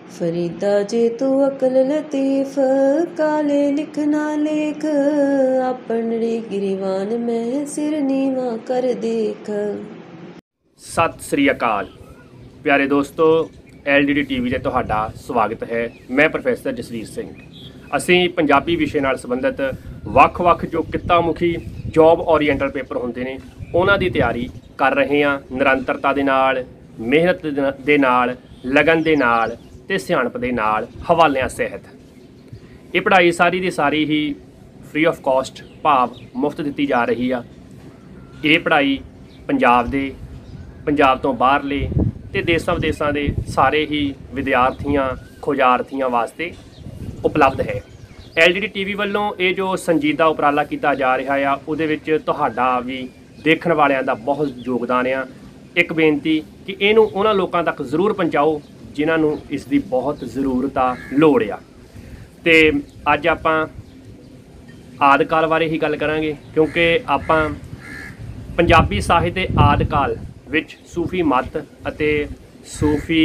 फरीदा जे तू अकल लतीफ काले लिखना लेख अपने गिरीवान में सिर नीवा कर देख। सत श्री अकाल प्यारे दोस्तों, LDD TV ਤੇ ਤੁਹਾਡਾ ਸਵਾਗਤ ਹੈ। मैं प्रोफैसर जसवीर ਸਿੰਘ। ਅਸੀਂ ਪੰਜਾਬੀ ਵਿਸ਼ੇ ਨਾਲ ਸੰਬੰਧਿਤ ਵੱਖ-ਵੱਖ ਜੋ ਕਿੱਤਾ ਮੁਖੀ ਜੌਬ ਓਰੀਐਂਟਲ ਪੇਪਰ ਹੁੰਦੇ ਨੇ ਉਹਨਾਂ ਦੀ ਤਿਆਰੀ ਕਰ ਰਹੇ ਹਾਂ। ਨਿਰੰਤਰਤਾ ਦੇ ਨਾਲ, ਮਿਹਨਤ ਦੇ ਨਾਲ, ਲਗਨ ਦੇ ਨਾਲ ਤੇ ਸਿਆਣਪ ਦੇ ਨਾਲ, ਹਵਾਲਿਆਂ ਸਹਿਤ। ਇਹ ਪੜ੍ਹਾਈ ਸਾਰੀ ਦੀ ਸਾਰੀ ਹੀ ਫ੍ਰੀ ਆਫ ਕਾਸਟ ਭਾਵ ਮੁਫਤ ਦਿੱਤੀ ਜਾ ਰਹੀ ਆ। ਇਹ ਪੜ੍ਹਾਈ ਪੰਜਾਬ ਤੋਂ ਬਾਹਰਲੇ ਤੇ ਦੇਸਾਂ ਵਿਦੇਸਾਂ ਦੇ ਸਾਰੇ ਹੀ ਵਿਦਿਆਰਥੀਆਂ ਖੋਜਾਰਥੀਆਂ ਵਾਸਤੇ ਉਪਲਬਧ ਹੈ। LDD TV ਵੱਲੋਂ ਇਹ ਜੋ ਸੰਜੀਦਾ ਉਪਰਾਲਾ ਕੀਤਾ ਜਾ ਰਿਹਾ ਆ ਉਹਦੇ ਵਿੱਚ ਤੁਹਾਡਾ ਵੀ ਦੇਖਣ ਵਾਲਿਆਂ ਦਾ ਬਹੁਤ ਯੋਗਦਾਨ ਆ। ਇੱਕ ਬੇਨਤੀ ਕਿ ਇਹਨੂੰ ਉਹਨਾਂ ਲੋਕਾਂ ਤੱਕ ਜ਼ਰੂਰ ਪਹੁੰਚਾਓ ਜਿਨ੍ਹਾਂ ਨੂੰ ਇਸ ਦੀ ਬਹੁਤ ਜ਼ਰੂਰਤ ਆ, ਲੋੜ ਆ। ਤੇ ਅੱਜ ਆਪਾਂ ਆਦਿਕਾਲ ਬਾਰੇ ਹੀ ਗੱਲ ਕਰਾਂਗੇ ਕਿਉਂਕਿ ਆਪਾਂ ਪੰਜਾਬੀ ਸਾਹਿਤ ਦੇ ਆਦਿਕਾਲ ਵਿੱਚ ਸੂਫੀ ਮੱਤ ਅਤੇ ਸੂਫੀ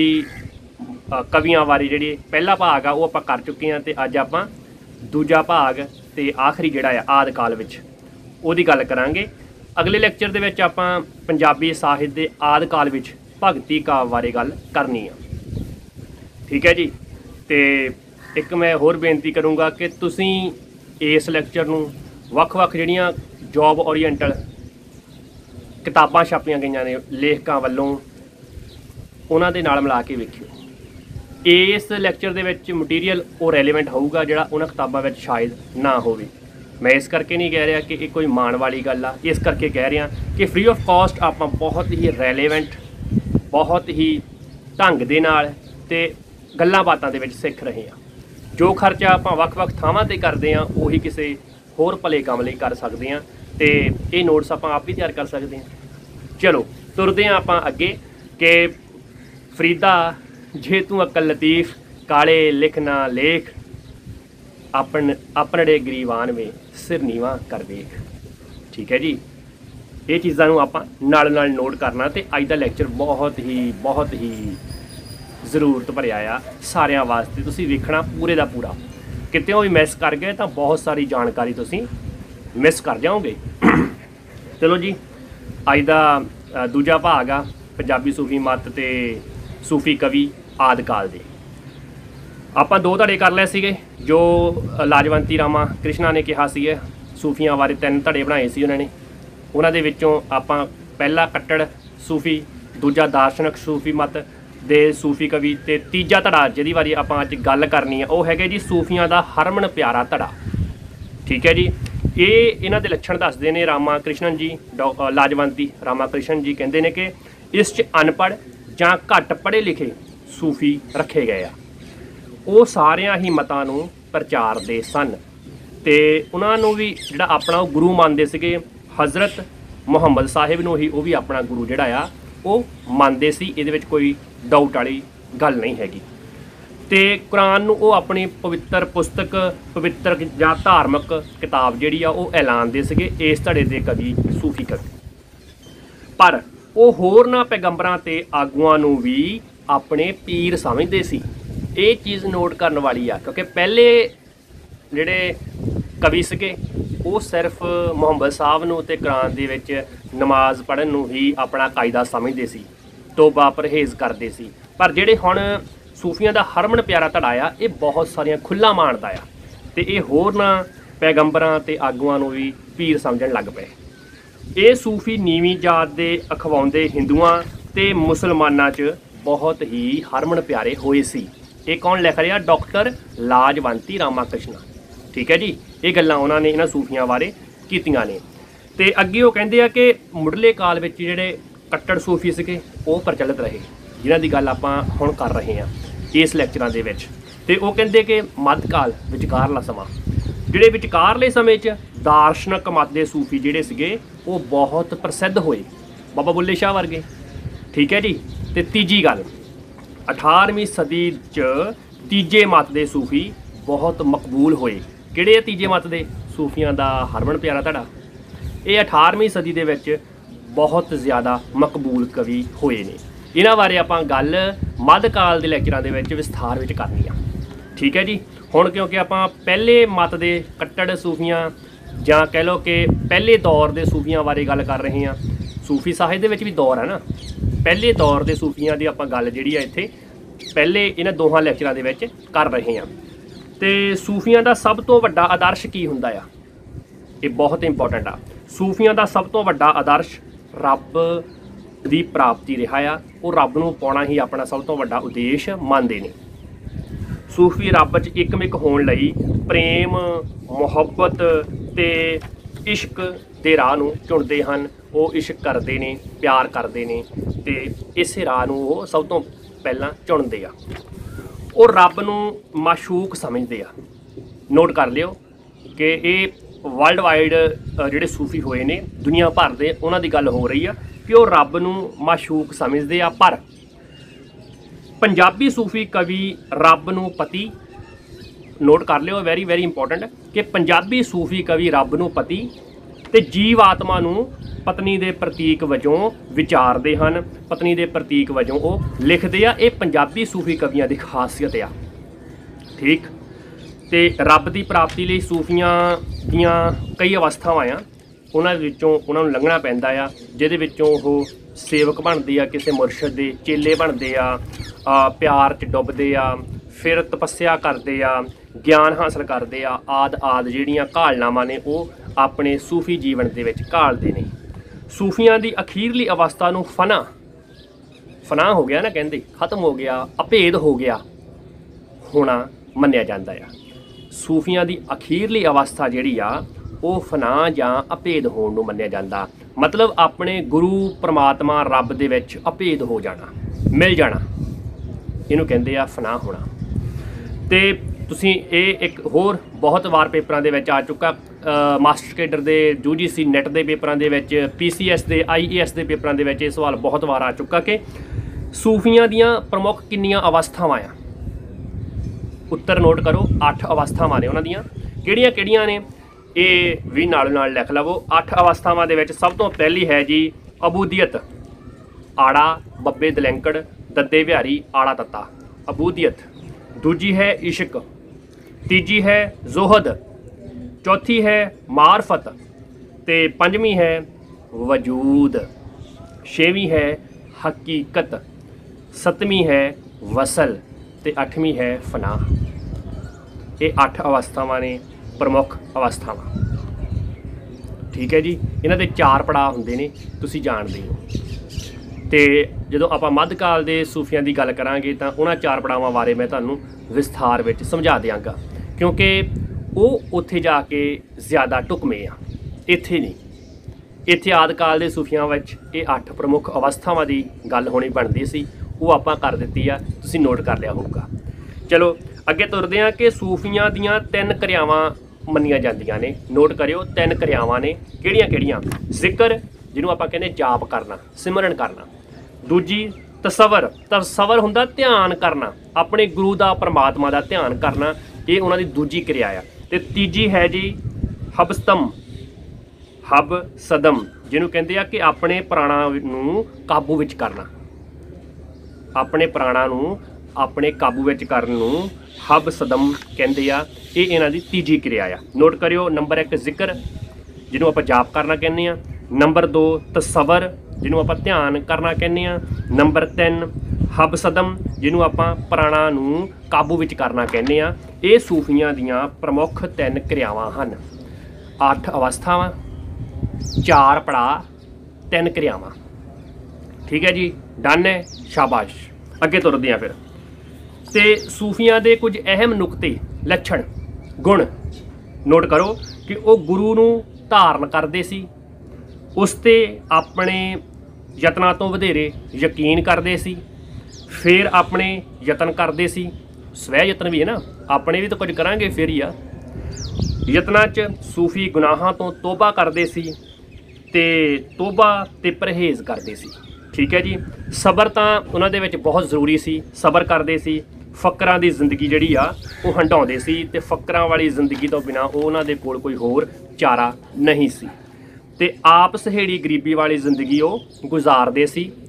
ਕਵੀਆਂ ਬਾਰੇ ਜਿਹੜੀ ਪਹਿਲਾ ਭਾਗ ਆ ਉਹ ਆਪਾਂ ਕਰ ਚੁੱਕੇ ਹਾਂ ਤੇ ਅੱਜ ਆਪਾਂ ਦੂਜਾ ਭਾਗ ਤੇ ਆਖਰੀ ਜਿਹੜਾ ਆ ਆਦਿਕਾਲ ਵਿੱਚ ਉਹਦੀ ਗੱਲ ਕਰਾਂਗੇ। ਅਗਲੇ ਲੈਕਚਰ ਦੇ ਵਿੱਚ ਆਪਾਂ ਪੰਜਾਬੀ ਸਾਹਿਤ ਦੇ ਆਦਿਕਾਲ ਵਿੱਚ ਭਗਤੀ ਕਾਵਿ ਬਾਰੇ ਗੱਲ ਕਰਨੀ ਆ। ਠੀਕ ਹੈ ਜੀ। ਤੇ ਇੱਕ ਮੈਂ ਹੋਰ ਬੇਨਤੀ ਕਰੂੰਗਾ ਕਿ ਤੁਸੀਂ ਇਸ ਲੈਕਚਰ ਨੂੰ ਵੱਖ-ਵੱਖ ਜਿਹੜੀਆਂ ਜੌਬ ਓਰੀਐਂਟਲ ਕਿਤਾਬਾਂ ਛਾਪੀਆਂ ਗਈਆਂ ਨੇ ਲੇਖਕਾਂ ਵੱਲੋਂ ਉਹਨਾਂ ਦੇ ਨਾਲ ਮਿਲਾ ਕੇ ਵੇਖਿਓ। ਇਸ ਲੈਕਚਰ ਦੇ ਵਿੱਚ ਮਟੀਰੀਅਲ ਉਹ ਰੈਲੇਵੈਂਟ ਹੋਊਗਾ ਜਿਹੜਾ ਉਹਨਾਂ ਕਿਤਾਬਾਂ ਵਿੱਚ ਸ਼ਾਇਦ ਨਾ ਹੋਵੇ। ਮੈਂ ਇਸ ਕਰਕੇ ਨਹੀਂ ਕਹਿ ਰਿਹਾ ਕਿ ਇਹ ਕੋਈ ਮਾਣ ਵਾਲੀ ਗੱਲ ਆ, ਇਸ ਕਰਕੇ ਕਹਿ ਰਿਹਾ ਕਿ ਫ੍ਰੀ ਆਫ ਕਾਸਟ ਆਪਾਂ ਬਹੁਤ ਹੀ ਰੈਲੇਵੈਂਟ, ਬਹੁਤ ਹੀ ਢੰਗ ਦੇ ਨਾਲ ਤੇ ਗੱਲਾਂ ਬਾਤਾਂ ਦੇ ਵਿੱਚ ਸਿੱਖ ਰਹੇ ਹਾਂ। ਜੋ ਖਰਚਾ ਆਪਾਂ ਵੱਖ-ਵੱਖ ਥਾਵਾਂ 'ਤੇ ਕਰਦੇ ਹਾਂ ਉਹੀ ਕਿਸੇ ਹੋਰ ਭਲੇ ਕੰਮ ਲਈ ਕਰ ਸਕਦੇ ਹਾਂ ਤੇ ਇਹ ਨੋਟਸ ਆਪਾਂ ਆਪ ਵੀ ਤਿਆਰ ਕਰ ਸਕਦੇ ਹਾਂ। ਚਲੋ ਤੁਰਦੇ ਹਾਂ ਆਪਾਂ ਅੱਗੇ ਕਿ ਫਰੀਦਾ ਜੇ ਤੂੰ ਅਕਲ ਲਤੀਫ ਕਾਲੇ ਲਿਖਣਾ ਲੇਖ ਆਪਣੇ ਗਰੀਵਾਨ ਮੇ ਸਿਰ ਨੀਵਾ ਕਰ ਦੇਖ। ਠੀਕ ਹੈ ਜੀ। ਇਹ ਚੀਜ਼ਾਂ ਨੂੰ ਆਪਾਂ ਨਾਲ ਨਾਲ ਨੋਟ ਕਰਨਾ ਤੇ ਅੱਜ ਦਾ ਲੈਕਚਰ ਬਹੁਤ ਹੀ ਜ਼ਰੂਰਤ ਭਰਿਆ ਆ ਸਾਰਿਆਂ ਵਾਸਤੇ। ਤੁਸੀਂ ਵੇਖਣਾ ਪੂਰੇ ਦਾ ਪੂਰਾ, ਕਿਤੇੋਂ ਵੀ ਮਿਸ ਕਰ ਗਏ ਤਾਂ ਬਹੁਤ ਸਾਰੀ ਜਾਣਕਾਰੀ ਤੁਸੀਂ ਮਿਸ ਕਰ ਜਾਓਗੇ। ਚਲੋ ਜੀ, ਅੱਜ ਦਾ ਦੂਜਾ ਭਾਗ ਆ ਪੰਜਾਬੀ ਸੂਫੀ ਮੱਤ ਤੇ ਸੂਫੀ ਕਵੀ ਆਦਿਕਾਲ ਦੇ। ਆਪਾਂ ਦੋ ਧੜੇ ਕਰ ਲਏ ਸੀਗੇ ਜੋ ਲਾਜਵੰਤੀ ਰਾਮਾ ਕ੍ਰਿਸ਼ਨਾ ਨੇ ਕਿਹਾ ਸੀ। ਸੂਫੀਆਂ ਬਾਰੇ 3 ਧੜੇ ਬਣਾਏ ਸੀ ਉਹਨਾਂ ਨੇ। ਉਹਨਾਂ ਦੇ ਵਿੱਚੋਂ ਆਪਾਂ ਪਹਿਲਾ ਕੱਟੜ ਸੂਫੀ, ਦੂਜਾ ਦਾਰਸ਼ਨਿਕ ਸੂਫੀ ਮੱਤ ਦੇ ਸੂਫੀ ਕਵੀ ਤੇ ਤੀਜਾ ਧੜਾ ਜਿਹਦੀ ਬਾਰੇ ਆਪਾਂ ਅੱਜ ਗੱਲ ਕਰਨੀ ਆ ਉਹ ਹੈਗੇ ਜੀ ਸੂਫੀਆਂ ਦਾ ਹਰਮਨ ਪਿਆਰਾ ਧੜਾ। ਠੀਕ ਹੈ ਜੀ। ਇਹਨਾਂ ਦੇ ਲੱਛਣ ਦੱਸਦੇ ਨੇ ਰਾਮਾ ਕ੍ਰਿਸ਼ਨਨ ਜੀ, ਲਾਜਵੰਤੀ ਰਾਮਾ ਕ੍ਰਿਸ਼ਨਨ ਜੀ ਕਹਿੰਦੇ ਨੇ ਕਿ ਇਸ 'ਚ ਅਨਪੜ੍ਹ ਜਾਂ ਘੱਟ ਪੜ੍ਹੇ ਲਿਖੇ ਸੂਫੀ ਰੱਖੇ ਗਏ ਆ। ਉਹ ਸਾਰਿਆਂ ਹੀ ਮਤਾਂ ਨੂੰ ਪ੍ਰਚਾਰਦੇ ਸਨ ਤੇ ਉਹਨਾਂ ਨੂੰ ਵੀ ਜਿਹੜਾ ਆਪਣਾ ਉਹ ਗੁਰੂ ਮੰਨਦੇ ਸੀਗੇ। ਹਜ਼ਰਤ ਮੁਹੰਮਦ ਸਾਹਿਬ ਨੂੰ ਹੀ ਉਹ ਵੀ ਆਪਣਾ ਗੁਰੂ ਜਿਹੜਾ ਆ ਉਹ ਮੰਨਦੇ ਸੀ। ਇਹਦੇ ਵਿੱਚ ਕੋਈ ਡਾਊਟ ਵਾਲੀ ਗੱਲ ਨਹੀਂ ਹੈਗੀ। ਤੇ ਕੁਰਾਨ ਨੂੰ ਉਹ ਆਪਣੀ ਪਵਿੱਤਰ ਪੁਸਤਕ, ਪਵਿੱਤਰ ਜਾਂ ਧਾਰਮਿਕ ਕਿਤਾਬ ਜਿਹੜੀ ਆ ਉਹ ਐਲਾਨਦੇ ਸੀਗੇ ਇਸ ਧੜੇ ਦੇ ਕਵੀ ਸੂਫੀ ਕਵੀ। ਪਰ ਉਹ ਹੋਰਨਾਂ ਪੈਗੰਬਰਾਂ ਤੇ ਆਗੂਆਂ ਨੂੰ ਵੀ ਆਪਣੇ ਪੀਰ ਸਮਝਦੇ ਸੀ। ਇਹ ਚੀਜ਼ ਨੋਟ ਕਰਨ ਵਾਲੀ ਆ ਕਿਉਂਕਿ ਪਹਿਲੇ ਜਿਹੜੇ ਕਵੀ ਸੀਗੇ ਉਹ ਸਿਰਫ ਮੁਹੰਮਦ ਸਾਹਿਬ ਨੂੰ ਤੇ ਕੁਰਾਨ ਦੇ ਵਿੱਚ ਨਮਾਜ਼ ਪੜ੍ਹਨ ਨੂੰ ਹੀ ਆਪਣਾ ਕਾਇਦਾ ਸਮਝਦੇ ਸੀ, ਤੋਬਾ ਪਰਹੇਜ਼ ਕਰਦੇ ਸੀ। ਪਰ ਜਿਹੜੇ ਹੁਣ ਸੂਫੀਆਂ ਦਾ ਹਰਮਨ ਪਿਆਰਾ ਧੜਾ ਆ ਇਹ ਬਹੁਤ ਸਾਰੀਆਂ ਖੁੱਲ੍ਹਾ ਮਾਣਦਾ ਆ ਤੇ ਇਹ ਹੋਰਨਾਂ ਪੈਗੰਬਰਾਂ ਤੇ ਆਗੂਆਂ ਨੂੰ ਵੀ ਪੀਰ ਸਮਝਣ ਲੱਗ ਪਏ। ਇਹ ਸੂਫੀ ਨੀਵੀਂ ਜਾਤ ਦੇ ਅਖਵਾਉਂਦੇ ਹਿੰਦੂਆਂ ਤੇ ਮੁਸਲਮਾਨਾਂ 'ਚ ਬਹੁਤ ਹੀ ਹਰਮਨ ਪਿਆਰੇ ਹੋਏ ਸੀ। ਇਹ ਕੌਣ ਲਿਖ ਰਿਹਾ? ਡਾਕਟਰ ਲਾਜਵੰਤੀ ਰਾਮਾ ਕ੍ਰਿਸ਼ਨਾ। ਠੀਕ ਹੈ ਜੀ। ਇਹ ਗੱਲਾਂ ਉਹਨਾਂ ਨੇ ਇਹਨਾਂ ਸੂਫੀਆਂ ਬਾਰੇ ਕੀਤੀਆਂ ਨੇ। ਤੇ ਅੱਗੇ ਉਹ ਕਹਿੰਦੇ ਆ ਕਿ ਮੁੱਢਲੇ ਕਾਲ ਵਿੱਚ ਜਿਹੜੇ ਕੱਟੜ ਸੂਫੀ ਸੀਗੇ ਉਹ ਪ੍ਰਚਲਿਤ ਰਹੇ, ਜਿਨ੍ਹਾਂ ਦੀ ਗੱਲ ਆਪਾਂ ਹੁਣ ਕਰ ਰਹੇ ਹਾਂ ਇਸ ਲੈਕਚਰਾਂ ਦੇ ਵਿੱਚ। ਤੇ ਉਹ ਕਹਿੰਦੇ ਕਿ ਮੱਧਕਾਲ ਵਿਚਕਾਰਲਾ ਸਮਾਂ, ਜਿਹੜੇ ਵਿਚਕਾਰਲੇ ਸਮੇਂ 'ਚ ਦਾਰਸ਼ਨਿਕ ਮਤ ਦੇ ਸੂਫੀ ਜਿਹੜੇ ਸੀਗੇ ਉਹ ਬਹੁਤ ਪ੍ਰਸਿੱਧ ਹੋਏ, ਬਾਬਾ ਬੁੱਲੇ ਸ਼ਾਹ ਵਰਗੇ। ਠੀਕ ਹੈ ਜੀ। ਤੇ ਤੀਜੀ ਗੱਲ, 18ਵੀਂ ਸਦੀ 'ਚ ਤੀਜੇ ਮਤ ਦੇ ਸੂਫੀ ਬਹੁਤ ਮਕਬੂਲ ਹੋਏ। ਕਿਹੜੇ ਆ ਤੀਜੇ ਮਤ ਦੇ ਸੂਫੀਆਂ ਦਾ ਹਰਮਨ ਪਿਆਰਾ ਧੜਾ? ਇਹ 18ਵੀਂ ਸਦੀ ਦੇ ਵਿੱਚ ਬਹੁਤ ਜ਼ਿਆਦਾ ਮਕਬੂਲ ਕਵੀ ਹੋਏ ਨੇ। इन्हां बारे आपां गल मध्यकाल दे लैक्चरां दे विच विस्तार विच करनी आ। ठीक है जी। हुण क्योंकि आपां पहले मत दे कट्टड़ सूफियां जां कह लो कि पहले दौर दे सूफियां बारे गल कर रहे हैं। सूफी साहिब दे विच भी दौर है ना, पहले दौर दे सूफियां दी आपां गल जिहड़ी आ इत्थे पहले इन्हां दोहां लैक्चरां दे विच कर रहे हैं। ते सूफियां दा सब तो वड्डा आदर्श की हुंदा आ, ये बहुत इंपॉर्टेंट आ। सूफियां दा सब तो वड्डा आदर्श रब दी प्राप्ति रहा आ। वो रब नूं पाउणा ही अपना सब तो वड्डा उद्देश मनदे ने। सूफी रब च एकमिक होण लई प्रेम मुहब्बत ते इश्क दे राह नूं चुणदे हन। वो इश्क करदे ने, प्यार करदे ने ते इस राह नूं वो सब तो पहलां चुणदे आ। वो रब नूं माशूक समझदे आ। नोट कर लिओ कि ये वर्ल्ड वाइड जिहड़े सूफी होए ने दुनिया भर दे उन्हां दी गल हो रही आ कि वो रब नूं माशूक समझदे आ। पर पंजाबी सूफी कवि रब नूं पति, नोट कर लिओ वेरी वेरी इंपॉर्टेंट कि पंजाबी सूफी कवि रब नूं पति ते जीव आत्मा नूं पत्नी दे प्रतीक वजों विचारदे हन, पत्नी दे प्रतीक वजों वो लिखदे आ। ये पंजाबी सूफी कवियां दी खासियत आ। ठीक। ते रब दी प्राप्ति लई सूफियां दियां कई अवस्थावां आ, उन्हां विचों उन्हां नूं लंघना पैंदा आ, जिहदे विचों ओह सेवक बनदे आ, किसी मुरशद दे चेले बनदे आ, प्यार च डुबदे आ, फिर तपस्या करदे आ, ज्ञान हासिल करदे आ, आद जिहड़ियां घालनावां ने वो अपने सूफी जीवन दे विच घालदे ने। सूफियां दी अखीरली अवस्था नूं फना हो गया ना, कहंदे खत्म हो गया, अभेद हो गया होना मन्निया जांदा आ। सूफियां दी अखीरली अवस्था जिहड़ी आ वो फना जां अभेद होण नूं मन्निया जांदा। मतलब अपने गुरु परमात्मा रब दे विच अभेद हो जाना, मिल जाना, इहनूं कहंदे आ फना होना। ते तुसीं ਇਹ एक होर बहुत वार पेपरां दे विच आ चुका, मास्टर केडर दे UGC नैट दे पेपरां दे विच, PCS दे IAS दे पेपरां दे विच ये सवाल बहुत वार आ चुका कि सूफियां दियां प्रमुख किन्नियां अवस्थावां आ। उत्तर नोट करो, 8 अवस्थावां ने उन्हां दियां। किहड़ियां किहड़ियां ने ये भी नाल नाल लिख लवो। 8 अवस्थावां दे विच सब तो पहली है जी अबूदियत, आड़ा बब्बे दलैंकड़ दद्दे बिहारी आड़ा तत्ता, अबूदियत। दूजी है इश्क, तीजी है जोहद, चौथी है मारफत ते पंजवीं है वजूद, छेवीं है हकीकत, सतवीं है वसल ते अठवीं है फना। ये 8 अवस्थावां ने प्रमुख अवस्थावां। ठीक है जी। इन्हां दे 4 पड़ाव हुंदे ने, तुसीं जाणदे हो। तो जो आप मध्यकाल के सूफियां की गल करांगे तो उन्होंने 4 पड़ावां बारे मैं तुहानूं विस्तार में समझा देंगा, क्योंकि वो उत्थे जाके ज़्यादा ढुकमे आ, इत्थे नहीं। इत्थे आदिकाल के सूफियां विच ये 8 प्रमुख अवस्थावां की गल होनी बनती सी, वो आपां कर दित्ती आ, तुसीं नोट कर लिया होगा। चलो अगे तुरदे आ कि सूफियां दियां 3 क्रियावां मन्नियां जांदियां ने। नोट करियो 3 क्रियावां ने, किहड़ियां किहड़ियां? जिक्र, जिन्हों आपां कहने जाप करना, सिमरन करना। दूजी तसवर, तसवर हुंदा ध्यान करना, अपने गुरु दा परमात्मा दा ध्यान करना, ये उन्हां दी दूजी क्रिया आ। ते तीजी है जी हबस्तम, हब सदम, जिन्हों कहते हैं कि अपने प्राणा नूं काबू विच करना, अपने प्राणा नूं अपने काबू विच करन नूं हब सदम कहते आ। ये इन्हां दी तीजी क्रिया आ। नोट करियो, नंबर 1 जिक्र, जिन्हों आपां जाप करना कहने आ। नंबर 2 तसवर, जिन्हों आपां ध्यान करना कहने आ। नंबर 3 हब सदम, जिन्हों आपां प्राणा नूं काबू विच करना कहने आ। ये सूफियां दियां प्रमुख 3 क्रियावां हन। 8 अवस्थावां, 4 पड़ाव, 3 क्रियावां। ठीक है जी, डन है, शाबाश। अगे तुरदे आ फिर। ते सूफियां दे कुछ अहम नुकते, लक्षण, गुण नोट करो कि वो गुरु नूं धारण करते सी, उस ते अपने यत्नां तो वधेरे यकीन करते सी, फिर अपने यतन करते सी। स्वै यतन भी है ना, अपने भी तो कुछ करांगे फिर ही आ। यत्नां च सूफी गुनाहां तो तोबा करते सी ते तोबा ते परहेज़ करते सी। ठीक है जी। सबर तां उन्हां दे विच बहुत जरूरी सी, सबर करते सी। फ़करां दी जिंदगी जिहड़ी आ वो हंडाउंदे सी ते फ़करां वाली जिंदगी तो बिना उन्हां दे कोल कोई होर चारा नहीं सी। ते आप सहेड़ी गरीबी वाली जिंदगी वो गुजारते सी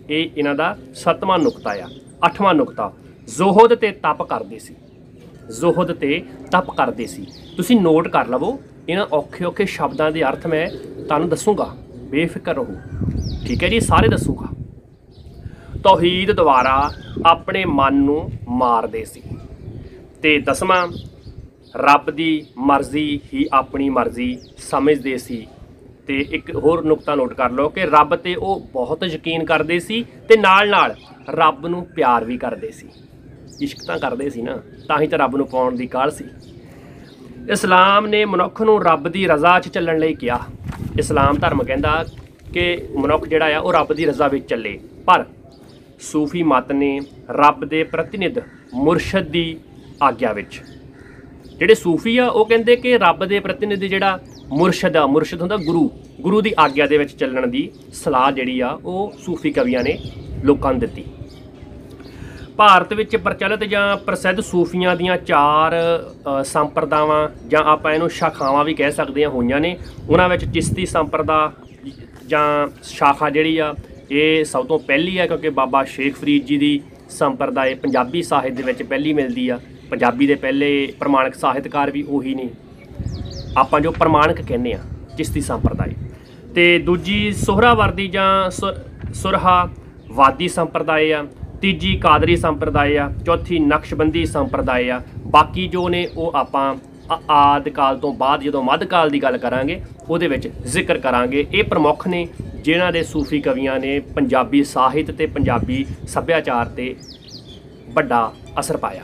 ਇਹ ਇਹਨਾਂ ਦਾ 7ਵਾਂ ਨੁਕਤਾ ਆ। 8ਵਾਂ ਨੁਕਤਾ, ਜ਼ੋਹਦ ਤੇ ਤਪ ਕਰਦੇ ਸੀ। ਜ਼ੋਹਦ ਤੇ ਤਪ ਕਰਦੇ ਸੀ। ਤੁਸੀਂ ਨੋਟ ਕਰ ਲਵੋ, ਇਹਨਾਂ ਔਖੇ ਔਖੇ ਸ਼ਬਦਾਂ ਦੇ ਅਰਥ ਮੈਂ ਤੁਹਾਨੂੰ ਦੱਸੂਗਾ, ਬੇਫਿਕਰ ਰਹੋ, ਠੀਕ ਹੈ ਜੀ, ਸਾਰੇ ਦੱਸੂਗਾ। ਤੌਹੀਦ ਦੁਆਰਾ ਆਪਣੇ ਮਨ ਨੂੰ ਮਾਰਦੇ ਸੀ। ਤੇ 10ਵਾਂ, ਰੱਬ ਦੀ ਮਰਜ਼ੀ ਹੀ ਆਪਣੀ ਮਰਜ਼ੀ ਸਮਝਦੇ ਸੀ। ਤੇ ਇੱਕ ਹੋਰ ਨੁਕਤਾ ਨੋਟ ਕਰ ਲਓ ਕਿ ਰੱਬ ਤੇ ਉਹ ਬਹੁਤ ਯਕੀਨ ਕਰਦੇ ਸੀ ਤੇ ਨਾਲ ਨਾਲ ਰੱਬ ਨੂੰ ਪਿਆਰ ਵੀ ਕਰਦੇ ਸੀ। ਇਸ਼ਕ ਤਾਂ ਕਰਦੇ ਸੀ ਨਾ, ਤਾਂ ਹੀ ਤਾਂ ਰੱਬ ਨੂੰ ਪਾਉਣ ਦੀ ਕਾਹਲ ਸੀ। ਇਸਲਾਮ ਨੇ ਮਨੁੱਖ ਨੂੰ ਰੱਬ ਦੀ ਰਜ਼ਾ 'ਚ ਚੱਲਣ ਲਈ ਕਿਹਾ। ਇਸਲਾਮ ਧਰਮ ਕਹਿੰਦਾ ਕਿ ਮਨੁੱਖ ਜਿਹੜਾ ਆ ਉਹ ਰੱਬ ਦੀ ਰਜ਼ਾ ਵਿੱਚ ਚੱਲੇ। ਪਰ ਸੂਫੀ ਮਤ ਨੇ ਰੱਬ ਦੇ ਪ੍ਰਤੀਨਿਧ ਮੁਰਸ਼ਦ ਦੀ ਆਗਿਆ ਵਿੱਚ, ਜਿਹੜੇ ਸੂਫੀ ਆ ਉਹ ਕਹਿੰਦੇ ਕਿ ਰੱਬ ਦੇ ਪ੍ਰਤੀਨਿਧ ਜਿਹੜਾ ਮੁਰਸ਼ਦ ਆ, ਮੁਰਸ਼ਦ ਹੁੰਦਾ ਗੁਰੂ ਦੀ ਆਗਿਆ ਦੇ ਵਿੱਚ ਚੱਲਣ ਦੀ ਸਲਾਹ ਜਿਹੜੀ ਆ ਉਹ ਸੂਫੀ ਕਵੀਆਂ ਨੇ ਲੋਕਾਂ ਨੂੰ ਦਿੱਤੀ। ਭਾਰਤ ਵਿੱਚ ਪ੍ਰਚਲਿਤ ਜਾਂ ਪ੍ਰਸਿੱਧ ਸੂਫੀਆਂ ਦੀਆਂ 4 ਸੰਪਰਦਾਵਾਂ ਜਾਂ ਆਪਾਂ ਇਹਨੂੰ ਸ਼ਾਖਾਵਾਂ ਵੀ ਕਹਿ ਸਕਦੇ ਹਾਂ ਹੋਈਆਂ ਨੇ। ਉਹਨਾਂ ਵਿੱਚ ਚਿਸ਼ਤੀ ਸੰਪਰਦਾ ਜਾਂ ਸ਼ਾਖਾ ਜਿਹੜੀ ਆ ਇਹ ਸਭ ਤੋਂ ਪਹਿਲੀ ਆ, ਕਿਉਂਕਿ ਬਾਬਾ ਸ਼ੇਖ ਫਰੀਦ ਜੀ ਦੀ ਸੰਪਰਦਾ ਪੰਜਾਬੀ ਸਾਹਿਤ ਦੇ ਵਿੱਚ ਪਹਿਲੀ ਮਿਲਦੀ ਆ। ਪੰਜਾਬੀ ਦੇ ਪਹਿਲੇ ਪ੍ਰਮਾਣਿਕ ਸਾਹਿਤਕਾਰ ਵੀ ਉਹੀ ਨੇ, ਆਪਾਂ ਜੋ ਪ੍ਰਮਾਣਿਕ ਕਹਿੰਦੇ ਆ, ਚਿਸ਼ਤੀ ਸੰਪਰਦਾਇ। ਤੇ ਦੂਜੀ ਸੋਹਰਾਵਰਦੀ ਜਾਂ ਸੁਰਹਾਵਾਦੀ ਸੰਪਰਦਾਇ ਆ। ਤੀਜੀ ਕਾਦਰੀ ਸੰਪਰਦਾਇ ਆ। ਚੌਥੀ ਨਕਸ਼ਬੰਦੀ ਸੰਪਰਦਾਇ ਆ। ਬਾਕੀ ਜੋ ਨੇ ਉਹ ਆਪਾਂ ਆਦਿ ਕਾਲ ਤੋਂ ਬਾਅਦ ਜਦੋਂ ਮੱਧਕਾਲ ਦੀ ਗੱਲ ਕਰਾਂਗੇ ਉਹਦੇ ਵਿੱਚ ਜ਼ਿਕਰ ਕਰਾਂਗੇ। ਇਹ ਪ੍ਰਮੁੱਖ ਨੇ ਜਿਨ੍ਹਾਂ ਦੇ ਸੂਫੀ ਕਵੀਆਂ ਨੇ ਪੰਜਾਬੀ ਸਾਹਿਤ ਤੇ ਪੰਜਾਬੀ ਸੱਭਿਆਚਾਰ ਤੇ ਵੱਡਾ ਅਸਰ ਪਾਇਆ।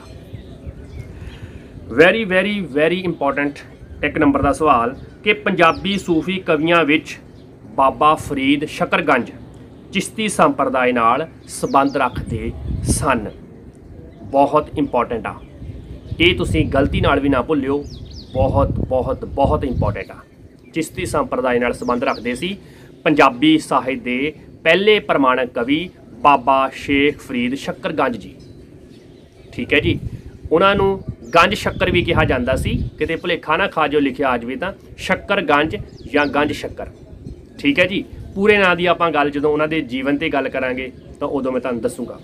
ਵੈਰੀ ਵੈਰੀ ਵੈਰੀ ਇੰਪੋਰਟੈਂਟ 1 ਨੰਬਰ ਦਾ ਸਵਾਲ ਕਿ ਪੰਜਾਬੀ ਸੂਫੀ ਕਵੀਆਂ ਵਿੱਚ ਬਾਬਾ ਫਰੀਦ ਸ਼ਕਰਗੰਜ ਚਿਸ਼ਤੀ ਸੰਪਰਦਾਇ ਨਾਲ ਸੰਬੰਧ ਰੱਖਦੇ ਸਨ। ਬਹੁਤ ਇੰਪੋਰਟੈਂਟ ਆ, ਇਹ ਤੁਸੀਂ ਗਲਤੀ ਨਾਲ ਵੀ ਨਾ ਭੁੱਲਿਓ, ਬਹੁਤ ਬਹੁਤ ਬਹੁਤ ਇੰਪੋਰਟੈਂਟ ਆ। ਚਿਸ਼ਤੀ ਸੰਪਰਦਾਇ ਨਾਲ ਸੰਬੰਧ ਰੱਖਦੇ ਸੀ ਪੰਜਾਬੀ ਸਾਹਿਤ ਦੇ ਪਹਿਲੇ ਪ੍ਰਮਾਣਿਕ ਕਵੀ ਬਾਬਾ ਸ਼ੇਖ ਫਰੀਦ ਸ਼ਕਰਗੰਜ ਜੀ, ਠੀਕ ਹੈ ਜੀ। ਉਹਨਾਂ ਨੂੰ ਗੰਜ ਸ਼ੱਕਰ ਵੀ ਕਿਹਾ ਜਾਂਦਾ ਸੀ, ਕਿਤੇ ਭੁਲੇਖਾ ਨਾ ਖਾ ਜੋ ਲਿਖਿਆ ਆ ਜਾਵੇ ਤਾਂ ਸ਼ੱਕਰਗੰਜ ਜਾਂ ਗੰਜ ਸ਼ੱਕਰ, ਠੀਕ ਹੈ ਜੀ। ਪੂਰੇ ਨਾਂ ਦੀ ਆਪਾਂ ਗੱਲ ਜਦੋਂ ਉਹਨਾਂ ਦੇ ਜੀਵਨ ਤੇ ਗੱਲ ਕਰਾਂਗੇ ਤਾਂ ਉਦੋਂ ਮੈਂ ਤੁਹਾਨੂੰ ਦੱਸੂਗਾ।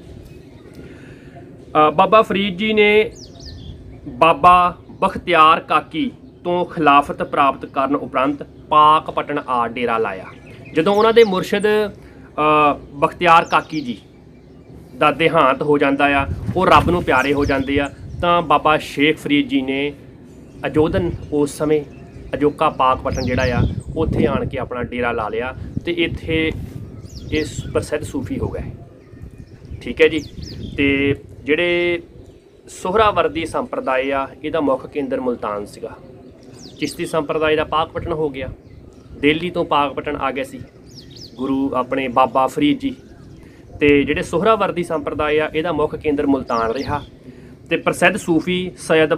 ਬਾਬਾ ਫਰੀਦ ਜੀ ਨੇ ਬਾਬਾ ਬਖਤਿਆਰ ਕਾਕੀ ਤੋਂ ਖਿਲਾਫਤ ਪ੍ਰਾਪਤ ਕਰਨ ਉਪਰੰਤ ਪਾਕਪਟਨ ਆ ਡੇਰਾ ਲਾਇਆ। ਜਦੋਂ ਉਹਨਾਂ ਦੇ ਮੁਰਸ਼ਿਦ ਬਖਤਿਆਰ ਕਾਕੀ ਜੀ ਦਾ ਦੇਹਾਂਤ ਹੋ ਜਾਂਦਾ ਆ, ਉਹ ਰੱਬ ਨੂੰ ਪਿਆਰੇ ਹੋ ਜਾਂਦੇ ਆ, ਤਾਂ ਬਾਬਾ ਸ਼ੇਖ ਫਰੀਦ ਜੀ ਨੇ ਅਜੋਧਨ ਉਸ ਸਮੇਂ ਅਜੋਕਾ ਪਾਕਪਟਨ ਜਿਹੜਾ ਆ ਉੱਥੇ ਆਣ ਕੇ ਆਪਣਾ ਡੇਰਾ ਲਾ ਲਿਆ ਤੇ ਇੱਥੇ ਇਸ ਪ੍ਰਸਿੱਧ ਸੂਫੀ ਹੋ ਗਏ, ਠੀਕ ਹੈ ਜੀ। ਤੇ ਜਿਹੜੇ ਸੋਹਰਾਵਰਦੀ ਸੰਪਰਦਾਇ ਆ ਇਹਦਾ ਮੁੱਖ ਕੇਂਦਰ ਮੁਲਤਾਨ ਸੀਗਾ। ਚਿਸ਼ਤੀ ਸੰਪਰਦਾਇ ਦਾ ਪਾਕਪਟਨ ਹੋ ਗਿਆ, ਦਿੱਲੀ ਤੋਂ ਪਾਕਪਟਨ ਆ ਗਏ ਸੀ ਗੁਰੂ ਆਪਣੇ ਬਾਬਾ ਫਰੀਦ ਜੀ। ਤੇ ਜਿਹੜੇ ਸੋਹਰਾਵਰਦੀ ਸੰਪਰਦਾਇ ਆ ਇਹਦਾ ਮੁੱਖ ਕੇਂਦਰ ਮੁਲਤਾਨ ਰਿਹਾ। ਤੇ ਪ੍ਰਸਿੱਧ ਸੂਫੀ ਸੈਦ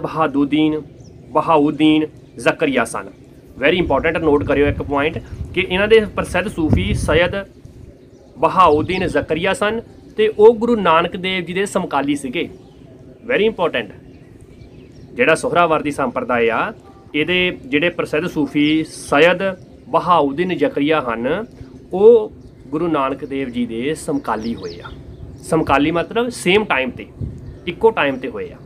ਬਹਾਉਦੀਨ ਜ਼ਕਰੀਆ ਸਨ। ਵੈਰੀ ਇੰਪੋਰਟੈਂਟ, ਨੋਟ ਕਰਿਓ ਇੱਕ ਪੁਆਇੰਟ ਕਿ ਇਹਨਾਂ ਦੇ ਪ੍ਰਸਿੱਧ ਸੂਫੀ ਸੈਦ ਬਹਾਉਦੀਨ ਜ਼ਕਰੀਆ ਸਨ ਤੇ ਉਹ ਗੁਰੂ ਨਾਨਕ ਦੇਵ ਜੀ ਦੇ ਸਮਕਾਲੀ ਸੀਗੇ। ਵੈਰੀ ਇੰਪੋਰਟੈਂਟ, ਜਿਹੜਾ ਸੋਹਰਾਵਰਦੀ ਸੰਪਰਦਾਇ ਆ ਇਹਦੇ ਜਿਹੜੇ ਪ੍ਰਸਿੱਧ ਸੂਫੀ ਸੈਦ ਬਹਾਉਦੀਨ ਜ਼ਕਰੀਆ ਹਨ ਉਹ ਗੁਰੂ ਨਾਨਕ ਦੇਵ ਜੀ ਦੇ ਸਮਕਾਲੀ ਹੋਏ ਆ। ਸਮਕਾਲੀ ਮਤਲਬ ਸੇਮ ਟਾਈਮ ਤੇ, ਇੱਕੋ ਟਾਈਮ ਤੇ ਹੋਏ ਆ।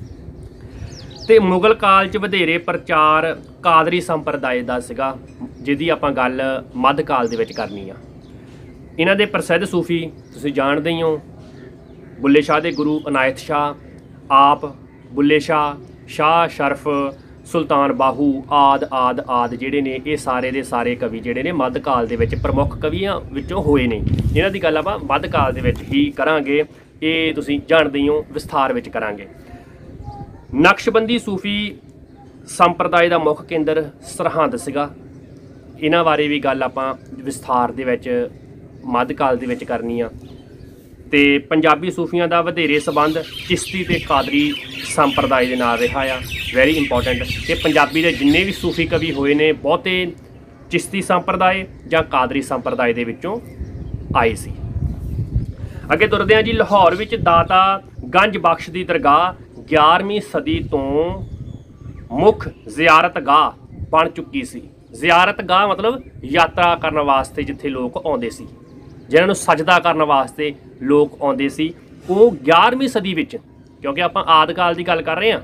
ਤੇ ਮੁਗਲ ਕਾਲ 'ਚ ਵਧੇਰੇ ਪ੍ਰਚਾਰ ਕਾਦਰੀ ਸੰਪਰਦਾਇ ਦਾ ਸੀਗਾ, ਜਿਹਦੀ ਆਪਾਂ ਗੱਲ ਮੱਧਕਾਲ ਦੇ ਵਿੱਚ ਕਰਨੀ ਆ। ਇਹਨਾਂ ਦੇ ਪ੍ਰਸਿੱਧ ਸੂਫੀ ਤੁਸੀਂ ਜਾਣਦੇ ਹੀ ਹੋ, ਬੁੱਲੇ ਸ਼ਾਹ ਦੇ ਗੁਰੂ ਅਨਾਇਤ ਸ਼ਾਹ, ਆਪ ਬੁੱਲੇ ਸ਼ਾਹ, ਸ਼ਾਹ ਸ਼ਰਫ, ਸੁਲਤਾਨ ਬਾਹੂ ਆਦ ਜਿਹੜੇ ਨੇ ਇਹ ਸਾਰੇ ਦੇ ਸਾਰੇ ਕਵੀ ਜਿਹੜੇ ਨੇ ਮੱਧਕਾਲ ਦੇ ਵਿੱਚ ਪ੍ਰਮੁੱਖ ਕਵੀਆਂ ਵਿੱਚੋਂ ਹੋਏ ਨੇ। ਇਹਨਾਂ ਦੀ ਗੱਲ ਆਪਾਂ ਮੱਧਕਾਲ ਦੇ ਵਿੱਚ ਹੀ ਕਰਾਂਗੇ, ਇਹ ਤੁਸੀਂ ਜਾਣਦੇ ਹੀ ਹੋ, ਵਿਸਥਾਰ ਵਿੱਚ ਕਰਾਂਗੇ। ਨਕਸ਼ਬੰਦੀ ਸੂਫੀ ਸੰਪਰਦਾਇ ਦਾ ਮੁੱਖ ਕੇਂਦਰ ਸਰਹੰਦ ਸੀਗਾ। ਇਹਨਾਂ ਬਾਰੇ ਵੀ ਗੱਲ ਆਪਾਂ ਵਿਸਥਾਰ ਦੇ ਵਿੱਚ ਮੱਧਕਾਲ ਦੇ ਵਿੱਚ ਕਰਨੀ ਆ। ਤੇ ਪੰਜਾਬੀ ਸੂਫੀਆਂ ਦਾ ਵਧੇਰੇ ਸੰਬੰਧ ਚਿਸ਼ਤੀ ਤੇ ਕਾਦਰੀ ਸੰਪਰਦਾਇ ਦੇ ਨਾਲ ਰਿਹਾ ਆ। ਵੈਰੀ ਇੰਪੋਰਟੈਂਟ ਕਿ ਪੰਜਾਬੀ ਦੇ ਜਿੰਨੇ ਵੀ ਸੂਫੀ ਕਵੀ ਹੋਏ ਨੇ ਬਹੁਤੇ ਚਿਸ਼ਤੀ ਸੰਪਰਦਾਇ ਜਾਂ ਕਾਦਰੀ ਸੰਪਰਦਾਇ ਦੇ ਵਿੱਚੋਂ ਆਏ ਸੀ। ਅੱਗੇ ਤੁਰਦੇ ਹਾਂ ਜੀ। ਲਾਹੌਰ ਵਿੱਚ ਦਾਤਾ ਗੰਜ ਬਖਸ਼ ਦੀ ਦਰਗਾਹ 11ਵੀਂ ਸਦੀ ਤੋਂ ਮੁੱਖ ਜ਼ਿਆਰਤਗਾਹ ਬਣ ਚੁੱਕੀ ਸੀ। ਜ਼ਿਆਰਤਗਾਹ ਮਤਲਬ ਯਾਤਰਾ ਕਰਨ ਵਾਸਤੇ ਜਿੱਥੇ ਲੋਕ ਆਉਂਦੇ ਸੀ, ਜਿਨ੍ਹਾਂ ਨੂੰ ਸਜਦਾ ਕਰਨ ਵਾਸਤੇ ਲੋਕ ਆਉਂਦੇ ਸੀ। ਉਹ 11ਵੀਂ ਸਦੀ ਵਿੱਚ, ਕਿਉਂਕਿ ਆਪਾਂ ਆਦਿਕਾਲ ਦੀ ਗੱਲ ਕਰ ਰਹੇ ਹਾਂ,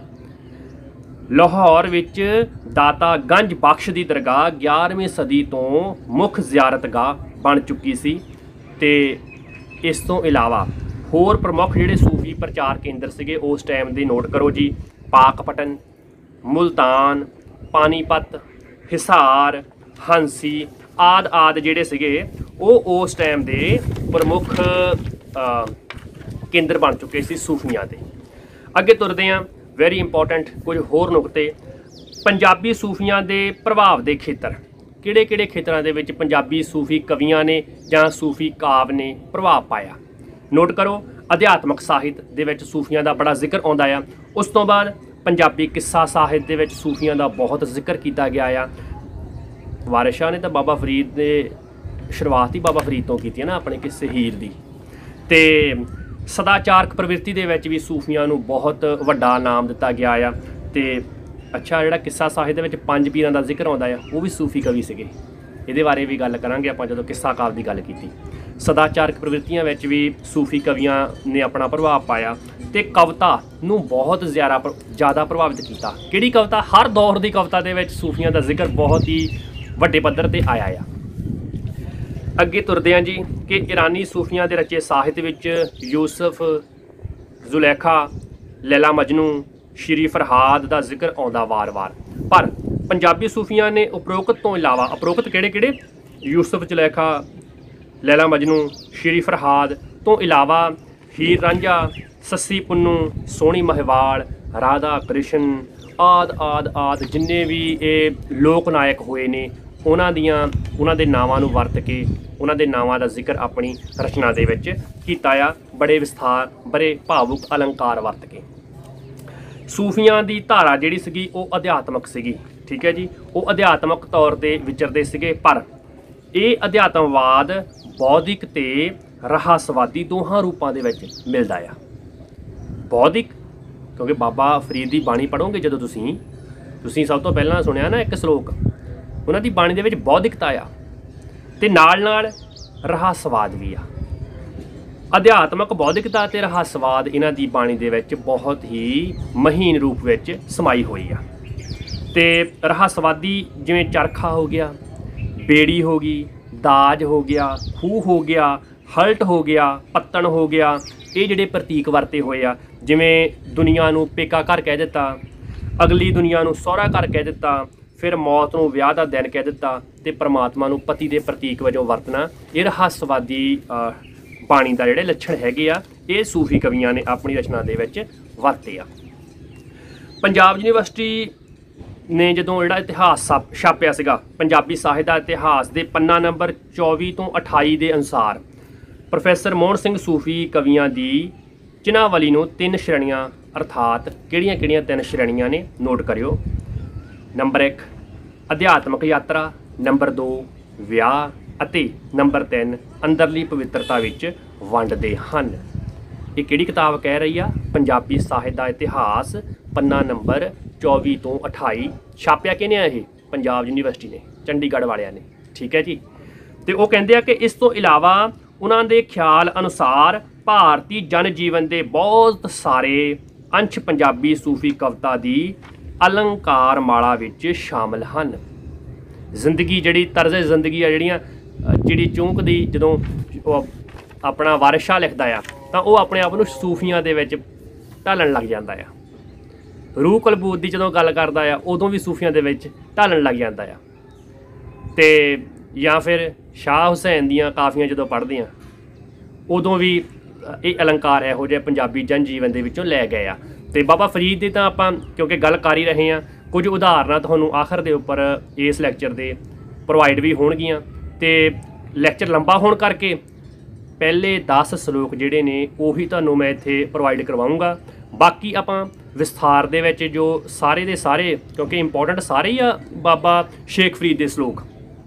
ਲਾਹੌਰ ਵਿੱਚ ਦਾਤਾ ਗੰਜ ਬਖਸ਼ ਦੀ ਦਰਗਾਹ 11ਵੀਂ ਸਦੀ ਤੋਂ ਮੁੱਖ ਜ਼ਿਆਰਤਗਾਹ ਬਣ ਚੁੱਕੀ ਸੀ। ਤੇ ਇਸ ਤੋਂ ਇਲਾਵਾ ਹੋਰ ਪ੍ਰਮੁੱਖ ਜਿਹੜੇ ਸੂਫੀ ਪ੍ਰਚਾਰ ਕੇਂਦਰ ਸੀਗੇ ਉਸ ਟਾਈਮ ਦੇ ਨੋਟ ਕਰੋ ਜੀ, ਪਾਕਪਟਨ, ਮੁਲਤਾਨ, ਪਾਣੀਪਤ, ਹਿਸਾਰ, ਹਾਂਸੀ ਆਦਿ ਜਿਹੜੇ ਸੀਗੇ ਉਹ ਉਸ ਟਾਈਮ ਦੇ ਪ੍ਰਮੁੱਖ ਕੇਂਦਰ ਬਣ ਚੁੱਕੇ ਸੀ ਸੂਫੀਆਂ ਦੇ। ਅੱਗੇ ਤੁਰਦੇ ਹਾਂ, ਵੈਰੀ ਇੰਪੋਰਟੈਂਟ ਕੁਝ ਹੋਰ ਨੁਕਤੇ। ਪੰਜਾਬੀ ਸੂਫੀਆਂ ਦੇ ਪ੍ਰਭਾਵ ਦੇ ਖੇਤਰ, ਕਿਹੜੇ ਖੇਤਰਾਂ ਦੇ ਵਿੱਚ ਪੰਜਾਬੀ ਸੂਫੀ ਕਵੀਆਂ ਨੇ ਜਾਂ ਸੂਫੀ ਕਾਵਿ ਨੇ ਪ੍ਰਭਾਵ ਪਾਇਆ। ਨੋਟ ਕਰੋ, ਅਧਿਆਤਮਕ ਸਾਹਿਤ ਦੇ ਵਿੱਚ ਸੂਫੀਆਂ ਦਾ ਬੜਾ ਜ਼ਿਕਰ ਆਉਂਦਾ ਆ। ਉਸ ਤੋਂ ਬਾਅਦ ਪੰਜਾਬੀ ਕਿੱਸਾ ਸਾਹਿਤ ਦੇ ਵਿੱਚ ਸੂਫੀਆਂ ਦਾ ਬਹੁਤ ਜ਼ਿਕਰ ਕੀਤਾ ਗਿਆ ਆ। ਵਾਰਿਸ ਸ਼ਾਹ ਨੇ ਤਾਂ ਬਾਬਾ ਫਰੀਦ ਦੇ ਸ਼ੁਰੂਆਤ ਹੀ ਬਾਬਾ ਫਰੀਦ ਤੋਂ ਕੀਤੀ ਹੈ ਨਾ, ਆਪਣੇ ਕਿੱਸੇ ਹੀਰ ਦੀ। ਤੇ ਸਦਾਚਾਰਕ ਪ੍ਰਵਿਰਤੀ ਦੇ ਵਿੱਚ ਵੀ ਸੂਫੀਆਂ ਨੂੰ ਬਹੁਤ ਵੱਡਾ ਨਾਮ ਦਿੱਤਾ ਗਿਆ ਆ। ਤੇ ਅੱਛਾ, ਜਿਹੜਾ ਕਿੱਸਾ ਸਾਹਿਤ ਦੇ ਵਿੱਚ 5 ਪੀਰਾਂ ਦਾ ਜ਼ਿਕਰ ਆਉਂਦਾ ਆ, ਉਹ ਵੀ ਸੂਫੀ ਕਵੀ ਸੀਗੇ। ਇਹਦੇ ਬਾਰੇ ਵੀ ਗੱਲ ਕਰਾਂਗੇ ਆਪਾਂ ਜਦੋਂ ਕਿੱਸਾ ਕਾਵਿ ਦੀ ਗੱਲ ਕੀਤੀ। ਸਦਾਚਾਰਕ ਪ੍ਰਵਿਰਤੀਆਂ ਵਿੱਚ ਵੀ ਸੂਫੀ ਕਵੀਆਂ ਨੇ ਆਪਣਾ ਪ੍ਰਭਾਵ ਪਾਇਆ ਤੇ ਕਵਿਤਾ ਨੂੰ ਬਹੁਤ ਜ਼ਿਆਦਾ ਪ੍ਰਭਾਵਿਤ ਕੀਤਾ। ਕਿਹੜੀ ਕਵਿਤਾ? ਹਰ ਦੌਰ ਦੀ ਕਵਿਤਾ ਦੇ ਵਿੱਚ ਸੂਫੀਆਂ ਦਾ ਜ਼ਿਕਰ ਬਹੁਤ ਹੀ ਵੱਡੇ ਪੱਧਰ ਤੇ ਆਇਆ ਆ। ਅੱਗੇ ਤੁਰਦੇ ਹਾਂ ਜੀ ਕਿ ਇਰਾਨੀ ਸੂਫੀਆਂ ਦੇ ਰਚੇ ਸਾਹਿਤ ਵਿੱਚ ਯੂਸਫ, ਜ਼ੁਲੈਖਾ, ਲੈਲਾ ਮਜਨੂ, ਸ਼੍ਰੀ ਫਰਹਾਦ ਦਾ ਜ਼ਿਕਰ ਆਉਂਦਾ ਵਾਰ-ਵਾਰ। ਪਰ ਪੰਜਾਬੀ ਸੂਫੀਆਂ ਨੇ ਉਪਰੋਕਤ ਤੋਂ ਇਲਾਵਾ, ਉਪਰੋਕਤ ਕਿਹੜੇ? ਯੂਸਫ, ਜ਼ੁਲੈਖਾ, ਲੈਲਾ ਮਜਨੂ, ਸ਼੍ਰੀ ਫਰਹਾਦ ਤੋਂ ਇਲਾਵਾ ਹੀਰ ਰਾਂਝਾ, ਸੱਸੀ ਪੁੰਨੂ, ਸੋਹਣੀ ਮਹਿਵਾਲ, ਰਾਧਾ ਕ੍ਰਿਸ਼ਨ ਆਦਿ ਜਿੰਨੇ ਵੀ ਇਹ ਲੋਕ ਨਾਇਕ ਹੋਏ ਨੇ ਉਹਨਾਂ ਦੇ ਨਾਵਾਂ ਨੂੰ ਵਰਤ ਕੇ ਉਹਨਾਂ ਦੇ ਨਾਵਾਂ ਦਾ ਜ਼ਿਕਰ ਆਪਣੀ ਰਚਨਾ ਦੇ ਵਿੱਚ ਕੀਤਾ ਆ, ਬੜੇ ਵਿਸਥਾਰ, ਬੜੇ ਭਾਵੁਕ ਅਲੰਕਾਰ ਵਰਤ ਕੇ। ਸੂਫੀਆਂ ਦੀ ਧਾਰਾ ਜਿਹੜੀ ਸੀਗੀ ਉਹ ਅਧਿਆਤਮਕ ਸੀਗੀ, ਠੀਕ ਹੈ ਜੀ। ਉਹ ਅਧਿਆਤਮਕ ਤੌਰ ਤੇ ਵਿਚਰਦੇ ਸੀਗੇ, ਪਰ ਇਹ ਅਧਿਆਤਮਵਾਦ ਬੌਧਿਕ ਤੇ ਰਹੱਸਵਾਦੀ ਦੋਹਾਂ ਰੂਪਾਂ ਦੇ ਵਿੱਚ ਮਿਲਦਾ ਆ। ਬੌਧਿਕ ਕਿਉਂਕਿ ਬਾਬਾ ਫਰੀਦ ਦੀ ਬਾਣੀ ਪੜ੍ਹੋਗੇ ਜਦੋਂ ਤੁਸੀਂ ਸਭ ਤੋਂ ਪਹਿਲਾਂ ਸੁਣਿਆ ਨਾ ਇੱਕ ਸ਼ਲੋਕ, ਉਹਨਾਂ ਦੀ ਬਾਣੀ ਦੇ ਵਿੱਚ ਬੌਧਿਕਤਾ ਆ ਤੇ ਨਾਲ ਰਹੱਸਵਾਦ ਵੀ ਆ। ਅਧਿਆਤਮਕ ਬੌਧਿਕਤਾ ਤੇ ਰਹੱਸਵਾਦ ਇਹਨਾਂ ਦੀ ਬਾਣੀ ਦੇ ਵਿੱਚ ਬਹੁਤ ਹੀ ਮਹੀਨ ਰੂਪ ਵਿੱਚ ਸਮਾਈ ਹੋਈ ਆ। ਤੇ ਰਹੱਸਵਾਦੀ ਜਿਵੇਂ ਚਰਖਾ ਹੋ ਗਿਆ, ਬੇੜੀ ਹੋ ਗਈ, ਦਾਜ ਹੋ ਗਿਆ, ਖੂਹ ਹੋ ਗਿਆ, ਹਲਟ ਹੋ ਗਿਆ, ਪੱਤਣ ਹੋ ਗਿਆ, ਇਹ ਜਿਹੜੇ ਪ੍ਰਤੀਕ ਵਰਤੇ ਹੋਏ ਆ। ਜਿਵੇਂ ਦੁਨੀਆ ਨੂੰ ਪੇਕਾ ਘਰ ਕਹਿ ਦਿੱਤਾ, ਅਗਲੀ ਦੁਨੀਆ ਨੂੰ ਸਹੁਰਾ ਘਰ ਕਹਿ ਦਿੱਤਾ, ਫਿਰ ਮੌਤ ਨੂੰ ਵਿਆਹ ਦਾ ਦਿਨ ਕਹਿ ਦਿੱਤਾ ਤੇ ਪਰਮਾਤਮਾ ਨੂੰ ਪਤੀ ਦੇ ਪ੍ਰਤੀਕ ਵਜੋਂ ਵਰਤਣਾ, ਇਹ ਰਹੱਸਵਾਦੀ ਬਾਣੀ ਦਾ ਜਿਹੜੇ ਲੱਛਣ ਹੈਗੇ ਆ, ਇਹ ਸੂਫੀ ਕਵੀਆਂ ਨੇ ਆਪਣੀ ਰਚਨਾ ਦੇ ਵਿੱਚ ਵਰਤੇ ਆ। ਪੰਜਾਬ ਯੂਨੀਵਰਸਿਟੀ ਨੇ ਜਦੋਂ ਜਿਹੜਾ ਇਤਿਹਾਸ ਛਾਪਿਆ ਸੀਗਾ, ਪੰਜਾਬੀ ਸਾਹਿਤ ਦਾ ਇਤਿਹਾਸ ਦੇ ਪੰਨਾ ਨੰਬਰ 24 ਤੋਂ 28 ਦੇ ਅਨੁਸਾਰ ਪ੍ਰੋਫੈਸਰ ਮੋਹਨ ਸਿੰਘ ਸੂਫੀ ਕਵੀਆਂ ਦੀ ਚਿਨਾਵਲੀ ਨੂੰ 3 ਸ਼੍ਰੇਣੀਆਂ, ਅਰਥਾਤ ਕਿਹੜੀਆਂ 3 ਸ਼੍ਰੇਣੀਆਂ ਨੇ, ਨੋਟ ਕਰਿਓ। ਨੰਬਰ 1 ਅਧਿਆਤਮਕ ਯਾਤਰਾ, ਨੰਬਰ 2 ਵਿਆਹ ਅਤੇ ਨੰਬਰ 3 ਅੰਦਰਲੀ ਪਵਿੱਤਰਤਾ ਵਿੱਚ ਵੰਡਦੇ ਹਨ। ਇਹ ਕਿਹੜੀ ਕਿਤਾਬ ਕਹਿ ਰਹੀ ਆ? ਪੰਜਾਬੀ ਸਾਹਿਤ ਦਾ ਇਤਿਹਾਸ ਪੰਨਾ ਨੰਬਰ 24 ਤੋਂ 28। ਛਾਪਿਆ ਕਿਹਨੇ ਆ? ਇਹ ਪੰਜਾਬ ਯੂਨੀਵਰਸਿਟੀ ਨੇ, ਚੰਡੀਗੜ੍ਹ ਵਾਲਿਆਂ ਨੇ, ਠੀਕ ਹੈ ਜੀ। ਤੇ ਉਹ ਕਹਿੰਦੇ ਆ ਕਿ ਇਸ ਤੋਂ ਇਲਾਵਾ ਉਹਨਾਂ ਦੇ ਖਿਆਲ ਅਨੁਸਾਰ ਭਾਰਤੀ ਜਨ ਜੀਵਨ ਦੇ ਬਹੁਤ ਸਾਰੇ ਅੰਸ਼ ਪੰਜਾਬੀ ਸੂਫੀ ਕਵਿਤਾ ਦੀ ਅਲੰਕਾਰ ਮਾਲਾ ਵਿੱਚ ਸ਼ਾਮਲ ਹਨ। ਜ਼ਿੰਦਗੀ ਜਿਹੜੀ ਤਰਜ਼ ਜ਼ਿੰਦਗੀ ਆ, ਜਿਹੜੀ ਚੂੰਕ ਦੀ ਜਦੋਂ ਉਹ ਆਪਣਾ ਵਾਰਿਸ ਸ਼ਾਹ ਲਿਖਦਾ ਆ ਤਾਂ ਉਹ ਆਪਣੇ ਆਪ ਨੂੰ ਸੂਫੀਆਂ ਦੇ ਵਿੱਚ ਢਾਲਣ ਲੱਗ ਜਾਂਦਾ ਆ। ਰੂਹ ਕਲਬੂਤ ਦੀ ਜਦੋਂ ਗੱਲ ਕਰਦਾ ਆ ਉਦੋਂ ਵੀ ਸੂਫੀਆਂ ਦੇ ਵਿੱਚ ਢਾਲਣ ਲੱਗ ਜਾਂਦਾ ਆ। ਤੇ ਜਾਂ ਫਿਰ ਸ਼ਾਹ ਹੁਸੈਨ ਦੀਆਂ ਕਾਫੀਆਂ ਜਦੋਂ ਪੜ੍ਹਦੇ ਆ ਉਦੋਂ ਵੀ ਇਹ ਅਲੰਕਾਰ ਇਹੋ ਜਿਹੇ ਪੰਜਾਬੀ ਜਨ ਜੀਵਨ ਦੇ ਵਿੱਚੋਂ ਲੈ ਗਏ ਆ। ਤੇ ਬਾਬਾ ਫਰੀਦ ਦੀ ਤਾਂ ਆਪਾਂ ਕਿਉਂਕਿ ਗੱਲ ਕਰ ਹੀ ਰਹੇ ਹਾਂ, ਕੁਝ ਉਦਾਹਰਨਾਂ ਤੁਹਾਨੂੰ ਆਖਰ ਦੇ ਉੱਪਰ ਇਸ ਲੈਕਚਰ ਦੇ ਪ੍ਰੋਵਾਈਡ ਵੀ ਹੋਣਗੀਆਂ। ਤੇ ਲੈਕਚਰ ਲੰਬਾ ਹੋਣ ਕਰਕੇ ਪਹਿਲੇ 10 ਸ਼ਲੋਕ ਜਿਹੜੇ ਨੇ ਉਹੀ ਤੁਹਾਨੂੰ ਮੈਂ ਇੱਥੇ ਪ੍ਰੋਵਾਈਡ ਕਰਵਾਊਂਗਾ। ਬਾਕੀ ਆਪਾਂ ਵਿਸਥਾਰ ਦੇ ਵਿੱਚ ਜੋ ਸਾਰੇ ਦੇ ਸਾਰੇ, ਕਿਉਂਕਿ ਇੰਪੋਰਟੈਂਟ ਸਾਰੇ ਹੀ ਆ ਬਾਬਾ ਸ਼ੇਖ ਫਰੀਦ ਦੇ ਸ਼ਲੋਕ,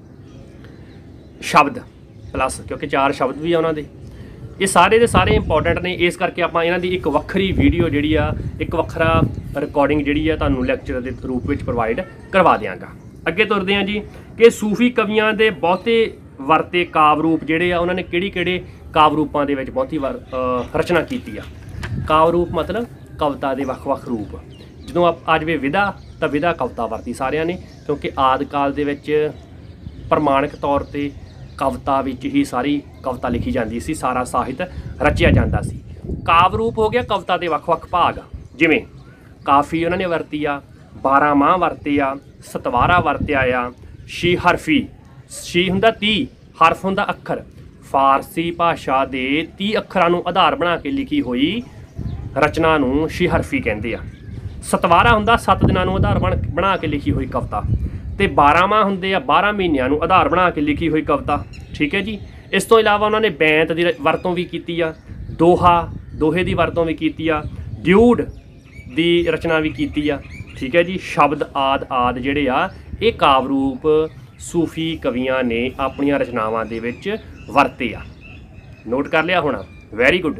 ਸ਼ਬਦ ਪਲੱਸ ਕਿਉਂਕਿ 4 ਸ਼ਬਦ ਵੀ ਆ ਉਹਨਾਂ ਦੇ, ਇਹ ਸਾਰੇ ਦੇ ਸਾਰੇ ਇੰਪੋਰਟੈਂਟ ਨੇ। ਇਸ ਕਰਕੇ ਆਪਾਂ ਇਹਨਾਂ ਦੀ ਇੱਕ ਵੱਖਰੀ ਵੀਡੀਓ ਜਿਹੜੀ ਆ, ਇੱਕ ਵੱਖਰਾ ਰਿਕਾਰਡਿੰਗ ਜਿਹੜੀ ਆ ਤੁਹਾਨੂੰ ਲੈਕਚਰ ਦੇ ਰੂਪ ਵਿੱਚ ਪ੍ਰੋਵਾਈਡ ਕਰਵਾ ਦਿਆਂਗਾ। ਅੱਗੇ ਤੁਰਦੇ ਹਾਂ ਜੀ ਕਿ ਸੂਫੀ ਕਵੀਆਂ ਦੇ ਬਹੁਤੇ ਵਰਤੇ ਕਾਵ ਰੂਪ ਜਿਹੜੇ ਆ ਉਹਨਾਂ ਨੇ ਕਿਹੜੇ ਕਾਵ ਰੂਪਾਂ ਦੇ ਵਿੱਚ ਬਹੁਤੀ ਵਾਰ ਰਚਨਾ ਕੀਤੀ ਆ। ਕਾਵ ਰੂਪ ਮਤਲਬ ਕਵਿਤਾ ਦੇ ਵੱਖ-ਵੱਖ ਰੂਪ। ਜਦੋਂ ਆ ਜਾਵੇ ਵਿਧਾ ਤਾਂ ਵਿਧਾ ਕਵਿਤਾ ਵਰਤੀ ਸਾਰਿਆਂ ਨੇ, ਕਿਉਂਕਿ ਆਦਿ ਕਾਲ ਦੇ ਵਿੱਚ ਪ੍ਰਮਾਣਿਕ ਤੌਰ 'ਤੇ ਕਵਿਤਾ ਵਿੱਚ ਹੀ ਸਾਰੀ ਕਵਿਤਾ ਲਿਖੀ ਜਾਂਦੀ ਸੀ, ਸਾਰਾ ਸਾਹਿਤ ਰਚਿਆ ਜਾਂਦਾ ਸੀ। ਕਾਵ ਰੂਪ ਹੋ ਗਿਆ ਕਵਿਤਾ ਦੇ ਵੱਖ-ਵੱਖ ਭਾਗ, ਜਿਵੇਂ ਕਾਫੀ ਉਹਨਾਂ ਨੇ ਵਰਤੀ ਆ, 12 ਮਾਹ ਵਰਤੇ ਆ, ਸਤਵਾਰਾ ਵਰਤਿਆ ਆ, ਸ਼ੀ ਹਰਫੀ, ਸ਼ੀ ਹੁੰਦਾ 30, ਹਰਫ ਹੁੰਦਾ ਅੱਖਰ। ਫਾਰਸੀ ਭਾਸ਼ਾ ਦੇ 30 ਅੱਖਰਾਂ ਨੂੰ ਆਧਾਰ ਬਣਾ ਕੇ ਲਿਖੀ ਹੋਈ ਰਚਨਾ ਨੂੰ ਸ਼ੀ ਹਰਫੀ ਕਹਿੰਦੇ ਆ। ਸਤਵਾਰਾ ਹੁੰਦਾ 7 ਦਿਨਾਂ ਨੂੰ ਆਧਾਰ ਬਣਾ ਕੇ ਲਿਖੀ ਹੋਈ ਕਵਿਤਾ, ਤੇ 12 ਮਾਹ ਹੁੰਦੇ ਆ 12 ਮਹੀਨਿਆਂ ਨੂੰ ਆਧਾਰ ਬਣਾ ਕੇ ਲਿਖੀ ਹੋਈ ਕਵਿਤਾ। ਠੀਕ ਹੈ ਜੀ। ਇਸ ਤੋਂ ਇਲਾਵਾ ਉਹਨਾਂ ਨੇ ਬੈਂਤ ਦੀ ਵਰਤੋਂ ਵੀ ਕੀਤੀ ਆ, ਦੋਹੇ ਦੀ ਵਰਤੋਂ ਵੀ ਕੀਤੀ ਆ, ਡਿਊਡ ਦੀ ਰਚਨਾ ਵੀ ਕੀਤੀ ਆ। ਠੀਕ ਹੈ ਜੀ। ਸ਼ਬਦ ਆਦਿ ਜਿਹੜੇ ਆ ਇਹ ਕਾਵ ਰੂਪ ਸੂਫੀ ਕਵੀਆਂ ਨੇ ਆਪਣੀਆਂ ਰਚਨਾਵਾਂ ਦੇ ਵਿੱਚ ਵਰਤੇ ਆ। ਨੋਟ ਕਰ ਲਿਆ ਹੋਣਾ, ਵੈਰੀ ਗੁੱਡ।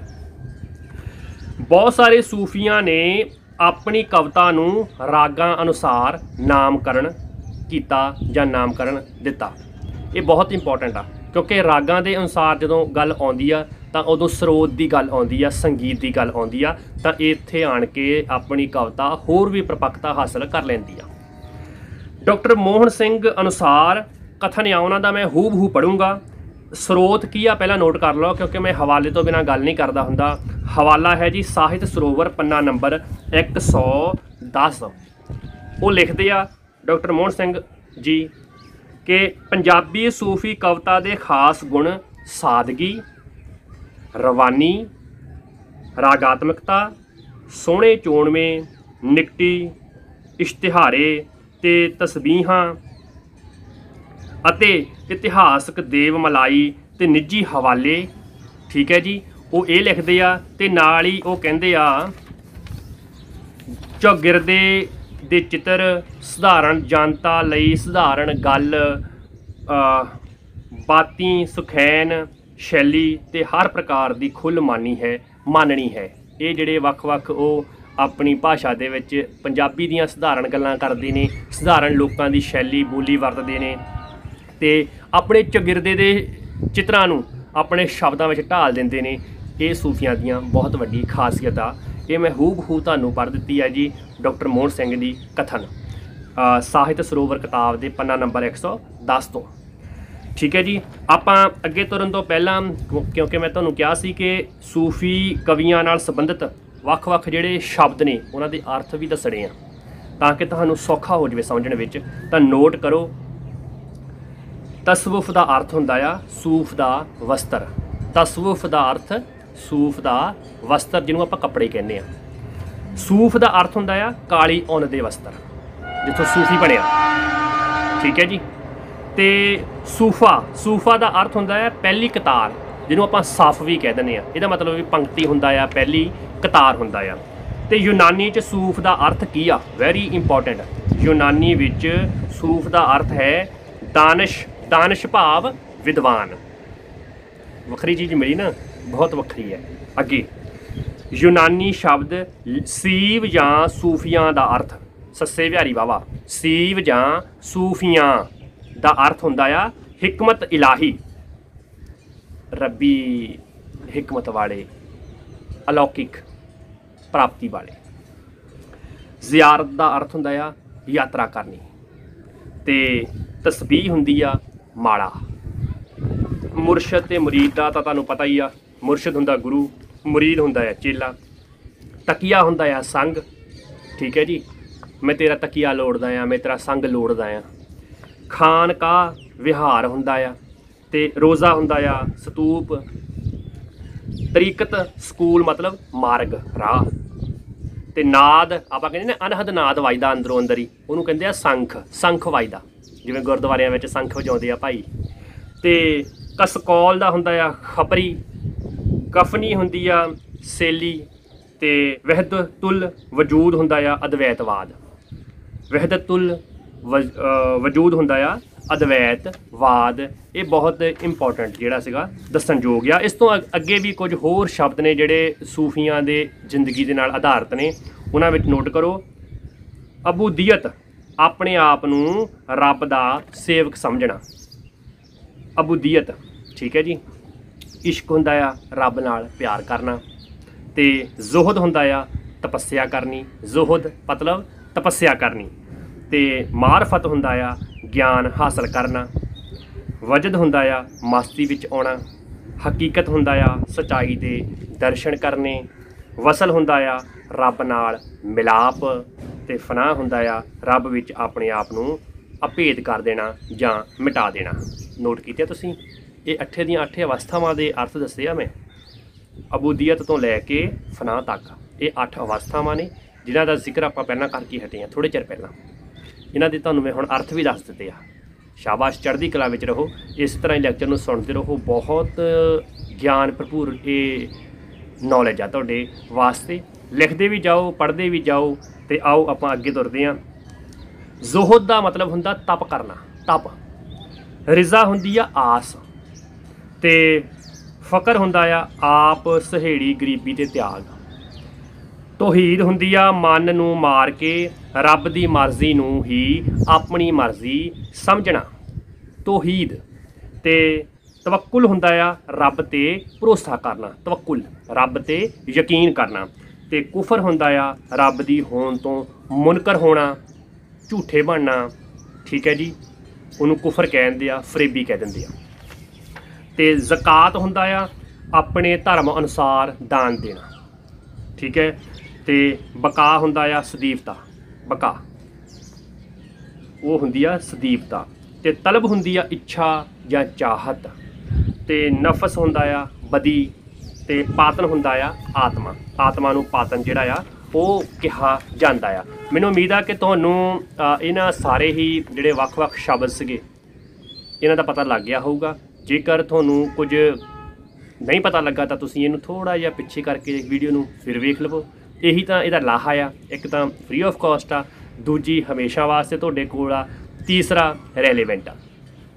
ਬਹੁਤ ਸਾਰੇ ਸੂਫੀਆਂ ਨੇ ਆਪਣੀ ਕਵਿਤਾ ਨੂੰ ਰਾਗਾਂ ਅਨੁਸਾਰ ਨਾਮਕਰਨ ਕੀਤਾ ਜਾਂ ਨਾਮਕਰਨ ਦਿੱਤਾ। ਇਹ ਬਹੁਤ ਇੰਪੋਰਟੈਂਟ ਆ, ਕਿਉਂਕਿ ਰਾਗਾਂ ਦੇ ਅਨੁਸਾਰ ਜਦੋਂ ਗੱਲ ਆਉਂਦੀ ਆ ਤਾਂ ਉਦੋਂ ਸਰੋਤ ਦੀ ਗੱਲ ਆਉਂਦੀ ਆ, ਸੰਗੀਤ ਦੀ ਗੱਲ ਆਉਂਦੀ ਆ, ਤਾਂ ਇੱਥੇ ਆਣ ਕੇ ਆਪਣੀ ਕਵਿਤਾ ਹੋਰ ਵੀ ਪ੍ਰਪੱਕਤਾ ਹਾਸਲ ਕਰ ਲੈਂਦੀ ਆ। ਡਾਕਟਰ ਮੋਹਨ ਸਿੰਘ ਅਨੁਸਾਰ ਕਥਨ ਆ ਉਹਨਾਂ ਦਾ, ਮੈਂ ਹੂਬਹੂ ਪੜ੍ਹੂੰਗਾ। ਸਰੋਤ ਕੀ ਆ ਪਹਿਲਾਂ ਨੋਟ ਕਰ ਲਓ, ਕਿਉਂਕਿ ਮੈਂ ਹਵਾਲੇ ਤੋਂ ਬਿਨਾਂ ਗੱਲ ਨਹੀਂ ਕਰਦਾ ਹੁੰਦਾ। ਹਵਾਲਾ ਹੈ ਜੀ ਸਾਹਿਤ ਸਰੋਵਰ, ਪੰਨਾ ਨੰਬਰ 110। ਉਹ ਲਿਖਦੇ ਆ ਡਾਕਟਰ ਮੋਹਨ ਸਿੰਘ ਜੀ ਕਿ ਪੰਜਾਬੀ ਸੂਫੀ ਕਵਿਤਾ ਦੇ ਖਾਸ ਗੁਣ ਸਾਦਗੀ, ਰਵਾਨੀ, ਰਾਗਾਤਮਕਤਾ, ਸੋਹਣੇ ਚੋਣਵੇਂ, ਨਿਕਟੀ, ਇਸ਼ਤਿਹਾਰੇ ਤੇ ਤਸਬੀਹਾਂ ਅਤੇ ਇਤਿਹਾਸਕ ਦੇਵ ਮਲਾਈ ਤੇ ਨਿੱਜੀ ਹਵਾਲੇ। ਠੀਕ ਹੈ ਜੀ। ਉਹ ਇਹ ਲਿਖਦੇ ਆ ਤੇ ਨਾਲ ਹੀ ਉਹ ਕਹਿੰਦੇ ਆ ਚੌਗਿਰਦੇ ਦੇ ਚਿੱਤਰ ਸਧਾਰਨ ਜਨਤਾ ਲਈ ਸਧਾਰਨ ਗੱਲ, ਬਾਤੀ ਸੁਖੈਨ ਸ਼ੈਲੀ ਤੇ ਹਰ ਪ੍ਰਕਾਰ ਦੀ ਖੁੱਲ੍ਹ ਮਾਨਣੀ ਹੈ। ਇਹ ਜਿਹੜੇ ਵੱਖ-ਵੱਖ ਉਹ ਆਪਣੀ ਭਾਸ਼ਾ ਦੇ ਵਿੱਚ ਪੰਜਾਬੀ ਦੀਆਂ ਸਧਾਰਨ ਗੱਲਾਂ ਕਰਦੇ ਨੇ, ਸਧਾਰਨ ਲੋਕਾਂ ਦੀ ਸ਼ੈਲੀ ਬੋਲੀ ਵਰਤਦੇ ਨੇ ਤੇ ਆਪਣੇ ਚੌਗਿਰਦੇ ਦੇ ਚਿੱਤਰਾਂ ਨੂੰ ਆਪਣੇ ਸ਼ਬਦਾਂ ਵਿੱਚ ਢਾਲ ਦਿੰਦੇ ਨੇ। ਇਹ ਸੂਫੀਆਂ ਦੀਆਂ ਬਹੁਤ ਵੱਡੀ ਖਾਸੀਅਤ ਆ। ਇਹ ਮੈਂ ਹੂਬਹੂ ਤੁਹਾਨੂੰ ਪੜ੍ਹ ਦਿੱਤੀ ਹੈ ਜੀ ਡਾਕਟਰ ਮੋਹਨ ਸਿੰਘ ਦੀ ਕਥਨ ਸਾਹਿਤ ਸਰੋਵਰ ਕਿਤਾਬ ਦੇ ਪੰਨਾ ਨੰਬਰ 110 ਤੋਂ। ਠੀਕ ਹੈ ਜੀ। ਆਪਾਂ ਅੱਗੇ ਤੁਰਨ ਤੋਂ ਪਹਿਲਾਂ, ਕਿਉਂਕਿ ਮੈਂ ਤੁਹਾਨੂੰ ਕਿਹਾ ਸੀ ਕਿ ਸੂਫੀ ਕਵੀਆਂ ਨਾਲ ਸੰਬੰਧਿਤ ਵੱਖ-ਵੱਖ ਜਿਹੜੇ ਸ਼ਬਦ ਨੇ ਉਹਨਾਂ ਦੇ ਅਰਥ ਵੀ ਦੱਸਣੇ ਆ ਤਾਂ ਕਿ ਤੁਹਾਨੂੰ ਸੌਖਾ ਹੋ ਜਾਵੇ ਸਮਝਣ ਵਿੱਚ, ਤਾਂ ਨੋਟ ਕਰੋ। ਤਸਵੁਫ ਦਾ ਅਰਥ ਹੁੰਦਾ ਆ ਸੂਫ ਦਾ ਵਸਤਰ। ਤਸਵੁਫ ਦਾ ਅਰਥ ਸੂਫ ਦਾ ਵਸਤਰ, ਜਿਹਨੂੰ ਆਪਾਂ ਕੱਪੜੇ ਕਹਿੰਦੇ ਆ। ਸੂਫ ਦਾ ਅਰਥ ਹੁੰਦਾ ਆ ਕਾਲੀ ਉੱਨ ਦੇ ਵਸਤਰ, ਜਿੱਥੋਂ ਸੂਫੀ ਬਣਿਆ। ਠੀਕ ਹੈ ਜੀ। ਤੇ ਸੂਫਾ ਦਾ ਅਰਥ ਹੁੰਦਾ ਹੈ ਪਹਿਲੀ ਕਤਾਰ, ਜਿਹਨੂੰ ਆਪਾਂ ਸਫ ਵੀ ਕਹਿ ਦਿੰਦੇ ਆ। ਇਹਦਾ ਮਤਲਬ ਵੀ ਪੰਕਤੀ ਹੁੰਦਾ ਆ, ਪਹਿਲੀ ਕਤਾਰ ਹੁੰਦਾ ਆ। ਤੇ ਯੂਨਾਨੀ 'ਚ ਸੂਫ ਦਾ ਅਰਥ ਕੀ ਆ? Very important. ਯੂਨਾਨੀ ਵਿੱਚ ਸੂਫ ਦਾ ਅਰਥ ਹੈ ਦਾਨਿਸ਼ ਭਾਵ ਵਿਦਵਾਨ। ਵੱਖਰੀ ਚੀਜ਼ ਮਿਲੀ ਨਾ, ਬਹੁਤ ਵੱਖਰੀ ਹੈ। ਅੱਗੇ ਯੂਨਾਨੀ ਸ਼ਬਦ ਸੀਵ ਜਾਂ ਸੂਫੀਆਂ ਦਾ ਅਰਥ, ਸੱਸੇ ਵਿਹਾਰੀ ਵਾਵਾ, ਸੀਵ ਜਾਂ ਸੂਫੀਆਂ ਦਾ ਅਰਥ ਹੁੰਦਾ ਆ ਹਿਕਮਤ ਇਲਾਹੀ, ਰੱਬੀ ਹਿਕਮਤ ਵਾਲੇ, ਅਲੌਕਿਕ ਪ੍ਰਾਪਤੀ ਵਾਲੇ। ਜ਼ਿਆਰਤ ਦਾ ਅਰਥ ਹੁੰਦਾ ਆ ਯਾਤਰਾ ਕਰਨੀ, ਤੇ ਤਸਬੀਹ ਹੁੰਦੀ ਆ ਮਾਲਾ। ਮੁਰਸ਼ਦ ਤੇ ਮੁਰੀਦ ਦਾ ਤਾਂ ਤੁਹਾਨੂੰ ਪਤਾ ਹੀ ਆ। ਮੁਰਸ਼ਦ ਹੁੰਦਾ ਗੁਰੂ, ਮੁਰੀਦ ਹੁੰਦਾ ਆ ਚੇਲਾ। ਤਕੀਆ ਹੁੰਦਾ ਆ ਸੰਗ। ਠੀਕ ਹੈ ਜੀ। ਮੈਂ ਤੇਰਾ ਤਕੀਆ ਲੋੜਦਾ ਆ, ਮੈਂ ਤੇਰਾ ਸੰਗ ਲੋੜਦਾ ਆ। ਖਾਨਕਾ ਵਿਹਾਰ ਹੁੰਦਾ ਆ, ਤੇ ਰੋਜ਼ਾ ਹੁੰਦਾ ਆ ਸਤੂਪ। ਤਰੀਕਤ ਸਕੂਲ ਮਤਲਬ ਮਾਰਗ, ਰਾਹ। ਤੇ ਨਾਦ ਆਪਾਂ ਕਹਿੰਦੇ ਨੇ ਅਨਹਦ ਨਾਦ ਵੱਜਦਾ ਅੰਦਰੋਂ ਅੰਦਰ ਹੀ, ਉਹਨੂੰ ਕਹਿੰਦੇ ਆ ਸੰਖ ਵੱਜਦਾ, ਜਿਵੇਂ ਗੁਰਦੁਆਰਿਆਂ ਵਿੱਚ ਸੰਖ ਵਜਾਉਂਦੇ ਆ ਭਾਈ। ਤੇ ਕਸਕੌਲ ਦਾ ਹੁੰਦਾ ਆ ਖਪਰੀ। ਕਫਨੀ ਹੁੰਦੀ ਆ ਸੇਲੀ। ਤੇ ਵਹਿਦਤੁਲ ਵਜੂਦ ਹੁੰਦਾ ਆ ਅਦਵੈਤਵਾਦ। ਵਹਿਦਤੁਲ ਵਜੂਦ ਹੁੰਦਾ ਆ ਅਦਵੈਤਵਾਦ। ਇਹ ਬਹੁਤ ਇੰਪੋਰਟੈਂਟ ਜਿਹੜਾ ਸੀਗਾ ਦੱਸਣਯੋਗ ਆ। ਇਸ ਤੋਂ ਅੱਗੇ ਵੀ ਕੁਝ ਹੋਰ ਸ਼ਬਦ ਨੇ ਜਿਹੜੇ ਸੂਫੀਆਂ ਦੇ ਜ਼ਿੰਦਗੀ ਦੇ ਨਾਲ ਆਧਾਰਿਤ ਨੇ, ਉਹਨਾਂ ਵਿੱਚ ਨੋਟ ਕਰੋ। ਅਬੂਦੀਅਤ, ਆਪਣੇ ਆਪ ਨੂੰ ਰੱਬ ਦਾ ਸੇਵਕ ਸਮਝਣਾ। ਅਬੂਦੀਅਤ, ਠੀਕ ਹੈ ਜੀ। ਇਸ਼ਕ ਹੁੰਦਾ ਆ ਰੱਬ ਨਾਲ ਪਿਆਰ ਕਰਨਾ। ਤੇ ਜ਼ੁਹਦ ਹੁੰਦਾ ਆ ਤਪੱਸਿਆ ਕਰਨੀ, ਜ਼ੁਹਦ ਮਤਲਬ ਤਪੱਸਿਆ ਕਰਨੀ। ਤੇ ਮਾਰਫਤ ਹੁੰਦਾ ਆ ਗਿਆਨ ਹਾਸਲ ਕਰਨਾ। ਵਜਦ ਹੁੰਦਾ ਆ ਮਸਤੀ ਵਿੱਚ ਆਉਣਾ। ਹਕੀਕਤ ਹੁੰਦਾ ਆ ਸੱਚਾਈ ਦੇ ਦਰਸ਼ਨ ਕਰਨੇ। ਵਸਲ ਹੁੰਦਾ ਆ ਰੱਬ ਨਾਲ ਮਿਲਾਪ। ਤੇ ਫਨਾਹ ਹੁੰਦਾ ਆ ਰੱਬ ਵਿੱਚ ਆਪਣੇ ਆਪ ਨੂੰ ਅਭੇਦ ਕਰ ਦੇਣਾ ਜਾਂ ਮਿਟਾ ਦੇਣਾ। ਨੋਟ ਕੀਤੇ ਤੁਸੀਂ? ਇਹ 8 ਦੀਆਂ 8 ਅਵਸਥਾਵਾਂ ਦੇ ਅਰਥ ਦੱਸੇ ਆ ਮੈਂ, ਅਬੂਦੀਅਤ ਤੋਂ ਲੈ ਕੇ ਫਨਾਹ ਤੱਕ। ਇਹ 8 ਅਵਸਥਾਵਾਂ ਨੇ ਜਿਨ੍ਹਾਂ ਦਾ ਜ਼ਿਕਰ ਆਪਾਂ ਪਹਿਲਾਂ ਕਰਕੇ ਹਟੇ ਹਾਂ ਥੋੜ੍ਹੇ ਚਿਰ ਪਹਿਲਾਂ। ਇਹਨਾਂ ਦੇ ਤੁਹਾਨੂੰ ਮੈਂ ਹੁਣ ਅਰਥ ਵੀ ਦੱਸ ਦਿੱਤੇ ਆ। ਸ਼ਾਬਾਸ਼, ਚੜ੍ਹਦੀ ਕਲਾ ਵਿੱਚ ਰਹੋ। ਇਸ ਤਰ੍ਹਾਂ ਹੀ ਲੈਕਚਰ ਨੂੰ ਸੁਣਦੇ ਰਹੋ। ਬਹੁਤ ਗਿਆਨ ਭਰਪੂਰ ਇਹ ਨੌਲੇਜ ਆ ਤੁਹਾਡੇ ਵਾਸਤੇ। ਲਿਖਦੇ ਵੀ ਜਾਓ, ਪੜ੍ਹਦੇ ਵੀ ਜਾਓ। ਤੇ ਆਓ ਆਪਾਂ ਅੱਗੇ ਤੁਰਦੇ ਹਾਂ। ਜ਼ੁਹਦ ਦਾ ਮਤਲਬ ਹੁੰਦਾ ਤਪ ਕਰਨਾ, ਤਪ। ਰਿਜ਼ਾ ਹੁੰਦੀ ਆ ਆਸ। ਤੇ ਫਕਰ ਹੁੰਦਾ ਆ ਆਪ ਸਹੇੜੀ ਗਰੀਬੀ ਤੇ ਤਿਆਗ। ਤੌਹੀਦ ਹੁੰਦੀ ਆ ਮਨ ਨੂੰ ਮਾਰ ਕੇ ਰੱਬ ਦੀ ਮਰਜ਼ੀ ਨੂੰ ਹੀ ਆਪਣੀ ਮਰਜ਼ੀ ਸਮਝਣਾ, ਤੌਹੀਦ। ਤੇ ਤਵੱਕੁਲ ਹੁੰਦਾ ਆ ਰੱਬ ਤੇ ਭਰੋਸਾ ਕਰਨਾ, ਤਵੱਕੁਲ, ਰੱਬ ਤੇ ਯਕੀਨ ਕਰਨਾ। ਤੇ ਕੁਫਰ ਹੁੰਦਾ ਆ ਰੱਬ ਦੀ ਹੋਣ ਤੋਂ ਮੁਨਕਰ ਹੋਣਾ, ਝੂਠੇ ਬਣਨਾ, ਠੀਕ ਹੈ ਜੀ। ਉਹਨੂੰ ਕੁਫਰ ਕਹਿ ਦਿੰਦੇ ਆ, ਫਰੇਬੀ ਕਹਿ ਦਿੰਦੇ ਆ। ਤੇ ਜ਼ਕਾਤ ਹੁੰਦਾ ਆ ਆਪਣੇ ਧਰਮ ਅਨੁਸਾਰ ਦਾਨ ਦੇਣਾ, ਠੀਕ ਹੈ। ਤੇ ਬਕਾ ਹੁੰਦਾ ਆ ਸਦੀਵਤਾ, ਬਕਾ ਉਹ ਹੁੰਦੀ ਆ ਸਦੀਵਤਾ। ਤੇ ਤਲਬ ਹੁੰਦੀ ਆ ਇੱਛਾ ਜਾਂ ਚਾਹਤ। ਤੇ ਨਫਸ ਹੁੰਦਾ ਆ ਬਦੀ। ਤੇ ਪਾਤਨ ਹੁੰਦਾ ਆ ਆਤਮਾ। ਆਤਮਾ ਨੂੰ ਪਾਤਨ ਜਿਹੜਾ ਆ ਉਹ ਕਿਹਾ ਜਾਂਦਾ ਆ। ਮੈਨੂੰ ਉਮੀਦ ਆ ਕਿ ਤੁਹਾਨੂੰ ਇਹਨਾਂ ਸਾਰੇ ਹੀ ਜਿਹੜੇ ਵੱਖ-ਵੱਖ ਸ਼ਬਦ ਸੀਗੇ ਇਹਨਾਂ ਦਾ ਪਤਾ ਲੱਗ ਗਿਆ ਹੋਊਗਾ। ਜੇਕਰ ਤੁਹਾਨੂੰ ਕੁਝ ਨਹੀਂ ਪਤਾ ਲੱਗਾ ਤਾਂ ਤੁਸੀਂ ਇਹਨੂੰ ਥੋੜ੍ਹਾ ਜਿਹਾ ਪਿੱਛੇ ਕਰਕੇ ਵੀਡੀਓ ਨੂੰ ਫਿਰ ਵੇਖ ਲਵੋ। ਇਹੀ ਤਾਂ ਇਹਦਾ ਲਾਹਾ ਆ। ਇੱਕ ਤਾਂ ਫ੍ਰੀ ਆਫ ਕਾਸਟ ਆ, ਦੂਜੀ ਹਮੇਸ਼ਾ ਵਾਸਤੇ ਤੁਹਾਡੇ ਕੋਲ ਆ, ਤੀਸਰਾ ਰੈਲੇਵੈਂਟ ਆ।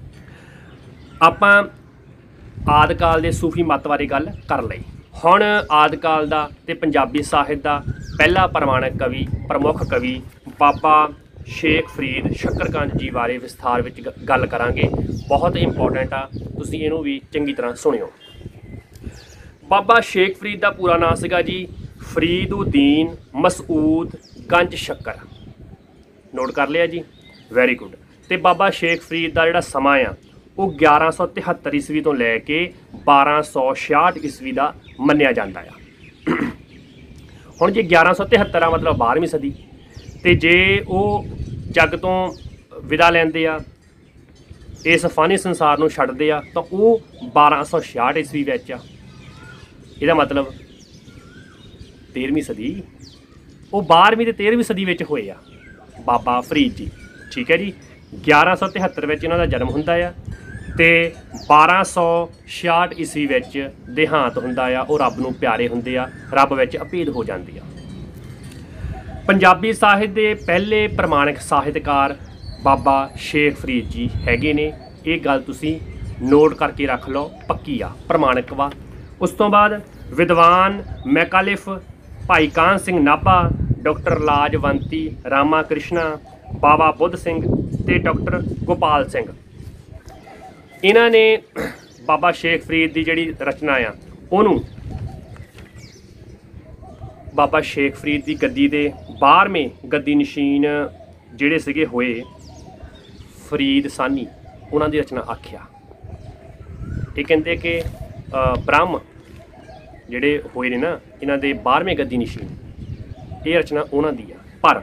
ਆਪਾਂ ਆਦਿਕਾਲ ਦੇ ਸੂਫੀ ਮੱਤ ਬਾਰੇ ਗੱਲ ਕਰ ਲਈ। ਹੁਣ ਆਦਿਕਾਲ ਦਾ ਤੇ ਪੰਜਾਬੀ ਸਾਹਿਤ ਦਾ ਪਹਿਲਾ ਪ੍ਰਮਾਣਕ ਕਵੀ, ਪ੍ਰਮੁੱਖ ਕਵੀ ਬਾਬਾ ਸ਼ੇਖ ਫਰੀਦ ਸ਼ੱਕਰਗੰਜ ਜੀ ਬਾਰੇ ਵਿਸਥਾਰ ਵਿੱਚ ਗੱਲ ਕਰਾਂਗੇ। ਬਹੁਤ ਇੰਪੋਰਟੈਂਟ ਆ, ਤੁਸੀਂ ਇਹਨੂੰ ਵੀ ਚੰਗੀ ਤਰ੍ਹਾਂ ਸੁਣਿਓ। ਬਾਬਾ ਸ਼ੇਖ ਫਰੀਦ ਦਾ ਪੂਰਾ ਨਾਂ ਸੀਗਾ ਜੀ ਫਰੀਦੁਦੀਨ ਮਸਊਦ ਗੰਜ ਸ਼ੱਕਰ। ਨੋਟ ਕਰ ਲਿਆ ਜੀ? Very good. ਤੇ ਬਾਬਾ ਸ਼ੇਖ ਫਰੀਦ ਦਾ ਜਿਹੜਾ ਸਮਾਂ ਆ ਉਹ 1173 ਈਸਵੀ ਤੋਂ ਲੈ ਕੇ 1266 ਈਸਵੀ ਦਾ ਮੰਨਿਆ ਜਾਂਦਾ ਆ। ਹੁਣ ਜੇ 1173 ਆ ਮਤਲਬ 12ਵੀਂ ਸਦੀ। ਤੇ ਜੇ ਉਹ ਜੱਗ ਤੋਂ ਵਿਦਾ ਲੈਂਦੇ ਆ, ਇਸ ਫਾਨੀ ਸੰਸਾਰ ਨੂੰ ਛੱਡਦੇ ਆ, ਤਾਂ ਉਹ 1266 ਈਸਵੀ ਵਿੱਚ ਆ। ਇਹਦਾ ਮਤਲਬ 13ਵੀਂ ਸਦੀ। ਉਹ 12ਵੀਂ ਤੇ 13ਵੀਂ ਸਦੀ ਵਿੱਚ ਹੋਏ ਆ ਬਾਬਾ ਫਰੀਦ ਜੀ, ਠੀਕ ਹੈ ਜੀ। 1173 ਵਿੱਚ ਇਹਨਾਂ ਦਾ ਜਨਮ ਹੁੰਦਾ ਆ ਤੇ 1266 ਈਸਵੀ ਵਿੱਚ ਦੇਹਾਂਤ ਹੁੰਦਾ ਆ। ਉਹ ਰੱਬ ਨੂੰ ਪਿਆਰੇ ਹੁੰਦੇ ਆ, ਰੱਬ ਵਿੱਚ ਅਭੇਦ ਹੋ ਜਾਂਦੀ ਆ। ਪੰਜਾਬੀ ਸਾਹਿਤ ਦੇ ਪਹਿਲੇ ਪ੍ਰਮਾਣਿਕ ਸਾਹਿਤਕਾਰ ਬਾਬਾ ਸ਼ੇਖ ਫਰੀਦ ਜੀ ਹੈਗੇ ਨੇ। ਇਹ ਗੱਲ ਤੁਸੀਂ ਨੋਟ ਕਰਕੇ ਰੱਖ ਲਓ, ਪੱਕੀ ਆ, ਪ੍ਰਮਾਣਿਕ ਵਾ। ਉਸ ਤੋਂ ਬਾਅਦ ਵਿਦਵਾਨ ਮੈਕਾਲਿਫ ਭਾਈ ਕਾਹਨ ਸਿੰਘ ਨਾਭਾ, ਡਾਕਟਰ ਲਾਜਵੰਤੀ ਰਾਮਾ ਕ੍ਰਿਸ਼ਨਾ, ਬਾਬਾ ਬੁੱਧ ਸਿੰਘ ਤੇ ਡਾਕਟਰ ਗੋਪਾਲ ਸਿੰਘ, ਇਹਨਾਂ ਨੇ ਬਾਬਾ ਸ਼ੇਖ ਫਰੀਦ ਦੀ ਜਿਹੜੀ ਰਚਨਾ ਆ ਉਹਨੂੰ ਬਾਬਾ ਸ਼ੇਖ ਫਰੀਦ ਦੀ ਗੱਦੀ ਦੇ 12ਵੇਂ ਗੱਦੀ ਨਸ਼ੀਨ ਜਿਹੜੇ ਸੀਗੇ ਹੋਏ ਫਰੀਦ ਸਾਨੀ, ਉਹਨਾਂ ਦੀ ਰਚਨਾ ਆਖਿਆ। ਇਹ ਕਹਿੰਦੇ ਕਿ ਬ੍ਰਹਮ ਜਿਹੜੇ ਹੋਏ ਨੇ ਨਾ ਇਹਨਾਂ ਦੇ 12ਵੇਂ ਗੱਦੀ ਨਸ਼ੀਨ, ਇਹ ਰਚਨਾ ਉਹਨਾਂ ਦੀ ਆ। ਪਰ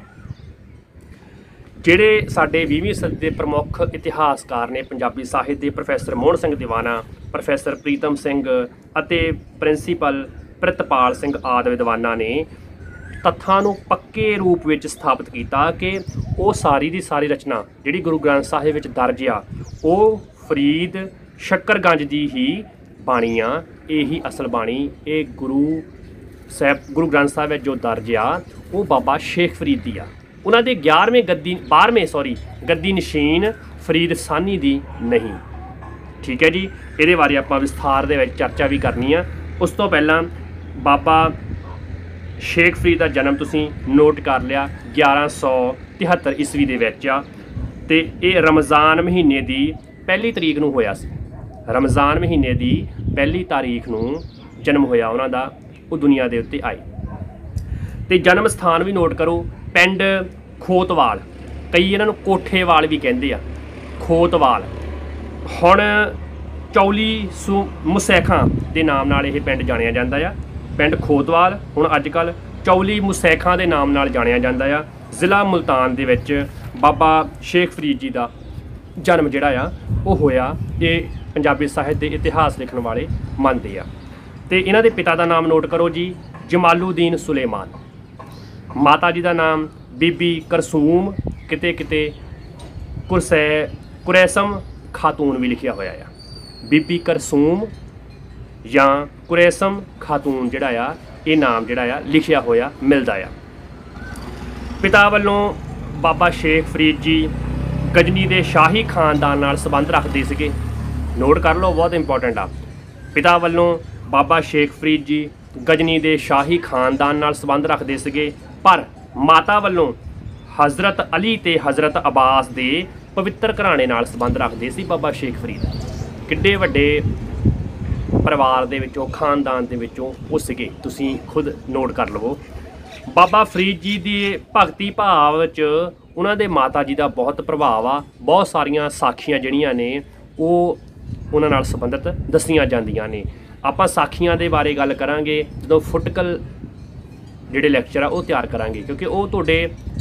ਜਿਹੜੇ ਸਾਡੇ 20ਵੀਂ ਸਦੀ ਦੇ ਪ੍ਰਮੁੱਖ ਇਤਿਹਾਸਕਾਰ ਨੇ ਪੰਜਾਬੀ ਸਾਹਿਤ ਦੇ, ਪ੍ਰੋਫੈਸਰ ਮੋਹਨ ਸਿੰਘ ਦੀਵਾਨਾ, ਪ੍ਰੋਫੈਸਰ ਪ੍ਰੀਤਮ ਸਿੰਘ ਅਤੇ ਪ੍ਰਿੰਸੀਪਲ ਪ੍ਰਿਤਪਾਲ ਸਿੰਘ ਆਦਿ ਵਿਦਵਾਨਾਂ ਨੇ ਤੱਥਾਂ ਨੂੰ ਪੱਕੇ ਰੂਪ ਵਿੱਚ ਸਥਾਪਿਤ ਕੀਤਾ ਕਿ ਉਹ ਸਾਰੀ ਦੀ ਸਾਰੀ ਰਚਨਾ ਜਿਹੜੀ ਗੁਰੂ ਗ੍ਰੰਥ ਸਾਹਿਬ ਵਿੱਚ ਦਰਜ ਆ ਉਹ ਫਰੀਦ ਸ਼ੱਕਰਗੰਜ ਦੀ ਹੀ ਬਾਣੀ ਆ। ਇਹੀ ਅਸਲ ਬਾਣੀ, ਇਹ ਗੁਰੂ ਗ੍ਰੰਥ ਸਾਹਿਬ ਵਿੱਚ ਜੋ ਦਰਜ ਆ ਉਹ ਬਾਬਾ ਸ਼ੇਖ ਫਰੀਦ ਦੀ ਆ। ਉਹਨਾਂ ਦੇ 12ਵੇਂ ਗੱਦੀ ਨਸ਼ੀਨ ਫਰੀਦ ਸਾਨੀ ਦੀ ਨਹੀਂ, ਠੀਕ ਹੈ ਜੀ। ਇਹਦੇ ਬਾਰੇ ਆਪਾਂ ਵਿਸਥਾਰ ਦੇ ਵਿੱਚ ਚਰਚਾ ਵੀ ਕਰਨੀ ਆ। ਉਸ ਤੋਂ ਪਹਿਲਾਂ ਬਾਬਾ ਸ਼ੇਖ ਫਰੀਦ ਦਾ ਜਨਮ ਤੁਸੀਂ ਨੋਟ ਕਰ ਲਿਆ 1173 ਈਸਵੀ ਦੇ ਵਿੱਚ ਆ। ਤੇ ਇਹ ਰਮਜ਼ਾਨ ਮਹੀਨੇ ਦੀ 1 ਤਰੀਕ ਨੂੰ ਹੋਇਆ ਸੀ। रमज़ान महीने की पहली तारीख नूं जन्म होया उन्हां दा, वो दुनिया दे उत्ते आए। तो जन्म स्थान भी नोट करो, पिंड खोतवाल, कई इन्हां नूं कोठेवाल भी कहंदे आ, खोतवाल। हुण चौली मुसैखां के नाम नाल ये पिंड जाणिया जांदा आ। पिंड खोतवाल हुण अजकल चौली मुसैखां के नाम नाल जाणिया जांदा आ। ज़िला मुल्तान दे विच बाबा शेख फरीद जी का जन्म जिहड़ा आ वो होया। ये पंजाबी साहित्य के इतिहास लिखण वाले मनदे आ। ते इन्हां दे पिता का नाम नोट करो जी, जमालुद्दीन सुलेमान। माता जी का नाम बीबी करसूम, किते किते कुरैसम खातून भी लिखिया होया आ। बीबी करसूम या कुरैसम खातून जिहड़ा आ, ये नाम जिहड़ा आ लिखिया होया मिलदा आ। पिता वालों बाबा शेख फरीद जी गजनी के शाही खानदान नाल संबंध रखते सीगे। नोट कर लो, बहुत इंपॉर्टेंट आ। पिता वालों बाबा शेख फरीद जी गजनी के शाही खानदान नाल संबंध रखते सीगे, पर माता वालों हज़रत अली ते हज़रत अब्बास के पवित्र घराने नाल संबंध रखते सी बाबा शेख फरीद। किड्डे वड्डे परिवार दे विचों, खानदान दे विचों वो सीगे, तुसीं खुद नोट कर लवो। बाबा फरीद जी की भगती भाव च उन्हां दे माता जी का बहुत प्रभाव आ। बहुत सारियां साखियां जिहड़ियां ने वो उन्हां नाल संबंधित दसियां जांदियां ने। आपां साखियां दे बारे गल करांगे जदों फुटकल जिहड़े लैक्चर आ वो तैयार करांगे, क्योंकि वो तुहाडे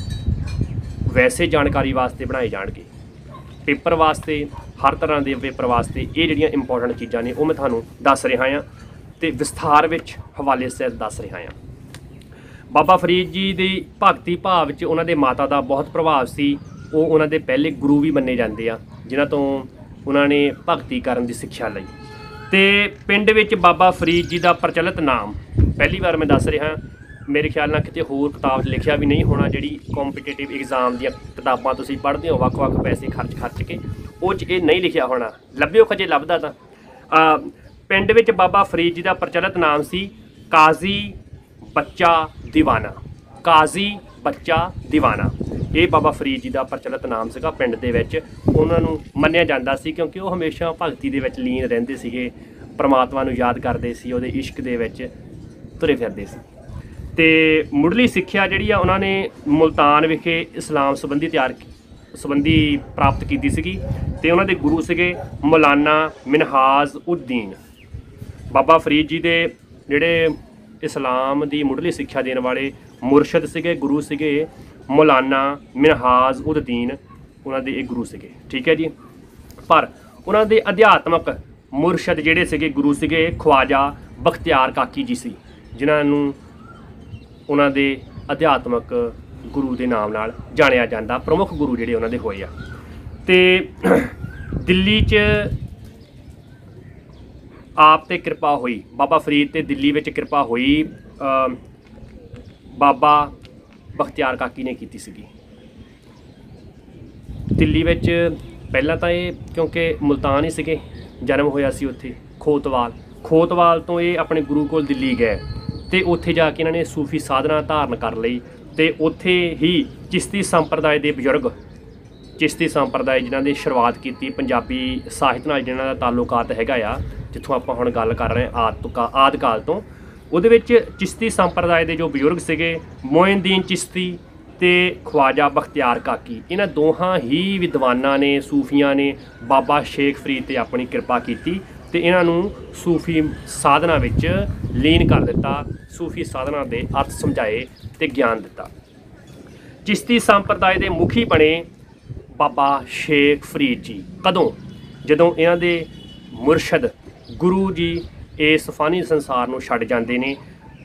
वैसे जानकारी वास्ते बनाए जाणगे, पेपर वास्ते, हर तरह के पेपर वास्ते। ये जिहड़ियां इंपॉर्टेंट चीज़ां ने वो मैं तुहानूं दस रहा हाँ ते विस्तार विच हवाले सहित दस रहा हाँ। बाबा फरीद जी की भगती भाव च उन्हां दे माता का बहुत प्रभाव सी। वो उन्हां दे पहले गुरु भी मन्ने जाते आ, जिन्हां तो उन्होंने भगती करन दी सिक्ख्या लई। ते पिंड विच बाबा फरीद जी का प्रचलित नाम पहली बार मैं दस रहा, मेरे ख्याल नाल किते होर किताब लिखिया भी नहीं होना। जिहड़ी कॉम्पीटेटिव एग्जाम दी किताबां तुसीं पढ़दे हो वक्-वक् पैसे खर्च के, वो च ये नहीं लिखिया होना। लभ्यो खजे लभदा तां पिंड विच बाबा फरीद जी का प्रचलित नाम सी काजी बच्चा दीवाना। काजी बच्चा दीवाना ये बाबा फरीद जी का प्रचलित नाम सीगा पिंड दे विच। उन्हां नूं मन्निया जांदा सी क्योंकि वो हमेशा भगती दे विच लीन रहिंदे सीगे, परमात्मा नूं याद करदे सी, उहदे इश्क दे विच तुरे फिरदे सी। ते मुढ़ली सिक्ख्या जिहड़ी आ उन्हां ने मुल्तान विखे इस्लाम संबंधी प्राप्त कीती सीगी। ते उन्हां दे गुरु सीगे मौलाना मिनहाज उद्दीन। बाबा फरीद जी दे जिहड़े इस्लाम की मुढ़ली सिक्ख्या देने वाले मुरशद सीगे, गुरु सीगे मौलाना मिनहाज उद्दीन, उन्होंने एक गुरु सीगे। ठीक है जी। पर उन्होंने अध्यात्मक मुरशद जिहड़े सीगे गुरु सीगे ख्वाजा बख्तियार काकी जी सी, जिन्होंने उन्होंने अध्यात्मक गुरु के नाम नाल जानिया जाता, प्रमुख गुरु जिहड़े उन्होंने होए आ। ते दिल्ली च आप ते कृपा हुई, बाबा फरीद ते दिल्ली विच कृपा हुई बाबा बख्तियार काकी ने की सीगी। दिल्ली विच पहला तो ये क्योंकि मुल्तान ही सीगे, जन्म होया सी उत्थे खोतवाल तो ये अपने गुरु कोल दिल्ली गए ते उत्थे जाके इन्होंने सूफी साधना धारण कर लई। ते उत्थे ही चिश्ती संप्रदाय के बजुर्ग, चिश्ती संप्रदाय जिन्हां दी शुरुआत की पंजाबी साहित्य नाल जिन्हां दा ताल्लुकात हैगा आ, जिथों आपां हुण गल कर रहे हैं आदि काल तो, उहदे विच चिश्ती संप्रदाय के जो बजुर्ग सीगे मोइनुद्दीन चिश्ती ते ख्वाजा बख्तियार काकी, इन्हां दोहां ही विद्वानां ने, सूफियां ने बाबा शेख फरीद ते अपनी कृपा की ते इन्हां नूं सूफी साधना विच लीन कर दिता, सूफी साधना के अर्थ समझाए ते ज्ञान दिता। चिश्ती संप्रदाय के मुखी बने बाबा शेख फरीद जी कदों, जदों इन्हां दे मुरशद गुरु जी इस फानी संसार नूं छड्ड जांदे ने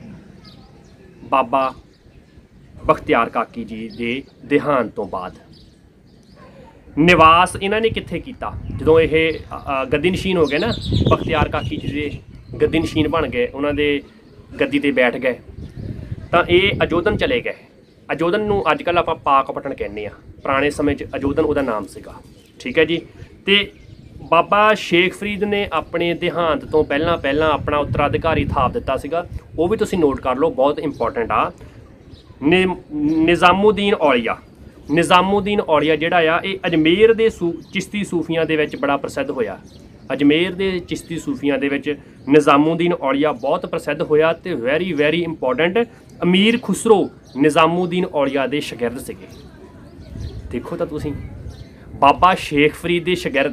बाबा बख्तियार काकी जी के देहांत तो बाद। निवास इन्हां ने कित्थे कीता जदों ये गद्दी नशीन हो गए ना, बख्तियार काकी जी के गद्दी नशीन बन गए, उन्होंने गद्दी ते बैठ गए, तो ये अजोधन चले गए। अजोधन नूं अजकल आपां पाकपटन कहने आ, पुराने समय च अजोधन उहदा नाम सीगा। ठीक है जी। ते बाबा शेख फरीद ने अपने देहांत तो पहला अपना उत्तराधिकारी थाप दिता सीगा, वो भी तुसीं नोट कर लो, बहुत इंपॉर्टेंट आ। निज़ामुद्दीन औलिया जिहड़ा आ ये अजमेर दे चिश्ती सूफियां दे विच बड़ा प्रसिद्ध होया। ਅਜਮੇਰ ਦੇ ਚਿਸ਼ਤੀ ਸੂਫੀਆਂ ਦੇ ਵਿੱਚ ਨਿਜ਼ਾਮੂਦੀਨ ਔਲੀਆ ਬਹੁਤ ਪ੍ਰਸਿੱਧ ਹੋਇਆ ਤੇ ਵੈਰੀ ਇੰਪੋਰਟੈਂਟ ਅਮੀਰ ਖੁਸਰੋ ਨਿਜ਼ਾਮੂਦੀਨ ਔਲੀਆ ਦੇ ਸ਼ਾਗਿਰਦ ਸੀਗੇ। ਦੇਖੋ ਤਾਂ ਤੁਸੀਂ, ਬਾਬਾ ਸ਼ੇਖ ਫਰੀਦ ਦੇ ਸ਼ਾਗਿਰਦ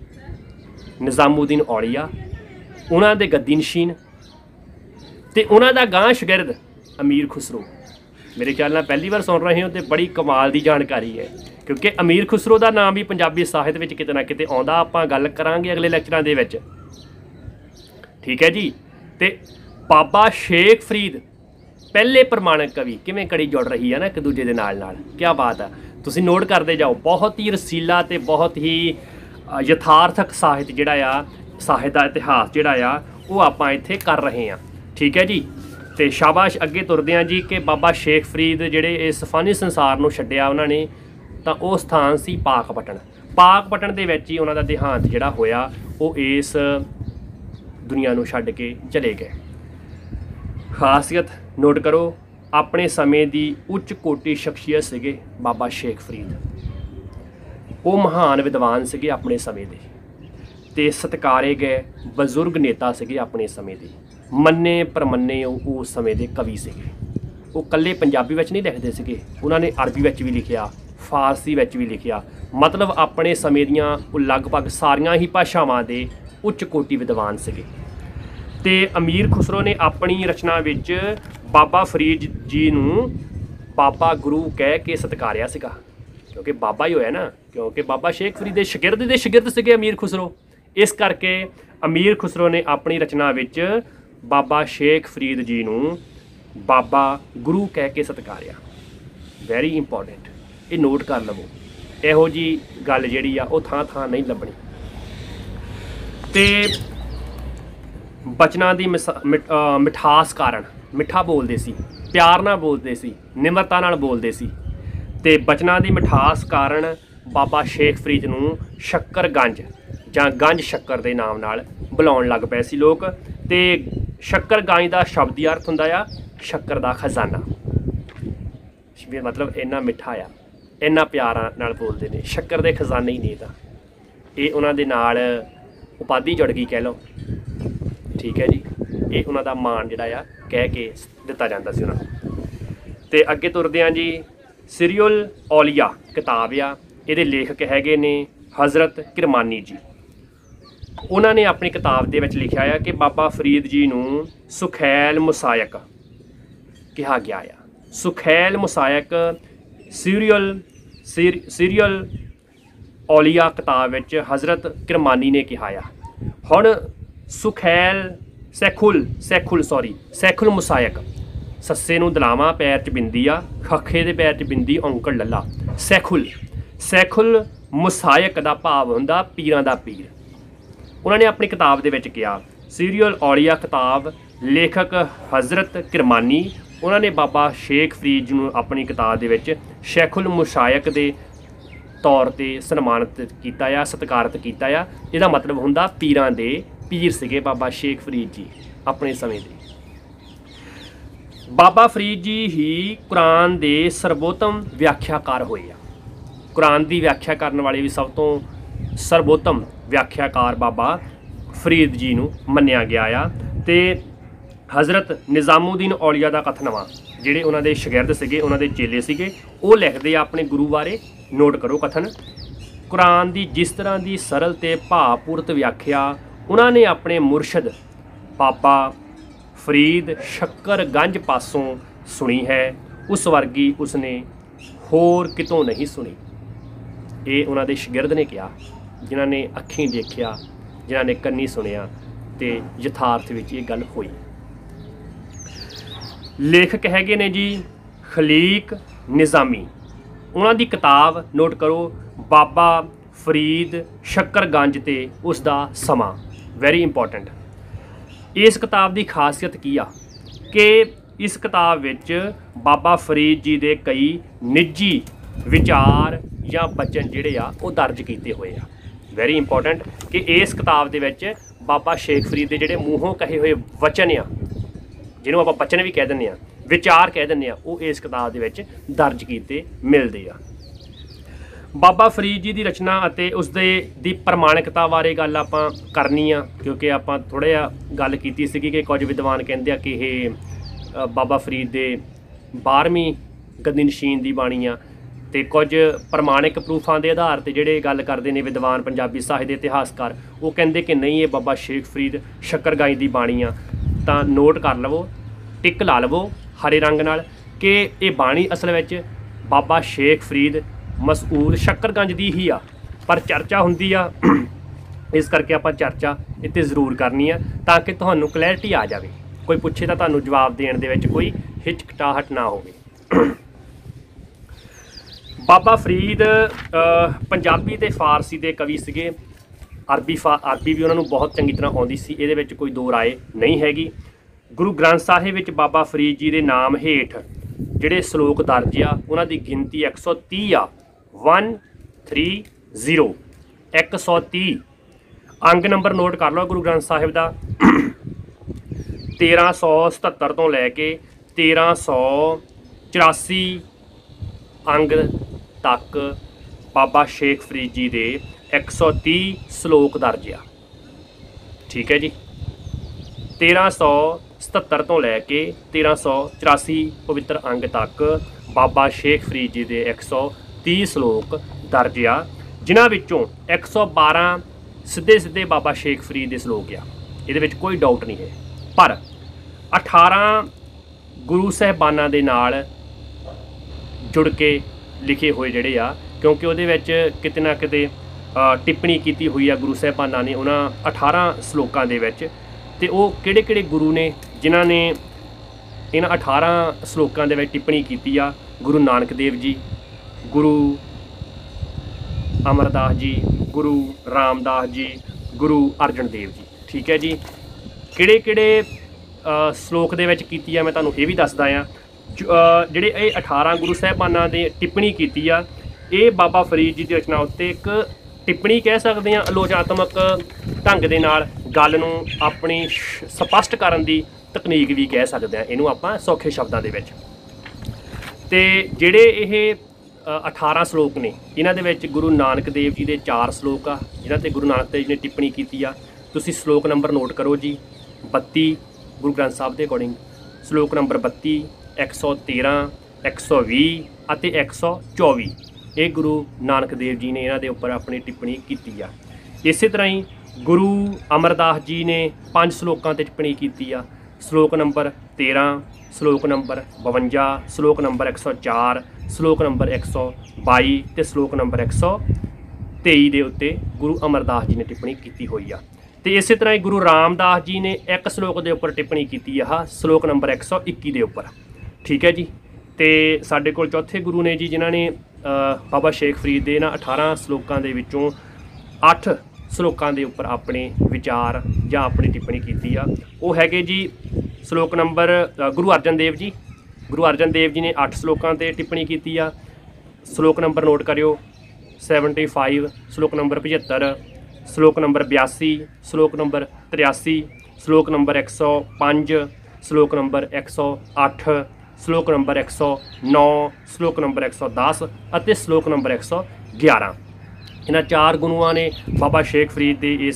ਨਿਜ਼ਾਮੂਦੀਨ ਔਲੀਆ, ਉਹਨਾਂ ਦੇ ਗੱਦੀ ਨਸ਼ੀਨ ਤੇ ਉਹਨਾਂ ਦਾ ਗਾਂ ਸ਼ਾਗਿਰਦ ਅਮੀਰ ਖੁਸਰੋ। ਮੇਰੇ ਖਿਆਲ ਨਾਲ ਪਹਿਲੀ ਵਾਰ ਸੁਣ ਰਹੇ ਹੋ ਤੇ ਬੜੀ ਕਮਾਲ ਦੀ ਜਾਣਕਾਰੀ ਹੈ, ਕਿਉਂਕਿ ਅਮੀਰ ਖੁਸਰੋ ਦਾ ਨਾਮ ਵੀ ਪੰਜਾਬੀ ਸਾਹਿਤ ਵਿੱਚ ਕਿਤੇ ਨਾ ਕਿਤੇ ਆਉਂਦਾ। ਆਪਾਂ ਗੱਲ ਕਰਾਂਗੇ ਅਗਲੇ ਲੈਕਚਰਾਂ ਦੇ ਵਿੱਚ, ਠੀਕ ਹੈ ਜੀ। ਤੇ ਬਾਬਾ ਸ਼ੇਖ ਫਰੀਦ ਪਹਿਲੇ ਪ੍ਰਮਾਣਕ ਕਵੀ, ਕਿਵੇਂ ਕੜੀ ਜੁੜ ਰਹੀ ਹੈ ਨਾ ਇੱਕ ਦੂਜੇ ਦੇ ਨਾਲ ਨਾਲ, ਕਿਆ ਬਾਤ ਹੈ। ਤੁਸੀਂ ਨੋਟ ਕਰਦੇ ਜਾਓ, ਬਹੁਤ ਹੀ ਰਸੀਲਾ ਤੇ ਬਹੁਤ ਹੀ ਯਥਾਰਥਕ ਸਾਹਿਤ ਜਿਹੜਾ ਆ, ਸਾਹਿਤ ਦਾ ਇਤਿਹਾਸ ਜਿਹੜਾ ਆ ਉਹ ਆਪਾਂ ਇੱਥੇ ਕਰ ਰਹੇ ਹਾਂ, ਠੀਕ ਹੈ ਜੀ। ਤੇ ਸ਼ਾਬਾਸ਼, ਅੱਗੇ ਤੁਰਦੇ ਹਾਂ ਜੀ ਕਿ ਬਾਬਾ ਸ਼ੇਖ ਫਰੀਦ ਜਿਹੜੇ ਇਸ ਫਾਨੀ ਸੰਸਾਰ ਨੂੰ ਛੱਡਿਆ ਉਹਨਾਂ ਨੇ, ਤਾਂ ਉਹ ਸਥਾਨ ਸੀ ਪਾਕਪਟਨ। ਪਾਕਪਟਨ ਦੇ ਵਿੱਚ ਹੀ ਉਹਨਾਂ ਦਾ ਦੇਹਾਂਤ ਜਿਹੜਾ ਹੋਇਆ, ਉਹ ਇਸ ਦੁਨੀਆ ਨੂੰ ਛੱਡ ਕੇ ਚਲੇ ਗਏ। ਖਾਸੀਅਤ ਨੋਟ ਕਰੋ, ਆਪਣੇ ਸਮੇਂ ਦੀ ਉੱਚ ਕੋਟੀ ਸ਼ਖਸੀਅਤ ਸੀਗੇ ਬਾਬਾ ਸ਼ੇਖ ਫਰੀਦ। ਉਹ ਮਹਾਨ ਵਿਦਵਾਨ ਸੀਗੇ ਆਪਣੇ ਸਮੇਂ ਦੇ ਤੇ ਸਤਿਕਾਰੇ ਗਏ ਬਜ਼ੁਰਗ ਨੇਤਾ ਸੀਗੇ ਆਪਣੇ ਸਮੇਂ ਦੇ, ਮੰਨੇ ਪ੍ਰਮੰਨੇ ਉਹ ਉਸ ਸਮੇਂ ਦੇ ਕਵੀ ਸੀਗੇ। ਉਹ ਇਕੱਲੇ ਪੰਜਾਬੀ ਵਿੱਚ ਨਹੀਂ ਲਿਖਦੇ ਸੀਗੇ, ਉਹਨਾਂ ਨੇ ਅਰਬੀ ਵਿੱਚ ਵੀ ਲਿਖਿਆ, ਫਾਰਸੀ ਵਿੱਚ ਵੀ ਲਿਖਿਆ, ਮਤਲਬ ਆਪਣੇ ਸਮੇਂ ਦੀਆਂ ਉਹ ਲਗਭਗ ਸਾਰੀਆਂ ਹੀ ਭਾਸ਼ਾਵਾਂ ਦੇ ਉੱਚ ਕੋਟੀ ਵਿਦਵਾਨ ਸੀਗੇ। ਤੇ ਅਮੀਰ ਖੁਸਰੋ ਨੇ ਆਪਣੀ ਰਚਨਾ ਵਿੱਚ ਬਾਬਾ ਫਰੀਦ ਜੀ ਨੂੰ ਬਾਬਾ ਗੁਰੂ ਕਹਿ ਕੇ ਸਤਿਕਾਰਿਆ ਸੀਗਾ, ਕਿਉਂਕਿ ਬਾਬਾ ਹੀ ਹੋਇਆ ਨਾ, ਕਿਉਂਕਿ ਬਾਬਾ ਸ਼ੇਖ ਫਰੀਦ ਦੇ ਸ਼ਾਗਿਰਦ ਸੀਗੇ ਅਮੀਰ ਖੁਸਰੋ। ਇਸ ਕਰਕੇ ਅਮੀਰ ਖੁਸਰੋ ਨੇ ਆਪਣੀ ਰਚਨਾ ਵਿੱਚ ਬਾਬਾ ਸ਼ੇਖ ਫਰੀਦ ਜੀ ਨੂੰ ਬਾਬਾ ਗੁਰੂ ਕਹਿ ਕੇ ਸਤਿਕਾਰਿਆ। ਵੈਰੀ ਇੰਪੋਰਟੈਂਟ, ਇਹ ਨੋਟ ਕਰ ਲਵੋ। ਇਹੋ ਜੀ ਗੱਲ ਜਿਹੜੀ ਆ ਉਹ ਥਾਂ ਨਹੀਂ ਲੱਭਣੀ। ਤੇ ਬਚਨਾਂ ਦੀ ਮਿਠਾਸ ਕਾਰਨ, ਮਿੱਠਾ ਬੋਲਦੇ ਸੀ, ਪਿਆਰ ਨਾਲ ਬੋਲਦੇ ਸੀ, ਨਿਮਰਤਾ ਨਾਲ ਬੋਲਦੇ ਸੀ। ਤੇ ਬਚਨਾਂ ਦੀ ਮਿਠਾਸ ਕਾਰਨ ਬਾਬਾ ਸ਼ੇਖ ਫਰੀਦ ਨੂੰ ਸ਼ੱਕਰਗੰਜ ਜਾਂ ਗੰਜ ਸ਼ੱਕਰ ਦੇ ਨਾਮ ਨਾਲ ਬੁਲਾਉਣ ਲੱਗ ਪਏ ਸੀ ਲੋਕ। ਤੇ ਸ਼ੱਕਰਗੰਜ ਦਾ ਸ਼ਬਦੀ ਅਰਥ ਹੁੰਦਾ ਆ ਸ਼ੱਕਰ ਦਾ ਖਜ਼ਾਨਾ, ਮਤਲਬ ਇੰਨਾ ਮਿੱਠਾ ਆ, ਇੰਨਾ ਪਿਆਰਾਂ ਨਾਲ ਬੋਲਦੇ ਨੇ, ਸ਼ੱਕਰ ਦੇ ਖਜ਼ਾਨੇ ਹੀ ਨੇ। ਤਾਂ ਇਹ ਉਹਨਾਂ ਦੇ ਨਾਲ ਉਪਾਧੀ ਜੁੜ ਗਈ ਕਹਿ ਲਓ, ਠੀਕ ਹੈ ਜੀ। ਇਹ ਉਹਨਾਂ ਦਾ ਮਾਣ ਜਿਹੜਾ ਆ ਕਹਿ ਕੇ ਦਿੱਤਾ ਜਾਂਦਾ ਸੀ ਉਹਨਾਂ ਨੂੰ। ਤੇ ਅੱਗੇ ਤੁਰਦੇ ਹਾਂ ਜੀ, ਸੀਰੀਅਲ ਔਲੀਆ ਕਿਤਾਬ ਆ, ਇਹਦੇ ਲੇਖਕ ਹੈਗੇ ਨੇ ਹਜ਼ਰਤ ਕਿਰਮਾਨੀ ਜੀ। ਉਹਨਾਂ ਨੇ ਆਪਣੀ ਕਿਤਾਬ ਦੇ ਵਿੱਚ ਲਿਖਿਆ ਆ ਕਿ ਬਾਬਾ ਫਰੀਦ ਜੀ ਨੂੰ ਸੁਖੈਲ ਮੁਸਾਇਕ ਕਿਹਾ ਗਿਆ ਆ। ਸੁਖੈਲ ਮੁਸਾਇਕ ਸੀਰੀਅਲ ਔਲੀਆ ਕਿਤਾਬ ਵਿੱਚ ਹਜ਼ਰਤ ਕਿਰਮਾਨੀ ਨੇ ਕਿਹਾ ਆ। ਹੁਣ ਸੈਖੁਲ ਮੁਸਾਇਕ, ਸੱਸੇ ਨੂੰ ਦਲਾਵਾਂ ਪੈਰ 'ਚ ਬਿੰਦੀ ਆ, ਖੱਖੇ ਦੇ ਪੈਰ 'ਚ ਬਿੰਦੀ, ਔਂਕੜ ਲੱਲਾ। ਸੈਖੁਲ ਮੁਸਾਇਕ ਦਾ ਭਾਵ ਹੁੰਦਾ ਪੀਰਾਂ ਦਾ ਪੀਰ। ਉਹਨਾਂ ਨੇ ਆਪਣੀ ਕਿਤਾਬ ਦੇ ਵਿੱਚ ਕਿਹਾ, ਸੀਰੀਅਲ ਔਲੀਆ ਕਿਤਾਬ, ਲੇਖਕ ਹਜ਼ਰਤ ਕਿਰਮਾਨੀ, ਉਹਨਾਂ ਨੇ ਬਾਬਾ ਸ਼ੇਖ ਫਰੀਦ ਜੀ ਨੂੰ ਆਪਣੀ ਕਿਤਾਬ ਦੇ ਵਿੱਚ ਸ਼ੈਖੁਲ ਮੁਸਾਇਕ ਦੇ ਤੌਰ 'ਤੇ ਸਨਮਾਨਿਤ ਕੀਤਾ ਆ, ਸਤਿਕਾਰਤ ਕੀਤਾ ਆ। ਇਹਦਾ ਮਤਲਬ ਹੁੰਦਾ ਪੀਰਾਂ ਦੇ ਪੀਰ ਸੀਗੇ ਬਾਬਾ ਸ਼ੇਖ ਫਰੀਦ ਜੀ ਆਪਣੇ ਸਮੇਂ ਦੇ। ਬਾਬਾ ਫਰੀਦ ਜੀ ਹੀ ਕੁਰਾਨ ਦੇ ਸਰਬੋਤਮ ਵਿਆਖਿਆਕਾਰ ਹੋਏ ਆ। ਕੁਰਾਨ ਦੀ ਵਿਆਖਿਆ ਕਰਨ ਵਾਲੇ ਵੀ ਸਭ ਤੋਂ ਸਰਬੋਤਮ ਵਿਆਖਿਆਕਾਰ ਬਾਬਾ ਫਰੀਦ ਜੀ ਨੂੰ ਮੰਨਿਆ ਗਿਆ ਆ। ਤੇ ਹਜ਼ਰਤ ਨਿਜ਼ਾਮੂਦੀਨ ਔਲੀਆ ਦਾ ਕਥਨਵਾ, ਜਿਹੜੇ ਉਹਨਾਂ ਦੇ ਸ਼ਾਗਿਰਦ ਸੀਗੇ, ਉਹਨਾਂ ਦੇ ਚੇਲੇ ਸੀਗੇ, ਉਹ ਲਿਖਦੇ ਆ ਆਪਣੇ ਗੁਰੂ ਬਾਰੇ। ਨੋਟ ਕਰੋ ਕਥਨ, ਕੁਰਾਨ ਦੀ ਜਿਸ ਤਰ੍ਹਾਂ ਦੀ ਸਰਲ ਤੇ ਭਾਵਪੂਰਤ ਵਿਆਖਿਆ ਉਹਨਾਂ ਨੇ ਆਪਣੇ ਮੁਰਸ਼ਦ ਬਾਬਾ ਫਰੀਦ ਸ਼ੱਕਰਗੰਜ ਪਾਸੋਂ ਸੁਣੀ ਹੈ, ਉਸ ਵਰਗੀ ਉਸਨੇ ਹੋਰ ਕਿਤੋਂ ਨਹੀਂ ਸੁਣੀ। ਇਹ ਉਹਨਾਂ ਦੇ ਸ਼ਾਗਿਰਦ ਨੇ ਕਿਹਾ, ਜਿਨ੍ਹਾਂ ਨੇ ਅੱਖੀਂ ਦੇਖਿਆ, ਜਿਨ੍ਹਾਂ ਨੇ ਕੰਨੀ ਸੁਣਿਆ ਤੇ ਯਥਾਰਥ ਵਿੱਚ ਇਹ ਗੱਲ ਹੋਈ। ਲੇਖਕ ਹੈਗੇ ਨੇ ਜੀ ਖਲੀਕ ਨਿਜ਼ਾਮੀ। ਉਹਨਾਂ ਦੀ ਕਿਤਾਬ ਨੋਟ ਕਰੋ, ਬਾਬਾ ਫਰੀਦ ਸ਼ੱਕਰਗੰਜ ਤੇ ਉਸ ਦਾ ਸਮਾਂ। Very important. ਇਸ ਕਿਤਾਬ ਦੀ ਖਾਸੀਅਤ ਕੀ ਆ ਕਿ ਇਸ ਕਿਤਾਬ ਵਿੱਚ ਬਾਬਾ ਫਰੀਦ ਜੀ ਦੇ ਕਈ ਨਿੱਜੀ ਵਿਚਾਰ ਜਾਂ ਬਚਨ ਜਿਹੜੇ ਆ ਉਹ ਦਰਜ ਕੀਤੇ ਹੋਏ ਆ। ਵੈਰੀ ਇੰਪੋਰਟੈਂਟ ਕਿ ਇਸ ਕਿਤਾਬ ਦੇ ਵਿੱਚ ਬਾਬਾ ਸ਼ੇਖ ਫਰੀਦ ਦੇ ਜਿਹੜੇ ਮੂੰਹੋਂ ਕਹੇ ਹੋਏ ਵਚਨ ਆ, ਜਿਹਨੂੰ ਆਪਾਂ ਬਚਨ ਵੀ ਕਹਿ ਦਿੰਦੇ ਆ, ਵਿਚਾਰ ਕਹਿ ਦਿੰਦੇ ਆ, ਉਹ ਇਸ ਕਿਤਾਬ ਦੇ ਵਿੱਚ ਦਰਜ ਕੀਤੇ ਮਿਲਦੇ ਆ। ਬਾਬਾ ਫਰੀਦ ਜੀ ਦੀ ਰਚਨਾ ਅਤੇ ਉਸ ਦੀ ਪ੍ਰਮਾਣਿਕਤਾ ਬਾਰੇ ਗੱਲ ਆਪਾਂ ਕਰਨੀ ਆ, ਕਿਉਂਕਿ ਆਪਾਂ ਥੋੜ੍ਹਾ ਜਿਹਾ ਗੱਲ ਕੀਤੀ ਸੀਗੀ ਕਿ ਕੁਝ ਵਿਦਵਾਨ ਕਹਿੰਦੇ ਆ ਕਿ ਇਹ ਬਾਬਾ ਫਰੀਦ ਦੇ 12ਵੀਂ ਗੱਦੀ ਨਸ਼ੀਨ ਦੀ ਬਾਣੀ ਆ, ਤੇ ਕੁਝ ਪ੍ਰਮਾਣਿਕ ਪ੍ਰੂਫਾਂ ਦੇ ਆਧਾਰ ਤੇ ਜਿਹੜੇ ਗੱਲ ਕਰਦੇ ਨੇ ਵਿਦਵਾਨ ਪੰਜਾਬੀ ਸਾਹਿਤ ਦੇ ਇਤਿਹਾਸਕਾਰ, ਉਹ ਕਹਿੰਦੇ ਕਿ ਨਹੀਂ, ਇਹ ਬਾਬਾ ਸ਼ੇਖ ਫਰੀਦ ਸ਼ੱਕਰਗੰਜ ਦੀ ਬਾਣੀ ਆ। ਤਾਂ ਨੋਟ ਕਰ ਲਵੋ, ਟਿਕ ਲਾ ਲਵੋ ਹਰੇ ਰੰਗ ਨਾਲ ਕਿ ਇਹ ਬਾਣੀ ਅਸਲ ਵਿੱਚ ਬਾਬਾ ਸ਼ੇਖ ਫਰੀਦ ਮਸਊਦ ਸ਼ੱਕਰਗੰਜ ਦੀ ਹੀ ਆ, ਪਰ ਚਰਚਾ ਹੁੰਦੀ ਆ, ਇਸ ਕਰਕੇ ਆਪਾਂ ਚਰਚਾ ਇੱਥੇ ਜ਼ਰੂਰ ਕਰਨੀ ਆ ਤਾਂ ਕਿ ਤੁਹਾਨੂੰ ਕਲੈਰਿਟੀ ਆ ਜਾਵੇ, ਕੋਈ ਪੁੱਛੇ ਤਾਂ ਤੁਹਾਨੂੰ ਜਵਾਬ ਦੇਣ ਦੇ ਵਿੱਚ ਕੋਈ ਹਿਚਕਟਾਹਟ ਨਾ ਹੋਵੇ। ਬਾਬਾ ਫਰੀਦ ਪੰਜਾਬੀ ਤੇ ਫਾਰਸੀ ਦੇ ਕਵੀ ਸੀਗੇ। ਅਰਬੀ ਵੀ ਉਹਨਾਂ ਨੂੰ ਬਹੁਤ ਚੰਗੀ ਤਰ੍ਹਾਂ ਆਉਂਦੀ ਸੀ, ਇਹਦੇ ਵਿੱਚ ਕੋਈ ਦੋ ਰਾਏ ਨਹੀਂ ਹੈਗੀ। ਗੁਰੂ ਗ੍ਰੰਥ ਸਾਹਿਬ ਵਿੱਚ ਬਾਬਾ ਫਰੀਦ ਜੀ ਦੇ ਨਾਮ ਹੇਠ ਜਿਹੜੇ ਸ਼ਲੋਕ ਦਰਜ ਆ ਉਹਨਾਂ ਦੀ ਗਿਣਤੀ 130 ਆ, 130 130। ਅੰਗ ਨੰਬਰ ਨੋਟ ਕਰ ਲਓ ਗੁਰੂ ਗ੍ਰੰਥ ਸਾਹਿਬ ਦਾ 1377 ਤੋਂ ਲੈ ਕੇ 1384 ਅੰਗ ਤੱਕ ਬਾਬਾ ਸ਼ੇਖ ਫਰੀਦ ਜੀ ਦੇ 130 ਸ਼ਲੋਕ ਦਰਜ ਆ। ਠੀਕ ਹੈ ਜੀ, 1377 ਤੋਂ ਲੈ ਕੇ 1384 ਪਵਿੱਤਰ ਅੰਗ ਤੱਕ ਬਾਬਾ ਸ਼ੇਖ ਫਰੀਦ ਜੀ ਦੇ 130 ਸ਼ਲੋਕ ਦਰਜ ਆ, ਜਿਨ੍ਹਾਂ ਵਿੱਚੋਂ 112 ਸਿੱਧੇ ਬਾਬਾ ਸ਼ੇਖ ਫਰੀਦ ਦੇ ਸ਼ਲੋਕ ਆ, ਇਹਦੇ ਵਿੱਚ ਕੋਈ ਡਾਊਟ ਨਹੀਂ ਹੈ। ਪਰ 18 ਗੁਰੂ ਸਾਹਿਬਾਨਾਂ ਦੇ ਨਾਲ ਜੁੜ ਕੇ ਲਿਖੇ ਹੋਏ ਜਿਹੜੇ ਆ, ਕਿਉਂਕਿ ਉਹਦੇ ਵਿੱਚ ਕਿਤੇ ਨਾ ਕਿਤੇ ਟਿੱਪਣੀ ਕੀਤੀ ਹੋਈ ਆ ਗੁਰੂ ਸਾਹਿਬਾਨਾਂ ਨੇ ਉਹਨਾਂ 18 ਸ਼ਲੋਕਾਂ ਦੇ ਵਿੱਚ, ਤੇ ਉਹ ਕਿਹੜੇ ਗੁਰੂ ਨੇ ਜਿਨ੍ਹਾਂ ਨੇ ਇਹਨਾਂ 18 ਸ਼ਲੋਕਾਂ ਦੇ ਵਿੱਚ ਟਿੱਪਣੀ ਕੀਤੀ ਆ? ਗੁਰੂ ਨਾਨਕ ਦੇਵ ਜੀ, ਗੁਰੂ ਅਮਰਦਾਸ ਜੀ, ਗੁਰੂ ਰਾਮਦਾਸ ਜੀ, ਗੁਰੂ ਅਰਜਨ ਦੇਵ ਜੀ। ਠੀਕ ਹੈ ਜੀ, ਕਿਹੜੇ ਸ਼ਲੋਕ ਦੇ ਵਿੱਚ ਕੀਤੀ ਆ ਮੈਂ ਤੁਹਾਨੂੰ ਇਹ ਵੀ ਦੱਸਦਾ ਆ। ਜਿਹੜੇ ਇਹ 18 ਗੁਰੂ ਸਾਹਿਬਾਨਾਂ ਦੇ ਟਿੱਪਣੀ ਕੀਤੀ ਆ, ਇਹ ਬਾਬਾ ਫਰੀਦ ਜੀ ਦੀ ਰਚਨਾ ਉੱਤੇ ਇੱਕ ਟਿੱਪਣੀ ਕਹਿ ਸਕਦੇ ਹਾਂ, ਆਲੋਚਨਾਤਮਕ ਢੰਗ ਦੇ ਨਾਲ ਗੱਲ ਨੂੰ ਆਪਣੀ ਸਪਸ਼ਟ ਕਰਨ ਦੀ ਤਕਨੀਕ ਵੀ ਕਹਿ ਸਕਦੇ ਹਾਂ ਇਹਨੂੰ ਆਪਾਂ ਸੌਖੇ ਸ਼ਬਦਾਂ ਦੇ ਵਿੱਚ। ਤੇ ਜਿਹੜੇ ਇਹ 18 ਸ਼ਲੋਕ ਨੇ, ਇਹਨਾਂ ਦੇ ਵਿੱਚ ਗੁਰੂ ਨਾਨਕ ਦੇਵ ਜੀ ਦੇ 4 ਸ਼ਲੋਕ ਆ ਜਿਨ੍ਹਾਂ ਤੇ ਗੁਰੂ ਨਾਨਕ ਦੇਵ ਜੀ ਨੇ ਟਿੱਪਣੀ ਕੀਤੀ ਆ। ਤੁਸੀਂ ਸ਼ਲੋਕ ਨੰਬਰ ਨੋਟ ਕਰੋ ਜੀ, 32 ਗੁਰੂ ਗ੍ਰੰਥ ਸਾਹਿਬ ਦੇ ਅਕੋਰਡਿੰਗ, ਸ਼ਲੋਕ ਨੰਬਰ 32, 113, 120 ਅਤੇ 124 ਇਹ ਗੁਰੂ ਨਾਨਕ ਦੇਵ ਜੀ ਨੇ ਇਹਨਾਂ ਦੇ ਉੱਪਰ ਆਪਣੀ ਟਿੱਪਣੀ ਕੀਤੀ ਆ। ਇਸੇ ਤਰ੍ਹਾਂ ਹੀ ਗੁਰੂ ਅਮਰਦਾਸ ਜੀ ਨੇ 5 ਸ਼ਲੋਕਾਂ ਤੇ ਟਿੱਪਣੀ ਕੀਤੀ ਆ। ਸ਼ਲੋਕ ਨੰਬਰ 13, ਸ਼ਲੋਕ ਨੰਬਰ 52, ਸ਼ਲੋਕ ਨੰਬਰ 104, ਸ਼ਲੋਕ ਨੰਬਰ 122 ਤੇ ਸ਼ਲੋਕ ਨੰਬਰ 123 ਦੇ ਉੱਤੇ ਗੁਰੂ ਅਮਰਦਾਸ ਜੀ ਨੇ ਟਿੱਪਣੀ ਕੀਤੀ ਹੋਈ ਆ। ਤੇ ਇਸੇ ਤਰ੍ਹਾਂ ਹੀ ਗੁਰੂ ਰਾਮਦਾਸ ਜੀ ਨੇ ਇੱਕ ਸ਼ਲੋਕ ਦੇ ਉੱਪਰ ਟਿੱਪਣੀ ਕੀਤੀ ਆ, ਸ਼ਲੋਕ ਨੰਬਰ 121 ਦੇ ਉੱਪਰ। ਠੀਕ ਹੈ ਜੀ, ਤੇ ਸਾਡੇ ਕੋਲ ਚੌਥੇ ਗੁਰੂ ਨੇ ਜੀ ਜਿਨ੍ਹਾਂ ਨੇ ਬਾਬਾ ਸ਼ੇਖ ਫਰੀਦ ਦੇ ਇਹਨਾਂ 18 ਸ਼ਲੋਕਾਂ ਦੇ ਵਿੱਚੋਂ 8 ਸ਼ਲੋਕਾਂ ਦੇ ਉੱਪਰ ਆਪਣੇ ਵਿਚਾਰ ਜਾਂ ਆਪਣੀ ਟਿੱਪਣੀ ਕੀਤੀ ਆ। ਉਹ ਹੈਗੇ ਜੀ ਸ਼ਲੋਕ ਨੰਬਰ ਗੁਰੂ ਅਰਜਨ ਦੇਵ ਜੀ। ਗੁਰੂ ਅਰਜਨ ਦੇਵ ਜੀ ਨੇ 8 ਸ਼ਲੋਕਾਂ ਤੇ ਟਿੱਪਣੀ ਕੀਤੀ ਆ। ਸ਼ਲੋਕ ਨੰਬਰ ਨੋਟ ਕਰਿਓ 75, ਸ਼ਲੋਕ ਨੰਬਰ 75, ਸ਼ਲੋਕ ਨੰਬਰ 82, ਸ਼ਲੋਕ ਨੰਬਰ 83, ਸ਼ਲੋਕ ਨੰਬਰ 105, ਸ਼ਲੋਕ ਨੰਬਰ 108, ਸ਼ਲੋਕ ਨੰਬਰ 109, ਸ਼ਲੋਕ ਨੰਬਰ 110 ਅਤੇ ਸ਼ਲੋਕ ਨੰਬਰ 111। ਇਹਨਾਂ 4 ਗੁਰੂਆਂ ਨੇ ਬਾਬਾ ਸ਼ੇਖ ਫਰੀਦ ਦੇ ਇਸ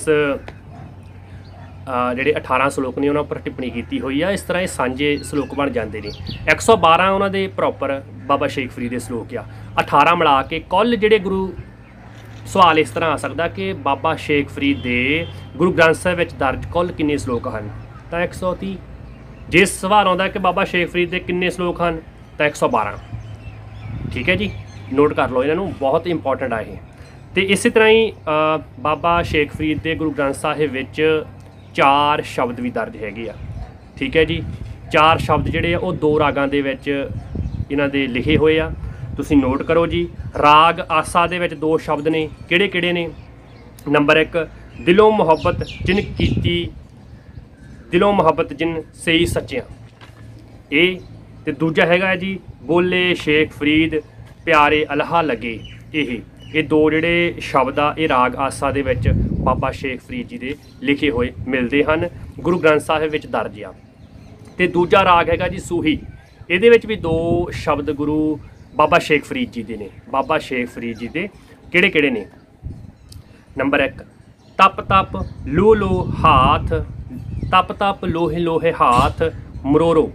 ਜਿਹੜੇ 18 ਸ਼ਲੋਕ ਨੇ ਉਹਨਾਂ ਉੱਪਰ ਟਿੱਪਣੀ ਕੀਤੀ ਹੋਈ ਆ। ਇਸ ਤਰ੍ਹਾਂ ਇਹ ਸਾਂਝੇ ਸ਼ਲੋਕ ਬਣ ਜਾਂਦੇ ਨੇ। 112 ਉਹਨਾਂ ਦੇ ਪ੍ਰੋਪਰ ਬਾਬਾ ਸ਼ੇਖ ਫਰੀਦ ਦੇ ਸ਼ਲੋਕ ਆ। 18 ਮਿਲਾ ਕੇ ਕੁੱਲ ਜਿਹੜੇ ਗੁਰੂ, ਸਵਾਲ ਇਸ ਤਰ੍ਹਾਂ ਆ ਸਕਦਾ ਕਿ ਬਾਬਾ ਸ਼ੇਖ ਫਰੀਦ ਦੇ ਗੁਰੂ ਗ੍ਰੰਥ ਸਾਹਿਬ ਵਿੱਚ ਦਰਜ ਕੁੱਲ ਕਿੰਨੇ ਸ਼ਲੋਕ ਹਨ? ਤਾਂ 130। ਜੇ ਸਵਾਲ ਆਉਂਦਾ ਕਿ ਬਾਬਾ ਸ਼ੇਖ ਫਰੀਦ ਦੇ ਕਿੰਨੇ ਸ਼ਲੋਕ ਹਨ ਤਾਂ 112। ਠੀਕ ਹੈ ਜੀ, ਨੋਟ ਕਰ ਲਓ ਇਹਨਾਂ ਨੂੰ, ਬਹੁਤ ਇੰਪੋਰਟੈਂਟ ਆ ਇਹ। ਤੇ ਇਸੇ ਤਰ੍ਹਾਂ ਹੀ ਬਾਬਾ ਸ਼ੇਖ ਫਰੀਦ ਦੇ ਗੁਰੂ ਗ੍ਰੰਥ ਸਾਹਿਬ ਵਿੱਚ 4 ਸ਼ਬਦ ਵੀ ਦਰਜ ਹੈਗੇ ਆ। ਠੀਕ ਹੈ ਜੀ, 4 ਸ਼ਬਦ ਜਿਹੜੇ ਆ ਉਹ 2 ਰਾਗਾਂ ਦੇ ਵਿੱਚ ਇਹਨਾਂ ਦੇ ਲਿਖੇ ਹੋਏ ਆ। ਤੁਸੀਂ ਨੋਟ ਕਰੋ ਜੀ। ਰਾਗ ਆਸਾ ਦੇ ਵਿੱਚ 2 ਸ਼ਬਦ ਨੇ, ਕਿਹੜੇ ਨੇ? ਨੰਬਰ 1 ਦਿਲੋਂ ਮੁਹੱਬਤ ਜਿਨ ਕੀਤੀ, ਦਿਲੋਂ ਮੁਹੱਬਤ ਜਿਨ ਸਹੀ ਸੱਚਿਆਂ, ਇਹ। ਤੇ ਦੂਜਾ ਹੈਗਾ ਜੀ ਬੋਲੇ ਸ਼ੇਖ ਫਰੀਦ ਪਿਆਰੇ ਅਲਹਾ ਲੱਗੇ। ਇਹ 2 ਜਿਹੜੇ ਸ਼ਬਦ ਆ ਇਹ ਰਾਗ ਆਸਾ ਦੇ ਵਿੱਚ ਬਾਬਾ ਸ਼ੇਖ ਫਰੀਦ ਜੀ ਦੇ ਲਿਖੇ ਹੋਏ ਮਿਲਦੇ ਹਨ, ਗੁਰੂ ਗ੍ਰੰਥ ਸਾਹਿਬ ਵਿੱਚ ਦਰਜ ਆ। ਤੇ ਦੂਜਾ ਰਾਗ ਹੈਗਾ ਜੀ ਸੂਹੀ, ਇਹਦੇ ਵਿੱਚ ਵੀ 2 ਸ਼ਬਦ ਗੁਰੂ बाबा शेख फरीद जी दे ने। बाबा शेख फरीद जी दे किहड़े किहड़े ने? नंबर 1 तप तप लो लो हाथ, तप तप लोहे लोहे हाथ मरोरो।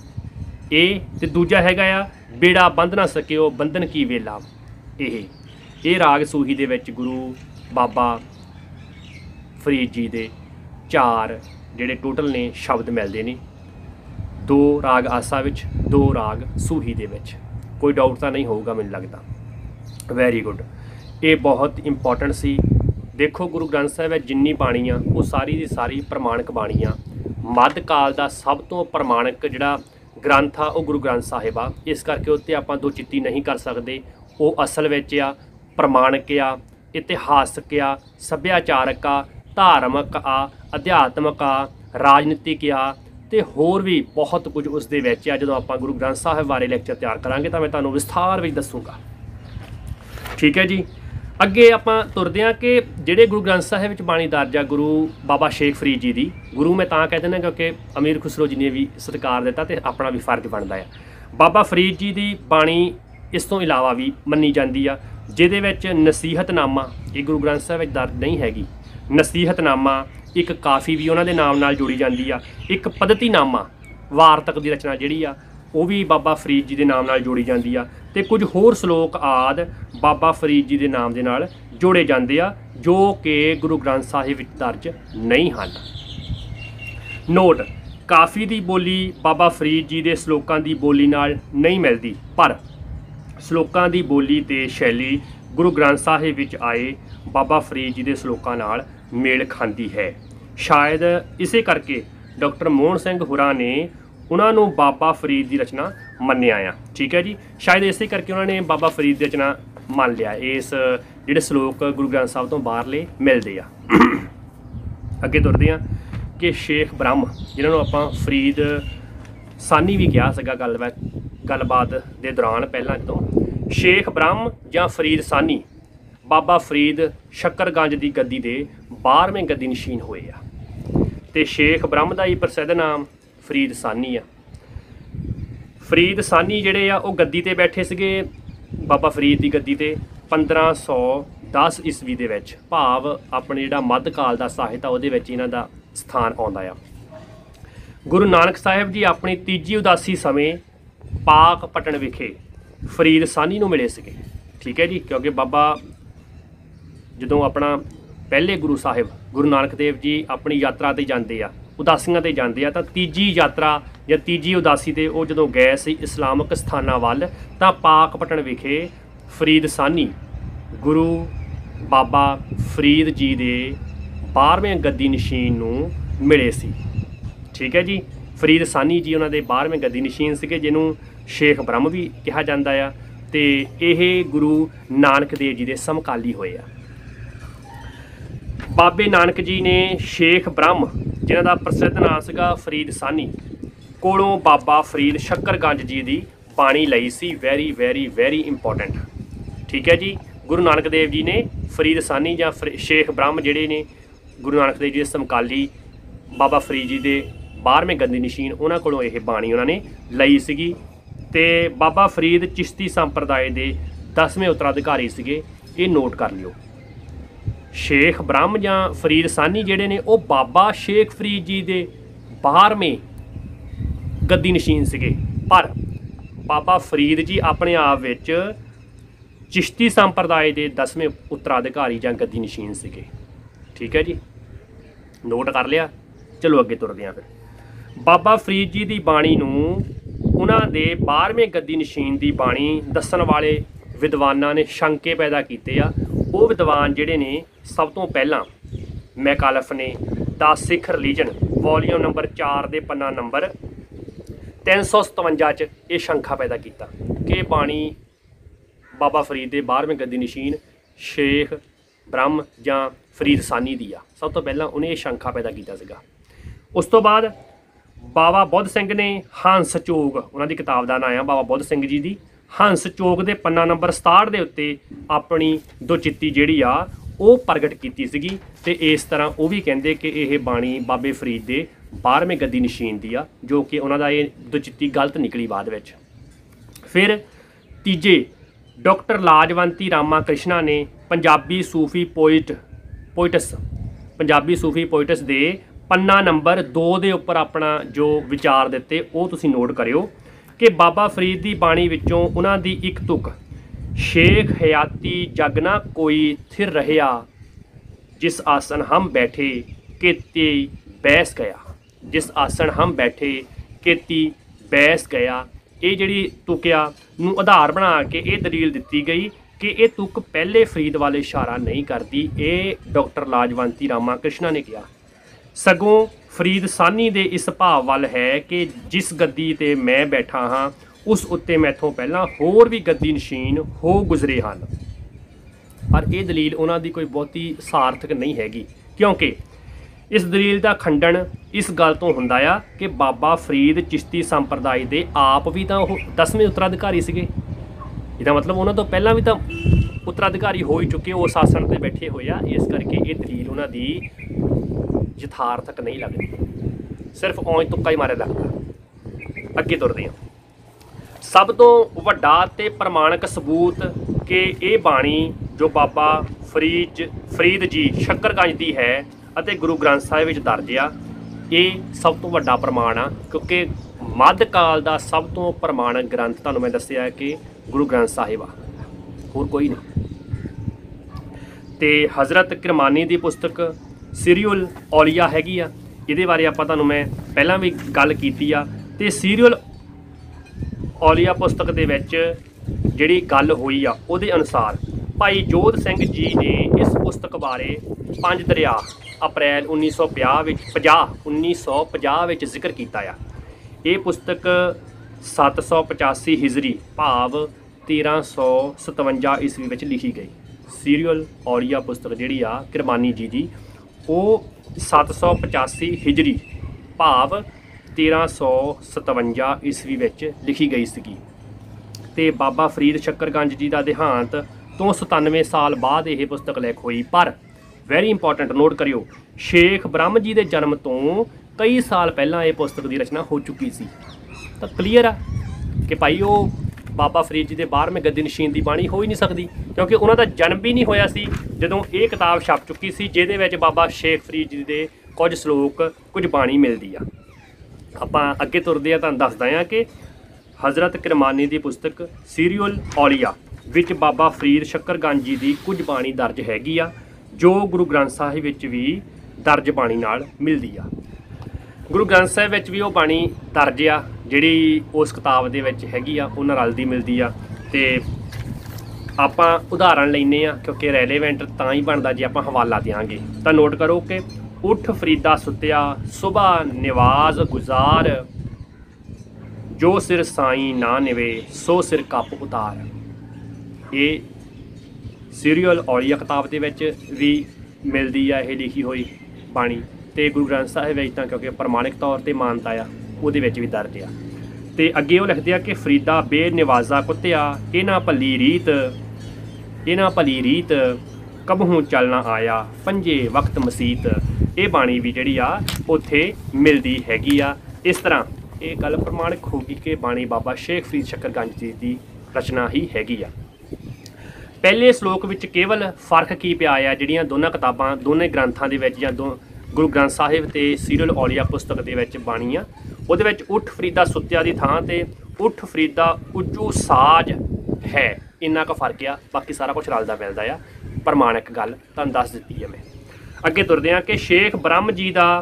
ते दूजा हैगा आ बेड़ा बंध ना सकिओ बंधन की वेला। ये राग सूही दे विच गुरु बाबा फरीद जी दे 4 जिहड़े टोटल ने शब्द मिलते ने, 2 राग आसा विच, 2 राग सूही दे विच। कोई डाउट तो नहीं होगा मैनूं लगदा। वैरी गुड, ये बहुत इंपॉर्टेंट सी। देखो गुरु ग्रंथ साहिब जिन्नी बाणी आ वो सारी दी सारी प्रमाणिक बाणी आ। मध्यकाल का सब तो प्रमाणिक जिहड़ा ग्रंथ आ वो गुरु ग्रंथ साहिब आ। इस करके उत्ते आपां दो चित्ती नहीं कर सकते। वो असल विच आ, प्रमाणिक आ, इतिहासक आ, सभ्याचारक आ, धार्मिक आ, अध्यात्मक आ, राजनीतिक आ ते होर भी बहुत कुछ उस दे विच आ। जदों आपां गुरु ग्रंथ साहिब बारे लैक्चर तैयार करांगे तो मैं तुहानूं विस्तार विच दसूंगा। ठीक है जी, अगे आपां तुरदे हां कि जिहड़े गुरु ग्रंथ साहिब विच बाणी दर्ज आ गुरु बाबा शेख फरीद जी दी। गुरु मैं तां कह दिंदा क्योंकि अमीर खुसरो जी ने भी सत्कार दिता ते अपना भी फर्ज बनदा है। बाबा फरीद जी दी बाणी इस तो इलावा भी मन्नी जाती आ, जिहदे विच नसीहतनामा, ये गुरु ग्रंथ साहिब विच दर्ज नहीं हैगी। नसीहतनामा एक काफ़ी भी उन्हां दे नाम नाल जोड़ी जाती आ। एक पद्धतिनामा वारतक की रचना जिहड़ी आ वो भी बाबा फरीद जी के नाम नाल जोड़ी जाती आ। ते कुछ होर श्लोक आदि बाबा फरीद जी के नाम के नाल जोड़े जाते आ जो कि गुरु ग्रंथ साहिब विच दर्ज नहीं हैं। नोट, काफ़ी की बोली बाबा फरीद जी के श्लोकों की बोली नाल नहीं मिलती, पर श्लोकों की बोली ते शैली गुरु ग्रंथ साहिब विच आए बाबा फरीद जी के श्लोकों नाल मेल खाती है। शायद इसे करके डॉक्टर मोहन सिंह होरां ने उन्होंने बाबा फरीद की रचना मन्निया आ। ठीक है जी, शायद इसे करके उन्होंने बाबा फरीद की रचना मान लिया। इस जिहड़े श्लोक गुरु ग्रंथ साहिब तो बाहरले मिलते आ। अगे तुरदे आ कि शेख ब्रह्म जिन्होंने आपां फरीद सानी भी कहा सीगा गलबात के दौरान पहलां तो, शेख ब्रह्म या फरीद सानी बाबा फरीद शक्करगंज की गद्दी के 12वें गद्दी नशीन होए आ। ते शेख ब्रह्म का ही प्रसिद्ध नाम फरीद सानी आ। फरीद सानी जिहड़े आ वो गद्दी ते बैठे सीगे बाबा फरीद की गद्दी ते 1510 ईस्वी दे विच, भाव अपने जिहड़ा मध्यकाल का साहित्य उहदे विच इन्हां दा स्थान आउंदा आ। गुरु नानक साहिब जी अपनी तीजी उदासी समय पाकपटन विखे फरीद सानी नूं मिले सीगे। ठीक है जी, क्योंकि बाबा जदों अपना पहले गुरु साहिब गुरु नानक देव जी अपनी यात्रा ते जाते आ, उदासियां ते जाते आ, तो तीजी यात्रा या तीजी उदासी ते वो जदों गए सी इस्लामिक स्थानां वल तां पाकपटन विखे फरीद सानी गुरु बाबा फरीद जी दे 12वें गद्दी नशीन नूं मिले सी। ठीक है जी, फरीद सानी जी उन्हां दे 12वें गद्दी नशीन सीगे जिन्हों शेख ब्रह्म भी कहा जाता है। तो यह गुरु नानक देव जी के समकाली होए आ। बाबे नानक जी ने शेख ब्रह्म जिन्हां दा प्रसिद्ध नाम सीगा फरीद सानी कोलों बाबा फरीद शक्करगंज जी की बाणी लई सी। Very very very important. ठीक है जी, गुरु नानक देव जी ने फरीद सानी या शेख ब्रह्म जिहड़े ने गुरु नानक देव जी के समकाली बाबा फरीद जी के 12वें गद्दी नशीन उन्हां कोलों यह बाणी उन्होंने लई सीगी। ते बाबा फरीद चिश्ती संप्रदाय के 10वें उत्तराधिकारी सीगे, ये नोट कर लियो। शेख ब्रह्म या फरीद सानी जिहड़े ने वो बाबा शेख फरीद जी के 12वें गद्दी नशीन सीगे, पर बाबा फरीद जी अपने आप विच चिश्ती संप्रदाय के 10वें उत्तराधिकारी या गद्दी नशीन सीगे। ठीक है जी, नोट कर लिया। चलो अगे तुरदे हां। फिर बाबा फरीद जी की बाणी नूं उन्हां दे 12वें गद्दी नशीन की बाणी दस्सण वाले विद्वानां ने शंके पैदा कीते आ। वो विद्वान जिहड़े ने सब तो पहला मैकालफ ने the Sikh religion volume number 4 के पन्ना नंबर 357 ये शंखा पैदा किया कि बाणी बाबा फरीद के 12वें गद्दी नशीन शेख ब्रह्म या फरीद सानी दी आ। सब तो पहला उन्हें शंखा पैदा किया सीगा। उस तो बाद बाबा बुद्ध सिंह ने हंस चोग उन्होंने किताब का नाम है बाबा बुद्ध सिंह जी की हंस चोग के पन्ना नंबर 67 के उत्ते अपनी दो चित्ती जिहड़ी आ वो प्रगट की सीगी। ते इस तरह वो भी कहते कि यह बाणी बाबे फरीद के 12वें गद्दी नशीन दी आ, जो कि उन्हों का ये दो चित्ती गलत निकली बाद विच। फिर ਤੀਜੇ ਡਾਕਟਰ ਲਾਜਵੰਤੀ ਰਾਮਾ ਕ੍ਰਿਸ਼ਨਾ ਨੇ ਪੰਜਾਬੀ ਸੂਫੀ ਪੋਇਟਸ ਦੇ ਪੰਨਾ ਨੰਬਰ 2 ਦੇ ਉੱਪਰ ਆਪਣਾ ਜੋ ਵਿਚਾਰ ਦਿੱਤੇ ਉਹ ਤੁਸੀਂ ਨੋਟ ਕਰਿਓ ਕਿ ਬਾਬਾ ਫਰੀਦ ਦੀ ਬਾਣੀ ਵਿੱਚੋਂ ਉਹਨਾਂ ਦੀ ਇੱਕ ਤੁਕ ਸ਼ੇਖ ਹਯਾਤੀ ਜਗ ਨਾ ਕੋਈ ਥਿਰ ਰਹਿਆ ਜਿਸ ਆਸਨ ਹਮ ਬੈਠੇ ਕੀਤੀ ਬੈਸ ਗਿਆ, ਜਿਸ ਆਸਣ ਹਮ ਬੈਠੇ ਕੀਤੀ ਬੈਸ ਗਿਆ। ਇਹ ਜਿਹੜੀ ਤੁਕਿਆ ਨੂੰ ਆਧਾਰ ਬਣਾ ਕੇ ਇਹ ਦਲੀਲ ਦਿੱਤੀ ਗਈ ਕਿ ਇਹ ਤੁਕ ਪਹਿਲੇ ਫਰੀਦ ਵੱਲ ਇਸ਼ਾਰਾ ਨਹੀਂ ਕਰਦੀ, ਇਹ ਡਾਕਟਰ ਲਾਜਵੰਤੀ ਰਾਮਾ ਕ੍ਰਿਸ਼ਨਾ ਨੇ ਕਿਹਾ, ਸਗੋਂ ਫਰੀਦ ਸਾਨੀ ਦੇ ਇਸ ਭਾਵ ਵੱਲ ਹੈ ਕਿ ਜਿਸ ਗੱਦੀ ਤੇ ਮੈਂ ਬੈਠਾ ਹਾਂ ਉਸ ਉੱਤੇ ਮੈਥੋਂ ਪਹਿਲਾਂ ਹੋਰ ਵੀ ਗੱਦੀ ਨਸ਼ੀਨ ਹੋ ਗੁਜ਼ਰੇ ਹਨ। ਪਰ ਇਹ ਦਲੀਲ ਉਹਨਾਂ ਦੀ ਕੋਈ ਬਹੁਤੀ ਸਾਰਥਕ ਨਹੀਂ ਹੈਗੀ, ਕਿਉਂਕਿ ਇਸ ਦਲੀਲ ਦਾ ਖੰਡਨ ਇਸ ਗੱਲ ਤੋਂ ਹੁੰਦਾ ਆ ਕਿ ਬਾਬਾ ਫਰੀਦ ਚਿਸ਼ਤੀ ਸੰਪਰਦਾਇ ਦੇ ਆਪ ਵੀ ਤਾਂ ਉਹ 10ਵੇਂ ਉੱਤਰਾਧਿਕਾਰੀ ਸੀਗੇ। ਇਹਦਾ ਮਤਲਬ ਉਹਨਾਂ ਤੋਂ ਪਹਿਲਾਂ ਵੀ ਤਾਂ ਉੱਤਰਾਧਿਕਾਰੀ ਹੋ ਹੀ ਚੁੱਕੇ, ਉਸ ਆਸਣ 'ਤੇ ਬੈਠੇ ਹੋਏ ਆ। ਇਸ ਕਰਕੇ ਇਹ ਦਲੀਲ ਉਹਨਾਂ ਦੀ ਯਥਾਰਥਕ ਨਹੀਂ ਲੱਗਦੀ, ਸਿਰਫ ਔਂਜ ਤੁੱਕਾ ਹੀ ਮਾਰਿਆ ਲੱਗਦਾ। ਅੱਗੇ ਤੁਰਦੇ ਹਾਂ। ਸਭ ਤੋਂ ਵੱਡਾ ਤੇ ਪ੍ਰਮਾਣਿਕ ਸਬੂਤ ਕਿ ਇਹ ਬਾਣੀ ਜੋ ਬਾਬਾ ਫਰੀਦ ਜੀ ਸ਼ੱਕਰਗੰਜ ਦੀ ਹੈ ਅਤੇ ਗੁਰੂ ਗ੍ਰੰਥ ਸਾਹਿਬ ਵਿੱਚ ਦਰਜ ਆ, ਇਹ ਸਭ ਤੋਂ ਵੱਡਾ ਪ੍ਰਮਾਣ ਆ, ਕਿਉਂਕਿ ਮੱਧ ਕਾਲ ਦਾ ਸਭ ਤੋਂ ਪ੍ਰਮਾਣਿਕ ਗ੍ਰੰਥ ਤੁਹਾਨੂੰ ਮੈਂ ਦੱਸਿਆ ਕਿ ਗੁਰੂ ਗ੍ਰੰਥ ਸਾਹਿਬ ਆ, ਹੋਰ ਕੋਈ ਨਹੀਂ। ਤੇ ਹਜ਼ਰਤ ਕਿਰਮਾਨੀ ਦੀ ਪੁਸਤਕ ਸੀਰੀਅਲ ਔਲੀਆ ਹੈਗੀ ਆ, ਇਹਦੇ ਬਾਰੇ ਆਪਾਂ ਤੁਹਾਨੂੰ ਮੈਂ ਪਹਿਲਾਂ ਵੀ ਗੱਲ ਕੀਤੀ ਆ। ਤੇ ਸੀਰੀਅਲ ਔਲੀਆ ਪੁਸਤਕ ਦੇ ਵਿੱਚ ਜਿਹੜੀ ਗੱਲ ਹੋਈ ਆ ਉਹਦੇ ਅਨੁਸਾਰ ਭਾਈ ਜੋਧ ਸਿੰਘ ਜੀ ਨੇ ਇਸ ਪੁਸਤਕ ਬਾਰੇ 5 ਦਰਿਆ ਅਪ੍ਰੈਲ 1950 ਵਿੱਚ ਜ਼ਿਕਰ ਕੀਤਾ ਆ। ਇਹ ਪੁਸਤਕ 785 ਹਿਜਰੀ ਭਾਵ 1357 ਈਸਵੀ ਵਿੱਚ ਲਿਖੀ ਗਈ। ਸੀਰੀਅਲ ਔਲੀਆ ਪੁਸਤਕ ਜਿਹੜੀ ਆ ਕਿਰਮਾਨੀ ਜੀ ਦੀ, ਉਹ 785 ਹਿਜਰੀ ਭਾਵ 1357 ਈਸਵੀ ਵਿੱਚ ਲਿਖੀ ਗਈ ਸੀਗੀ। ਤੇ ਬਾਬਾ ਫਰੀਦ ਸ਼ੱਕਰਗੰਜ ਜੀ ਦਾ ਦੇਹਾਂਤ ਤੋਂ 97 ਸਾਲ ਬਾਅਦ ਇਹ ਪੁਸਤਕ ਲਿਖ ਹੋਈ। ਪਰ ਵੈਰੀ ਇੰਪੋਰਟੈਂਟ ਨੋਟ ਕਰਿਓ, ਸ਼ੇਖ ਬ੍ਰਹਮ ਜੀ ਦੇ ਜਨਮ ਤੋਂ ਕਈ ਸਾਲ ਪਹਿਲਾਂ ਇਹ ਪੁਸਤਕ ਦੀ ਰਚਨਾ ਹੋ ਚੁੱਕੀ ਸੀ। ਤਾਂ ਕਲੀਅਰ ਆ ਕਿ ਭਾਈ ਉਹ ਬਾਬਾ ਫਰੀਦ ਜੀ ਦੇ 12ਵੇਂ ਗੱਦੀ ਨਸ਼ੀਨ ਦੀ ਬਾਣੀ ਹੋ ਹੀ ਨਹੀਂ ਸਕਦੀ, ਕਿਉਂਕਿ ਉਹਨਾਂ ਦਾ ਜਨਮ ਵੀ ਨਹੀਂ ਹੋਇਆ ਸੀ ਜਦੋਂ ਇਹ ਕਿਤਾਬ ਛਪ ਚੁੱਕੀ ਸੀ, ਜਿਹਦੇ ਵਿੱਚ ਬਾਬਾ ਸ਼ੇਖ ਫਰੀਦ ਜੀ ਦੇ ਕੁਝ ਸਲੋਕ, ਕੁਝ ਬਾਣੀ ਮਿਲਦੀ ਆ। ਆਪਾਂ ਅੱਗੇ ਤੁਰਦੇ ਆ, ਤੁਹਾਨੂੰ ਦੱਸਦਾ ਹਾਂ ਕਿ ਹਜ਼ਰਤ ਕਿਰਮਾਨੀ ਦੀ ਪੁਸਤਕ ਸੀਰੀਅਲ ਔਲੀਆ ਵਿੱਚ ਬਾਬਾ ਫਰੀਦ ਸ਼ੱਕਰਗੰਜ ਜੀ ਦੀ ਕੁਝ ਬਾਣੀ ਦਰਜ ਹੈਗੀ ਆ, ਜੋ ਗੁਰੂ ਗ੍ਰੰਥ ਸਾਹਿਬ ਵਿੱਚ ਵੀ ਦਰਜ ਬਾਣੀ ਨਾਲ ਮਿਲਦੀ ਆ। ਗੁਰੂ ਗ੍ਰੰਥ ਸਾਹਿਬ ਵਿੱਚ ਵੀ ਉਹ ਬਾਣੀ ਦਰਜ ਆ ਜਿਹੜੀ ਉਸ ਕਿਤਾਬ ਦੇ ਵਿੱਚ ਹੈਗੀ ਆ, ਉਹ ਨਾਲ ਰਲਦੀ ਮਿਲਦੀ ਆ। ਤੇ ਆਪਾਂ ਉਦਾਹਰਣ ਲੈਂਦੇ ਆ ਕਿਉਂਕਿ ਰੈਲੇਵੈਂਟ ਤਾਂ ਹੀ ਬਣਦਾ ਜੇ ਆਪਾਂ ਹਵਾਲਾ ਦਿਆਂਗੇ। ਤਾਂ ਨੋਟ ਕਰੋ ਕਿ ਉੱਠ ਫਰੀਦਾ ਸੁੱਤਿਆ ਸੁਬਾ ਨਿਵਾਜ਼ ਗੁਜ਼ਾਰ, ਜੋ ਸਿਰ ਸਾਈਂ ਨਾ ਨਿਵੇ ਸੋ ਸਿਰ ਕੱਪ ਉਤਾਰ। ਇਹ ਸੀਰੀਅਲ ਔਲੀਆ ਕਿਤਾਬ ਦੇ ਵਿੱਚ ਵੀ ਮਿਲਦੀ ਆ ਇਹ ਲਿਖੀ ਹੋਈ ਬਾਣੀ, ਤੇ ਗੁਰੂ ਗ੍ਰੰਥ ਸਾਹਿਬ ਵਿੱਚ ਤਾਂ ਕਿਉਂਕਿ ਪ੍ਰਮਾਣਿਕ ਤੌਰ 'ਤੇ ਮਾਨਤਾ ਆ, ਉਹਦੇ ਵਿੱਚ ਵੀ ਦਰਜ ਆ। ਤੇ ਅੱਗੇ ਉਹ ਲਿਖਦੇ ਆ ਕਿ ਫਰੀਦਾ ਬੇਨਿਵਾਜ਼ਾ ਕੁੱਤਿਆ ਇਹਨਾਂ ਭਲੀ ਰੀਤ ਕਬਹੂ ਚੱਲਣਾ ਆਇਆ ਪੰਜੇ ਵਕਤ ਮਸੀਤ। ਇਹ ਬਾਣੀ ਵੀ ਜਿਹੜੀ ਆ ਉੱਥੇ ਮਿਲਦੀ ਹੈਗੀ ਆ। ਇਸ ਤਰ੍ਹਾਂ ਇਹ ਗੱਲ ਪ੍ਰਮਾਣਿਕ ਹੋਗੀ ਕਿ ਬਾਣੀ ਬਾਬਾ ਸ਼ੇਖ ਫਰੀਦ ਸ਼ੱਕਰਗੰਜ ਜੀ ਦੀ ਰਚਨਾ ਹੀ ਹੈਗੀ ਆ। ਪਹਿਲੇ ਸ਼ਲੋਕ ਵਿੱਚ ਕੇਵਲ ਫਰਕ ਕੀ ਪਿਆ ਆ ਜਿਹੜੀਆਂ ਦੋਨਾਂ ਕਿਤਾਬਾਂ, ਦੋਨੇ ਗ੍ਰੰਥਾਂ ਦੇ ਵਿੱਚ ਜਾਂ ਗੁਰੂ ਗ੍ਰੰਥ ਸਾਹਿਬ ਤੇ ਸੀਰੀਅਲ ਔਲੀਆ ਪੁਸਤਕ ਦੇ ਵਿੱਚ ਬਾਣੀ ਆ, ਉਹਦੇ ਵਿੱਚ ਉੱਠ ਫਰੀਦਾ ਸੁੱਤਿਆ ਦੀ ਥਾਂ ਤੇ ਉੱਠ ਫਰੀਦਾ ਉੱਚੂ ਸਾਜ ਹੈ, ਇੰਨਾ ਕੁ ਫਰਕ ਆ। ਬਾਕੀ ਸਾਰਾ ਕੁਝ ਰਲਦਾ ਮਿਲਦਾ ਆ, ਪ੍ਰਮਾਣਿਕ ਗੱਲ ਤੁਹਾਨੂੰ ਦੱਸ ਦਿੱਤੀ ਹੈ ਮੈਂ। ਅੱਗੇ ਤੁਰਦੇ ਹਾਂ ਕਿ ਸ਼ੇਖ ਬ੍ਰਹਮ ਜੀ ਦਾ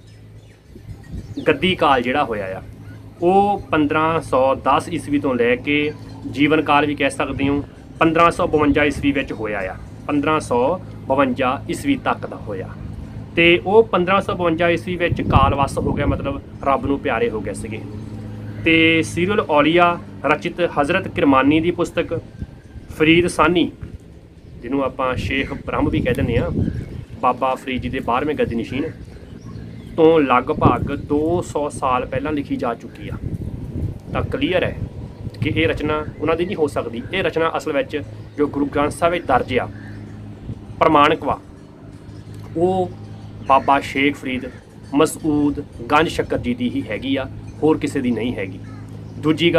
ਗੱਦੀ ਕਾਲ ਜਿਹੜਾ ਹੋਇਆ ਆ ਉਹ 1510 ਈਸਵੀ ਤੋਂ ਲੈ ਕੇ ਜੀਵਨ ਕਾਲ ਵੀ ਕਹਿ ਸਕਦੇ ਹੋ 1552 ਈਸਵੀ ਵਿੱਚ ਹੋਇਆ ਆ। 1552 ਈਸਵੀ ਤੱਕ ਦਾ ਹੋਇਆ ਤੇ ਉਹ 1552 ਈਸਵੀ ਵਿੱਚ ਕਾਲਵਸ ਹੋ ਗਿਆ, ਮਤਲਬ ਰੱਬ ਨੂੰ ਪਿਆਰੇ ਹੋ ਗਏ ਸੀਗੇ। ਤੇ ਸੀਰੀਅਲ ਔਲੀਆ ਰਚਿਤ ਹਜ਼ਰਤ ਕਿਰਮਾਨੀ ਦੀ ਪੁਸਤਕ ਫਰੀਦ ਸਾਨੀ, ਜਿਹਨੂੰ ਆਪਾਂ ਸ਼ੇਖ ਬ੍ਰਹਮ ਵੀ ਕਹਿ ਦਿੰਦੇ ਹਾਂ, ਬਾਬਾ ਫਰੀਦ ਜੀ ਦੇ 12ਵੇਂ ਗੱਦੀ ਨਸ਼ੀਨ ਤੋਂ ਲਗਭਗ 200 ਸਾਲ ਪਹਿਲਾਂ ਲਿਖੀ ਜਾ ਚੁੱਕੀ ਆ। ਤਾਂ ਕਲੀਅਰ ਹੈ ਕਿ ਇਹ ਰਚਨਾ ਉਹਨਾਂ ਦੀ ਨਹੀਂ ਹੋ ਸਕਦੀ। ਇਹ ਰਚਨਾ ਅਸਲ ਵਿੱਚ ਜੋ ਗੁਰੂ ਗ੍ਰੰਥ ਸਾਹਿਬ ਵਿੱਚ ਦਰਜ ਆ ਪ੍ਰਮਾਣਿਕ ਵਾ, ਉਹ ਬਾਬਾ ਸ਼ੇਖ ਫਰੀਦ ਮਸਊਦ ਗੰਜ ਸ਼ੱਕਰ ਜੀ ਦੀ ਹੀ ਹੈਗੀ ਆ, ਹੋਰ ਕਿਸੇ ਦੀ ਨਹੀਂ ਹੈਗੀ। ਦੂਜੀ ਗੱਲ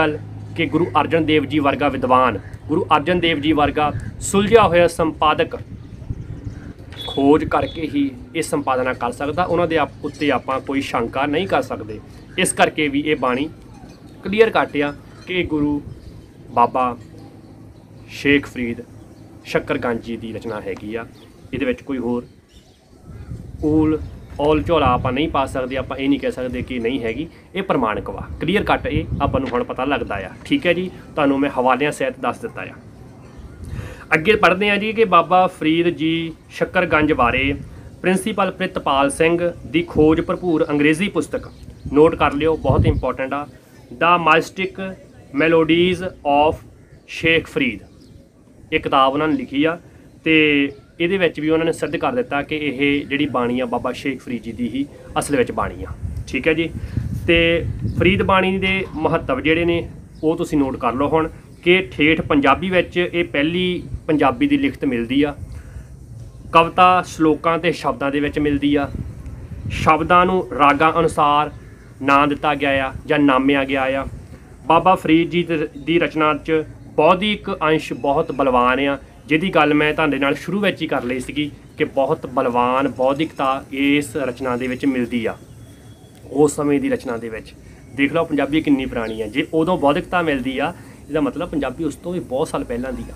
कि गुरु अर्जन देव जी वर्गा विद्वान, गुरु अर्जन देव जी वर्गा सुलझिया होया संपादक खोज करके ही ये संपादना कर सकता, उन्होंने उत्ते आपां कोई शंका नहीं कर सकते। इस करके भी ये बाणी क्लीयर कट आ कि गुरु बाबा शेख फरीद शक्करगंज जी की रचना हैगी आ। इहदे विच कोई होर ऊल औल झोला आप नहीं पा सकते, आप ये नहीं कह सकते कि नहीं हैगी, ये प्रमाणिक वा क्लीयर कट ये आपां नूं हुण पता लगता है। ठीक है जी, तुहानूं मैं हवालियां सहित दस दिता है। अगे पढ़ते हैं जी कि बाबा फरीद जी शक्करगंज बारे प्रिंसीपल प्रितपाल सिंह दी खोज भरपूर अंग्रेजी पुस्तक नोट कर लियो, बहुत इंपॉर्टेंट आ, the mystic melodies of Sheikh Farid, ये किताब उन्होंने लिखी आ। तो ये भी उन्होंने सिद्ध कर दिता कि यह जी बाणी आ बाबा शेख फरीद जी की ही असल में बाणी आ। ठीक है जी, तो फरीद बाणी के महत्व जोड़े ने वो तुसीं नोट कर लो हुण कि ठेठ पंजाबी विच ये पहली पंजाबी की लिखत मिलती आ। कविता श्लोकां ते शब्दां दे विच मिलती आ। शब्दां नूं रागां अनुसार नाम दिता गया आ जां नामिया गया आ। बाबा फरीद जी की रचना च बौद्धिक अंश बहुत बलवान आ, जिहदी गल मैं तुहाडे नाल शुरू विच ही कर लई सीगी कि बहुत बलवान बौद्धिकता इस रचना दे विच मिलदी आ। उस समय की रचना दे विच देख लो पंजाबी कितनी पुरानी है, जे उदों बौद्धिकता मिलती आ इसदा मतलब पंजाबी उस तो भी बहुत साल पहलां दी आ।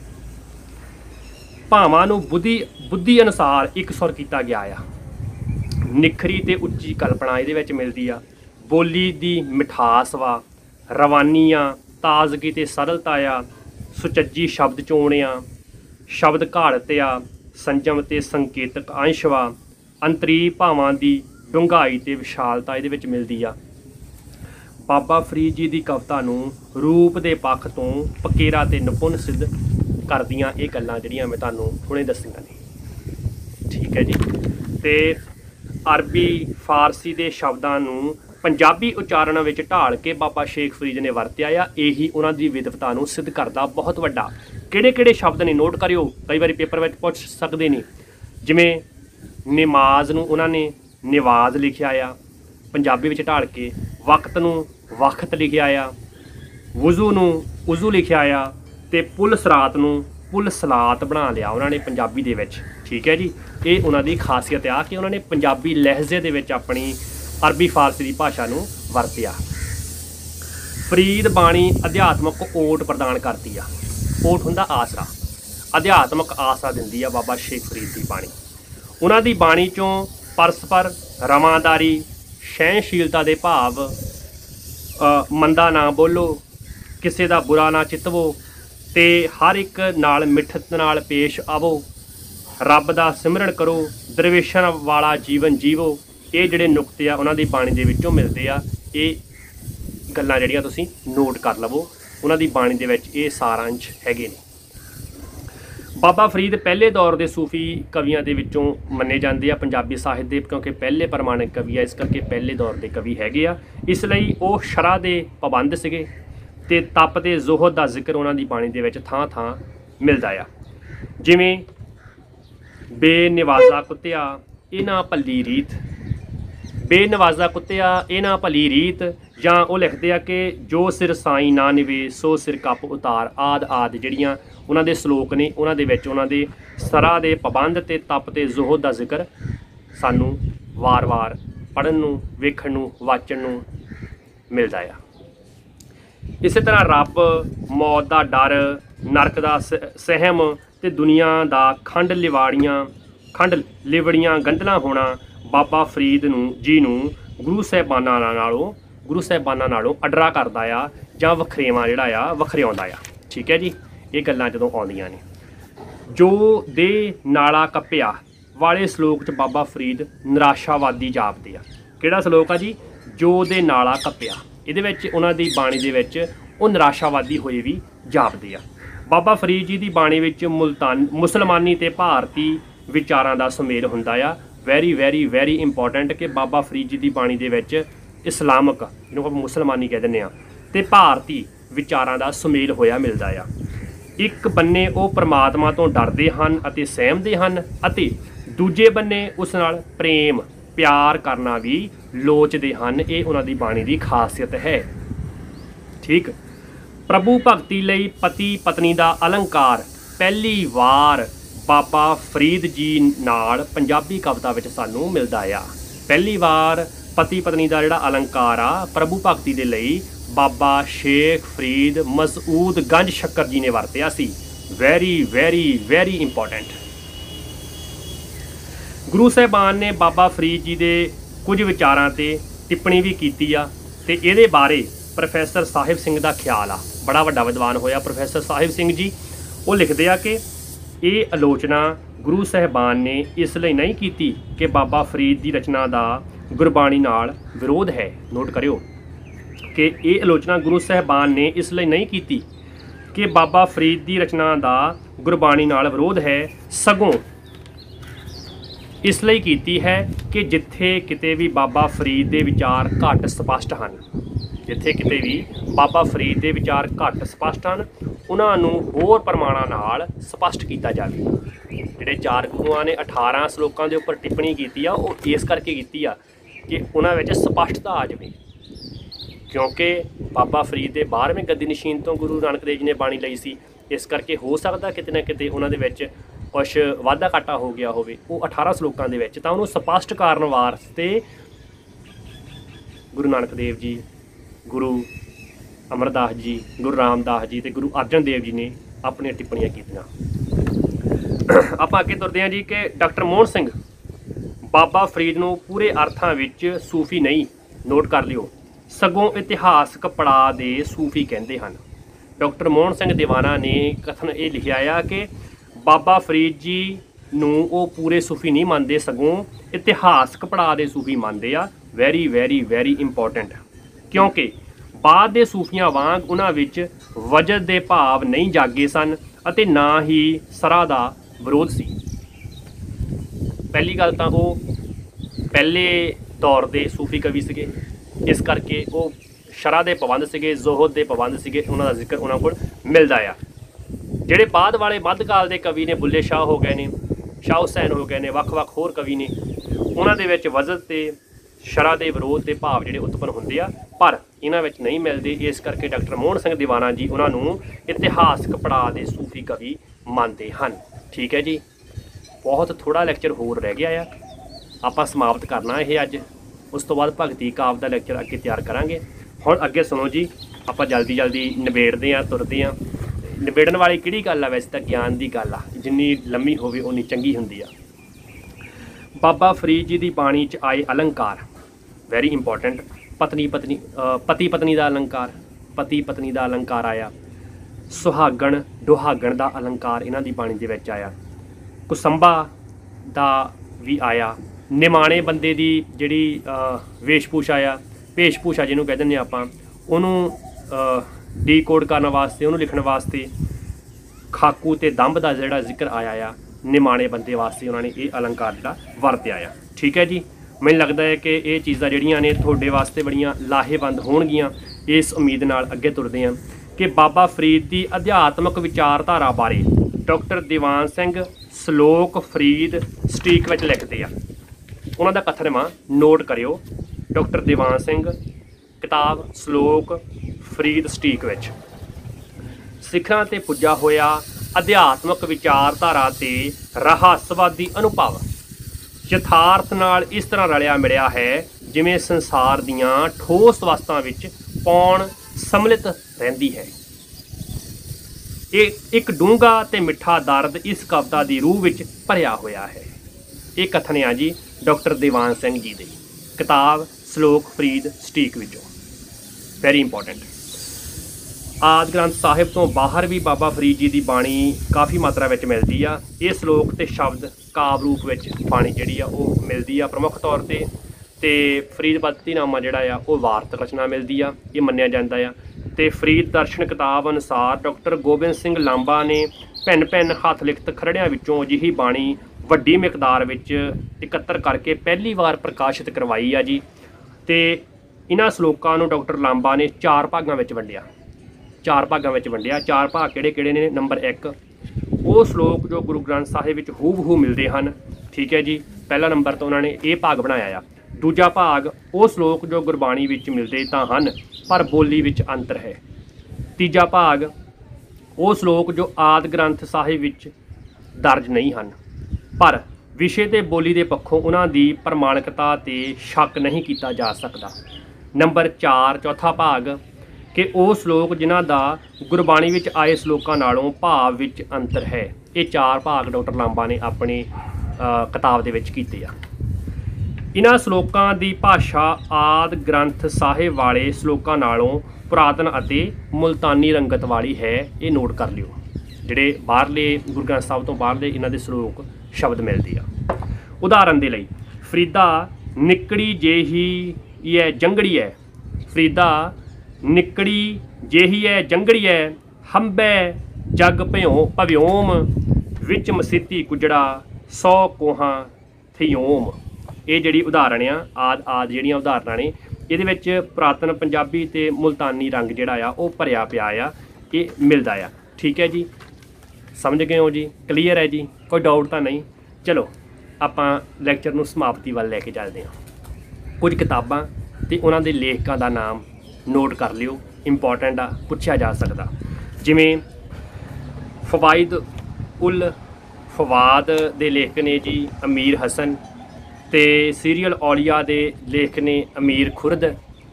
भावां नूं बुद्धि अनुसार एक सुर किया गया आ। निखरी ते उच्ची कल्पना इहदे विच मिलदी आ। बोली दी मिठास वा, रवानी आ, ताजगी ते सरलता आ, सुचज्जी शब्द चोण आ, शब्द घाड़त आ, संजम ते संकेतक अंश वा, अंतरी भावां दी डूंघाई ते विशालता इहदे विच मिलदी आ। बाबा फरीद जी की कविता नूं रूप के पक्ष तो पकेरा ते निपुण सिद्ध करदियां ये गल्लां जिहड़ियां मैं तुहानूं हुणे दस्सियां ने। ठीक है जी, ते अरबी फारसी के शब्दां नूं पंजाबी उच्चारण विच ढाल के बाबा शेख फरीद ने वरत्या आ। यही उन्हां दी विद्वता नूं सिद्ध करदा बहुत वड्डा। किहड़े-किहड़े शब्द ने नोट करियो, कई बार पेपर में पुछ सकते नहीं। जिमें नमाज नूं उन्होंने निवाज लिखिया आ पंजाबी विच ढाल के, वक्त नूं वक्त लिखिया आ, वुजू नूं उजू लिखिया आ, ते पुल सरात नूं पुल सलात बना लिया उन्होंने पंजाबी दे विच। ठीक है जी, ये उन्हां दी खासियत आ कि उन्होंने पंजाबी लहजे दे विच अपनी अरबी फारसी की भाषा नूं वरतिया। फरीद बाणी अध्यात्मक ओट प्रदान करती आ। ओट हुंदा आसरा, अध्यात्मक आसरा दिंदी आ बाबा शेख फरीद की बाणी। उन्हां दी बाणी चों परस्पर रवादारी, सहनशीलता के भाव, मंदा ना बोलो, किसी का बुरा ना चितवो, ते हर एक नाल मिठत नाल पेश आवो, रब दा सिमरन करो, दरवेशां वाला जीवन जीवो, ये जिहड़े नुकते आ उन्हां दी बाणी दे विचों मिलदे आ। ये गल्लां जिहड़ियां तुसीं नोट कर लवो, उन्हां दी बाणी दे विच ये सारांश हैगे ने। बाबा फरीद पहले दौर के सूफी कवियां दे विचों मन्ने जाते हैं पंजाबी साहित्य दे, क्योंकि पहले प्रमाणिक कवि है, इस करके पहले दौर के कवि हैगे आ। इसलिए वो शरह के पाबंद सीगे ते तप ते जोहद का जिक्र उन्हां दी बाणी दे विच थां थां मिलदा आ। जिवें बेनवाजा कुत्तिया इन्हां भली रीत, बेनवाजा कुत्तिया इन्हां भली रीत, जां वो लिखते हैं कि जो सिर साई ना निवे सो सिर कप उतार, आद आद जिहड़ियां उन्हां दे श्लोक ने, उन्हां दे विच उन्हां दे सराह दे पाबंद ते तप ते जोहद का जिक्र सानू वार वार पढ़न नूं, वेखण नूं, वाचन नूं मिलदा आ। इस तरह रब, मौत का डर, नरक का सहम ते दुनिया का खंड लिवड़ियां गंढला होना बाबा फरीद जी नूं गुरु साहिबाना नालों अडरा करदा आ जां वखरेवा जिहड़ा आ वखरियाउंदा आ। ठीक है जी, ये गल्लां जदों आउंदियां ने। जो दे नाला कप्पिया वाले श्लोक च बाबा फरीद निराशावादी जापदे आ। किहड़ा श्लोक आ जी? जो दे नाला कप्पिया, इहदे विच उन्हां दी बाणी दे विच वो निराशावादी होए भी जापदे आ। बाबा फरीद जी की बाणी विच मुसलमानी ते भारती विचारां दा सुमेल हुंदा आ। वैरी वैरी वैरी इंपॉर्टेंट कि बाबा फरीद जी की बाणी दे विच इस्लामिक, जिन्होंने आप मुसलमानी कह दिंदे आ, ते भारती विचारां दा सुमेल होया मिलदा आ। एक बन्ने वो परमात्मा तो डरदे हन अते सहमदे हन, अते दूजे बन्ने उस नाल प्रेम प्यार करना भी लोचदे हन। ये उन्हां दी बाणी दी खासियत है। ठीक, ਪ੍ਰਭੂ ਭਗਤੀ ਲਈ ਪਤੀ ਪਤਨੀ ਦਾ ਅਲੰਕਾਰ ਪਹਿਲੀ ਵਾਰ ਬਾਬਾ ਫਰੀਦ ਜੀ ਨਾਲ ਪੰਜਾਬੀ ਕਵਿਤਾ ਵਿੱਚ ਸਾਨੂੰ ਮਿਲਦਾ ਆ। ਪਹਿਲੀ ਵਾਰ ਪਤੀ ਪਤਨੀ ਦਾ ਜਿਹੜਾ ਅਲੰਕਾਰ ਆ ਪ੍ਰਭੂ ਭਗਤੀ ਦੇ ਲਈ ਬਾਬਾ ਸ਼ੇਖ ਫਰੀਦ ਮਸਊਦ ਗੰਜ ਸ਼ੱਕਰ ਜੀ ਨੇ ਵਰਤਿਆ ਸੀ। Very very very important. Guru ਸਾਹਿਬਾਨ ਨੇ ਬਾਬਾ ਫਰੀਦ ਜੀ ਦੇ ਕੁਝ ਵਿਚਾਰਾਂ ਤੇ ਟਿੱਪਣੀ ਵੀ ਕੀਤੀ ਆ ਤੇ ਇਹਦੇ ਬਾਰੇ ਪ੍ਰੋਫੈਸਰ ਸਾਹਿਬ ਸਿੰਘ ਦਾ ਖਿਆਲ ਆ। ਬੜਾ ਵੱਡਾ ਵਿਦਵਾਨ ਹੋਇਆ ਪ੍ਰੋਫੈਸਰ ਸਾਹਿਬ ਸਿੰਘ ਜੀ। ਉਹ ਲਿਖਦੇ ਆ ਕਿ ਇਹ ਆਲੋਚਨਾ ਗੁਰੂ ਸਾਹਿਬਾਨ ਨੇ ਇਸ ਲਈ ਨਹੀਂ ਕੀਤੀ ਕਿ ਬਾਬਾ ਫਰੀਦ ਦੀ ਰਚਨਾ ਦਾ ਗੁਰਬਾਣੀ ਨਾਲ ਵਿਰੋਧ ਹੈ। ਨੋਟ ਕਰਿਓ ਕਿ ਇਹ ਆਲੋਚਨਾ ਗੁਰੂ ਸਾਹਿਬਾਨ ਨੇ ਇਸ ਲਈ ਨਹੀਂ ਕੀਤੀ ਕਿ ਬਾਬਾ ਫਰੀਦ ਦੀ ਰਚਨਾ ਦਾ ਗੁਰਬਾਣੀ ਨਾਲ ਵਿਰੋਧ ਹੈ, ਸਗੋਂ ਇਸ ਲਈ ਕੀਤੀ ਹੈ ਕਿ ਜਿੱਥੇ ਕਿਤੇ ਵੀ ਬਾਬਾ ਫਰੀਦ ਦੇ ਵਿਚਾਰ ਘੱਟ ਸਪਸ਼ਟ ਹਨ, ਜਿੱਥੇ ਕਿਤੇ ਵੀ ਬਾਬਾ ਫਰੀਦ ਦੇ ਵਿਚਾਰ ਘੱਟ ਸਪਸ਼ਟ ਹਨ, ਉਹਨਾਂ ਨੂੰ ਹੋਰ ਪ੍ਰਮਾਣਾਂ ਨਾਲ ਸਪਸ਼ਟ ਕੀਤਾ ਜਾਵੇ। ਜਿਹੜੇ ਚਾਰ ਗੁਰੂਆਂ ਨੇ 18 ਸ਼ਲੋਕਾਂ ਦੇ ਉੱਪਰ ਟਿੱਪਣੀ ਕੀਤੀ ਆ ਉਹ ਇਸ ਕਰਕੇ ਕੀਤੀ ਆ ਕਿ ਉਹਨਾਂ ਵਿੱਚ ਸਪਸ਼ਟਤਾ ਆ ਜਾਵੇ, ਕਿਉਂਕਿ ਬਾਬਾ ਫਰੀਦ ਦੇ 12ਵੇਂ ਗੱਦੀ ਨਸ਼ੀਨ ਤੋਂ ਗੁਰੂ ਨਾਨਕ ਦੇਵ ਜੀ ਨੇ ਬਾਣੀ ਲਈ ਸੀ। ਇਸ ਕਰਕੇ ਹੋ ਸਕਦਾ ਕਿਤੇ ਨਾ ਕਿਤੇ ਉਹਨਾਂ ਦੇ ਵਿੱਚ ਕੁਛ ਵਾਧਾ ਘਾਟਾ ਹੋ ਗਿਆ ਹੋਵੇ ਉਹ 18 ਸ਼ਲੋਕਾਂ ਦੇ ਵਿੱਚ। ਤਾਂ ਉਹਨੂੰ ਸਪਸ਼ਟ ਕਰਨ ਵਾਸਤੇ ਗੁਰੂ ਨਾਨਕ ਦੇਵ ਜੀ, ਗੁਰੂ ਅਮਰਦਾਸ ਜੀ, ਗੁਰੂ ਰਾਮਦਾਸ ਜੀ ਤੇ ਗੁਰੂ ਅਰਜਨ ਦੇਵ ਜੀ ਨੇ ਆਪਣੀਆਂ ਟਿੱਪਣੀਆਂ ਕੀਤੀਆਂ। ਆਪਾਂ ਅੱਗੇ ਤੁਰਦੇ ਹਾਂ ਜੀ ਕਿ ਡਾਕਟਰ ਮੋਹਨ ਸਿੰਘ ਬਾਬਾ ਫਰੀਦ ਨੂੰ ਪੂਰੇ ਅਰਥਾਂ ਵਿੱਚ ਸੂਫੀ ਨਹੀਂ, ਨੋਟ ਕਰ ਲਿਓ, ਸਗੋਂ ਇਤਿਹਾਸਕ ਪੜਾਅ ਦੇ ਸੂਫੀ ਕਹਿੰਦੇ ਹਨ। ਡਾਕਟਰ ਮੋਹਨ ਸਿੰਘ ਦੀਵਾਨਾ ਨੇ ਕਥਨ ਇਹ ਲਿਖਿਆ ਆ ਕਿ ਬਾਬਾ ਫਰੀਦ ਜੀ ਨੂੰ ਉਹ ਪੂਰੇ ਸੂਫੀ ਨਹੀਂ ਮੰਨਦੇ, ਸਗੋਂ ਇਤਿਹਾਸਕ ਪੜਾਅ ਦੇ ਸੂਫੀ ਮੰਨਦੇ ਆ। ਵੈਰੀ ਵੈਰੀ ਵੈਰੀ ਇੰਪੋਰਟੈਂਟ, ਕਿਉਂਕਿ ਬਾਅਦ ਦੇ ਸੂਫੀਆਂ ਵਾਂਗ ਉਹਨਾਂ ਵਿੱਚ ਵਜਦ ਦੇ ਭਾਵ ਨਹੀਂ ਜਾਗੇ ਸਨ ਅਤੇ ਨਾ ਹੀ ਸਰਾ ਦਾ ਵਿਰੋਧ ਸੀ। ਪਹਿਲੀ ਗੱਲ ਤਾਂ ਉਹ ਪਹਿਲੇ ਦੌਰ ਦੇ ਸੂਫੀ ਕਵੀ ਸੀਗੇ, ਇਸ ਕਰਕੇ ਉਹ ਸ਼ਰਾ ਦੇ ਪਾਬੰਦ ਸੀਗੇ, ਜ਼ੋਹਦ ਦੇ ਪਾਬੰਦ ਸੀਗੇ, ਉਹਨਾਂ ਦਾ ਜ਼ਿਕਰ ਉਹਨਾਂ ਕੋਲ ਮਿਲਦਾ ਆ। ਜਿਹੜੇ ਬਾਅਦ ਵਾਲੇ ਮੱਧਕਾਲ ਦੇ ਕਵੀ ਨੇ, ਬੁੱਲੇ ਸ਼ਾਹ ਹੋ ਗਏ ਨੇ, ਸ਼ਾਹ ਹੁਸੈਨ ਹੋ ਗਏ ਨੇ, ਵੱਖ-ਵੱਖ ਹੋਰ ਕਵੀ ਨੇ, ਉਹਨਾਂ ਦੇ ਵਿੱਚ ਵਜਦ ਤੇ ਸ਼ਰਾ ਦੇ ਵਿਰੋਧ ਦੇ ਭਾਵ ਜਿਹੜੇ ਉਤਪੰਨ ਹੁੰਦੇ ਆ, ਪਰ ਇਹਨਾਂ ਵਿੱਚ ਨਹੀਂ ਮਿਲਦੇ। ਇਸ ਕਰਕੇ ਡਾਕਟਰ ਮੋਹਨ ਸਿੰਘ ਦੀਵਾਨਾ ਜੀ ਉਹਨਾਂ ਨੂੰ ਇਤਿਹਾਸਕ ਪੜਾਅ ਦੇ ਸੂਫੀ ਕਵੀ ਮੰਨਦੇ ਹਨ। ਠੀਕ ਹੈ ਜੀ, ਬਹੁਤ ਥੋੜ੍ਹਾ ਲੈਕਚਰ ਹੋਰ ਰਹਿ ਗਿਆ ਆ, ਆਪਾਂ ਸਮਾਪਤ ਕਰਨਾ ਇਹ ਅੱਜ। ਉਸ ਤੋਂ ਬਾਅਦ ਭਗਤੀ ਕਾਵਿ ਦਾ ਲੈਕਚਰ ਅੱਗੇ ਤਿਆਰ ਕਰਾਂਗੇ। ਹੁਣ ਅੱਗੇ ਸੁਣੋ ਜੀ, ਆਪਾਂ ਜਲਦੀ ਜਲਦੀ ਨਿਬੇੜਦੇ ਹਾਂ, ਤੁਰਦੇ ਹਾਂ। ਨਿਬੇੜਨ ਵਾਲੀ ਕਿਹੜੀ ਗੱਲ ਆ? ਵੈਸੇ ਤਾਂ ਗਿਆਨ ਦੀ ਗੱਲ ਆ, ਜਿੰਨੀ ਲੰਮੀ ਹੋਵੇ ਉਨੀ ਚੰਗੀ ਹੁੰਦੀ ਆ। ਬਾਬਾ ਫਰੀਦ ਜੀ ਦੀ ਬਾਣੀ 'ਚ ਆਏ ਅਲੰਕਾਰ ਵੈਰੀ ਇੰਪੋਰਟੈਂਟ। ਪਤੀ ਪਤਨੀ ਦਾ ਅਲੰਕਾਰ, ਪਤੀ ਪਤਨੀ ਦਾ ਅਲੰਕਾਰ ਆਇਆ। ਸੁਹਾਗਣ ਦੁਹਾਗਣ ਦਾ ਅਲੰਕਾਰ ਇਹਨਾਂ ਦੀ ਬਾਣੀ ਦੇ ਵਿੱਚ ਆਇਆ। ਕੁਸੰਬਾ ਦਾ ਵੀ ਆਇਆ। ਨਿਮਾਣੇ ਬੰਦੇ ਦੀ ਜਿਹੜੀ ਵੇਸ਼ਭੂਸ਼ਾ ਆ, ਭੇਸ਼ਭੂਸ਼ਾ ਜਿਹਨੂੰ ਕਹਿ ਦਿੰਦੇ ਆਪਾਂ, ਉਹਨੂੰ ਡੀਕੋਡ ਕਰਨ ਵਾਸਤੇ, ਉਹਨੂੰ ਲਿਖਣ ਵਾਸਤੇ ਖਾਕੂ ਤੇ ਦੰਭ ਦਾ ਜਿਹੜਾ ਜ਼ਿਕਰ ਆਇਆ ਆ, ਨਿਮਾਣੇ ਬੰਦੇ ਵਾਸਤੇ ਉਹਨਾਂ ਨੇ ਇਹ ਅਲੰਕਾਰ ਜਿਹੜਾ ਵਰਤਿਆ ਆ। ਠੀਕ ਹੈ ਜੀ, ਮੈਨੂੰ ਲੱਗਦਾ ਹੈ ਕਿ ਇਹ ਚੀਜ਼ਾਂ ਜਿਹੜੀਆਂ ਨੇ ਤੁਹਾਡੇ ਵਾਸਤੇ ਬੜੀਆਂ ਲਾਹੇਵੰਦ ਹੋਣਗੀਆਂ। ਇਸ ਉਮੀਦ ਨਾਲ ਅੱਗੇ ਤੁਰਦੇ ਹਾਂ ਕਿ ਬਾਬਾ ਫਰੀਦ ਦੀ ਅਧਿਆਤਮਕ ਵਿਚਾਰਧਾਰਾ ਬਾਰੇ ਡਾਕਟਰ ਦੀਵਾਨ ਸਿੰਘ ਸ਼ਲੋਕ ਫਰੀਦ ਸਟੀਕ ਵਿੱਚ ਲਿਖਦੇ ਆ। ਉਹਨਾਂ ਦਾ ਕਥਨਵਾ ਨੋਟ ਕਰਿਓ, ਡਾਕਟਰ ਦੀਵਾਨ ਸਿੰਘ, ਕਿਤਾਬ ਸ਼ਲੋਕ ਫਰੀਦ ਸਟੀਕ ਵਿੱਚ। ਸਿੱਖਾਂ ਤੇ ਪੁੱਜਾ ਹੋਇਆ ਅਧਿਆਤਮਕ ਵਿਚਾਰਧਾਰਾ ਤੇ ਰਹੱਸਵਾਦੀ ਅਨੁਭਵ ਯਥਾਰਥ ਨਾਲ ਇਸ ਤਰ੍ਹਾਂ ਰਲਿਆ ਮਿਲਿਆ ਹੈ ਜਿਵੇਂ ਸੰਸਾਰ ਦੀਆਂ ਠੋਸ ਵਸਤਾਂ ਵਿੱਚ ਪੌਣ ਸਮਲਿਤ ਰਹਿੰਦੀ ਹੈ। ਇਹ ਇੱਕ ਡੂੰਘਾ ਤੇ ਮਿੱਠਾ ਦਰਦ ਇਸ ਕਵਿਤਾ ਦੀ ਰੂਹ ਵਿੱਚ ਭਰਿਆ ਹੋਇਆ ਹੈ। ਇਹ ਕਥਨ ਆ ਜੀ ਡਾਕਟਰ ਦੀਵਾਨ ਸਿੰਘ ਜੀ ਦੇ, ਕਿਤਾਬ ਸ਼ਲੋਕ ਫਰੀਦ ਸਟੀਕ ਵਿੱਚੋਂ। Very important. ਆਦਿ ਗ੍ਰੰਥ ਸਾਹਿਬ ਤੋਂ ਬਾਹਰ ਵੀ ਬਾਬਾ ਫਰੀਦ ਜੀ ਦੀ ਬਾਣੀ ਕਾਫੀ ਮਾਤਰਾ ਵਿੱਚ ਮਿਲਦੀ ਆ। ਇਹ ਸ਼ਲੋਕ ਤੇ ਸ਼ਬਦ ਕਾਵ ਰੂਪ ਵਿੱਚ ਬਾਣੀ ਜਿਹੜੀ ਆ ਉਹ ਮਿਲਦੀ ਆ ਪ੍ਰਮੁੱਖ ਤੌਰ ਤੇ। ਤੇ ਫਰੀਦ ਬਖਤੀਨਾਮਾ ਜਿਹੜਾ ਆ ਉਹ ਵਾਰਤਕ ਰਚਨਾ ਮਿਲਦੀ ਆ, ਇਹ ਮੰਨਿਆ ਜਾਂਦਾ ਆ। ਤੇ ਫਰੀਦ ਦਰਸ਼ਨ ਕਿਤਾਬ ਅਨੁਸਾਰ ਡਾਕਟਰ ਗੋਬਿੰਦ ਸਿੰਘ ਲਾਂਬਾ ਨੇ ਭਿੰਨ ਭਿੰਨ ਹੱਥ ਲਿਖਤ ਖਰੜਿਆਂ ਵਿੱਚੋਂ ਅਜਿਹੀ ਬਾਣੀ ਵੱਡੀ ਮਿਕਦਾਰ ਵਿੱਚ ਇਕੱਤਰ ਕਰਕੇ ਪਹਿਲੀ ਵਾਰ ਪ੍ਰਕਾਸ਼ਿਤ ਕਰਵਾਈ ਆ ਜੀ। ਤੇ ਇਹਨਾਂ ਸ਼ਲੋਕਾਂ ਨੂੰ ਡਾਕਟਰ ਲਾਂਬਾ ਨੇ 4 ਭਾਗਾਂ ਵਿੱਚ ਵੰਡਿਆ। 4 ਭਾਗਾਂ ਵਿੱਚ ਵੰਡਿਆ। 4 ਭਾਗ ਕਿਹੜੇ ਨੇ? ਨੰਬਰ 1, ਉਹ ਸ਼ਲੋਕ ਜੋ ਗੁਰੂ ਗ੍ਰੰਥ ਸਾਹਿਬ ਵਿੱਚ ਹੂਬਹੂ ਮਿਲਦੇ ਹਨ। ਠੀਕ ਹੈ ਜੀ, ਪਹਿਲਾ ਨੰਬਰ ਤੋਂ ਉਹਨਾਂ ਨੇ ਇਹ ਭਾਗ ਬਣਾਇਆ ਆ। ਦੂਜਾ ਭਾਗ, ਉਹ ਸ਼ਲੋਕ ਜੋ ਗੁਰਬਾਣੀ ਵਿੱਚ ਮਿਲਦੇ ਤਾਂ ਹਨ ਪਰ ਬੋਲੀ ਵਿੱਚ ਅੰਤਰ ਹੈ। ਤੀਜਾ ਭਾਗ ਉਹ ਸ਼ਲੋਕ ਜੋ ਆਦਿ ਗ੍ਰੰਥ ਸਾਹਿਬ ਵਿੱਚ ਦਰਜ ਨਹੀਂ ਹਨ, ਪਰ ਵਿਸ਼ੇ ਤੇ ਬੋਲੀ ਦੇ ਪੱਖੋਂ ਉਹਨਾਂ ਦੀ ਪ੍ਰਮਾਣਿਕਤਾ ਤੇ ਸ਼ੱਕ ਨਹੀਂ ਕੀਤਾ ਜਾ ਸਕਦਾ। ਨੰਬਰ 4 ਚੌਥਾ ਭਾਗ ਕਿ ਉਹ ਸ਼ਲੋਕ ਜਿਨ੍ਹਾਂ ਦਾ ਗੁਰਬਾਣੀ ਵਿੱਚ ਆਏ ਸ਼ਲੋਕਾਂ ਨਾਲੋਂ ਭਾਵ ਵਿੱਚ ਅੰਤਰ ਹੈ। ਇਹ 4 ਭਾਗ ਡਾਕਟਰ ਲਾਂਬਾ ਨੇ ਆਪਣੀ ਕਿਤਾਬ ਦੇ ਵਿੱਚ ਕੀਤੇ ਆ। ਇਹਨਾਂ ਸ਼ਲੋਕਾਂ ਦੀ ਭਾਸ਼ਾ ਆਦਿ ਗ੍ਰੰਥ ਸਾਹਿਬ ਵਾਲੇ ਸ਼ਲੋਕਾਂ ਨਾਲੋਂ ਪੁਰਾਤਨ ਅਤੇ ਮੁਲਤਾਨੀ ਰੰਗਤ ਵਾਲੀ ਹੈ। ਇਹ ਨੋਟ ਕਰ ਲਿਓ, ਜਿਹੜੇ ਬਾਹਰਲੇ ਗੁਰੂ ਗ੍ਰੰਥ ਸਾਹਿਬ ਤੋਂ ਬਾਹਰਲੇ ਇਹਨਾਂ ਦੇ ਸ਼ਲੋਕ ਸ਼ਬਦ ਮਿਲਦੇ ਆ। ਉਦਾਹਰਨ ਦੇ ਲਈ ਫਰੀਦਾ ਨਿਕੜੀ ਜਿਹੀ ਹੈ ਜੰਗੜੀ ਹੈ, ਫਰੀਦਾ ਨਿਕੜੀ ਜਿਹੀ ਹੈ ਜੰਗੜੀ ਹੈ, ਹੰਬੈ ਜਗ ਭਵਿਓਮ ਵਿੱਚ ਮਸੀਤੀ ਕੁਜੜਾ 100 ਕੋਹਾਂ ਥਿਓਮ। ਇਹ ਜਿਹੜੀ ਉਦਾਹਰਣ ਆ ਆਦ ਜਿਹੜੀਆਂ ਉਦਾਹਰਨਾਂ ਨੇ ਇਹਦੇ ਵਿੱਚ ਪੁਰਾਤਨ ਪੰਜਾਬੀ ਅਤੇ ਮੁਲਤਾਨੀ ਰੰਗ ਜਿਹੜਾ ਆ ਉਹ ਭਰਿਆ ਪਿਆ ਆ, ਇਹ ਮਿਲਦਾ ਆ। ਠੀਕ ਹੈ ਜੀ, ਸਮਝ ਗਏ ਹੋ ਜੀ? ਕਲੀਅਰ ਹੈ ਜੀ? ਕੋਈ ਡਾਊਟ ਤਾਂ ਨਹੀਂ? ਚਲੋ ਆਪਾਂ ਲੈਕਚਰ ਨੂੰ ਸਮਾਪਤੀ ਵੱਲ ਲੈ ਕੇ ਚੱਲਦੇ ਹਾਂ। ਕੁਝ ਕਿਤਾਬਾਂ ਅਤੇ ਉਹਨਾਂ ਦੇ ਲੇਖਕਾਂ ਦਾ ਨਾਮ ਨੋਟ ਕਰ ਲਿਓ, ਇੰਪੋਰਟੈਂਟ ਆ, ਪੁੱਛਿਆ ਜਾ ਸਕਦਾ। ਜਿਵੇਂ ਫਵਾਇਦ ਉਲ ਫਵਾਦ ਦੇ ਲੇਖਕ ਨੇ ਜੀ ਅਮੀਰ ਹਸਨ, ਅਤੇ ਸੀਰੀਅਲ ਔਲੀਆ ਦੇ ਲੇਖਕ ਨੇ ਅਮੀਰ ਖੁਰਦ।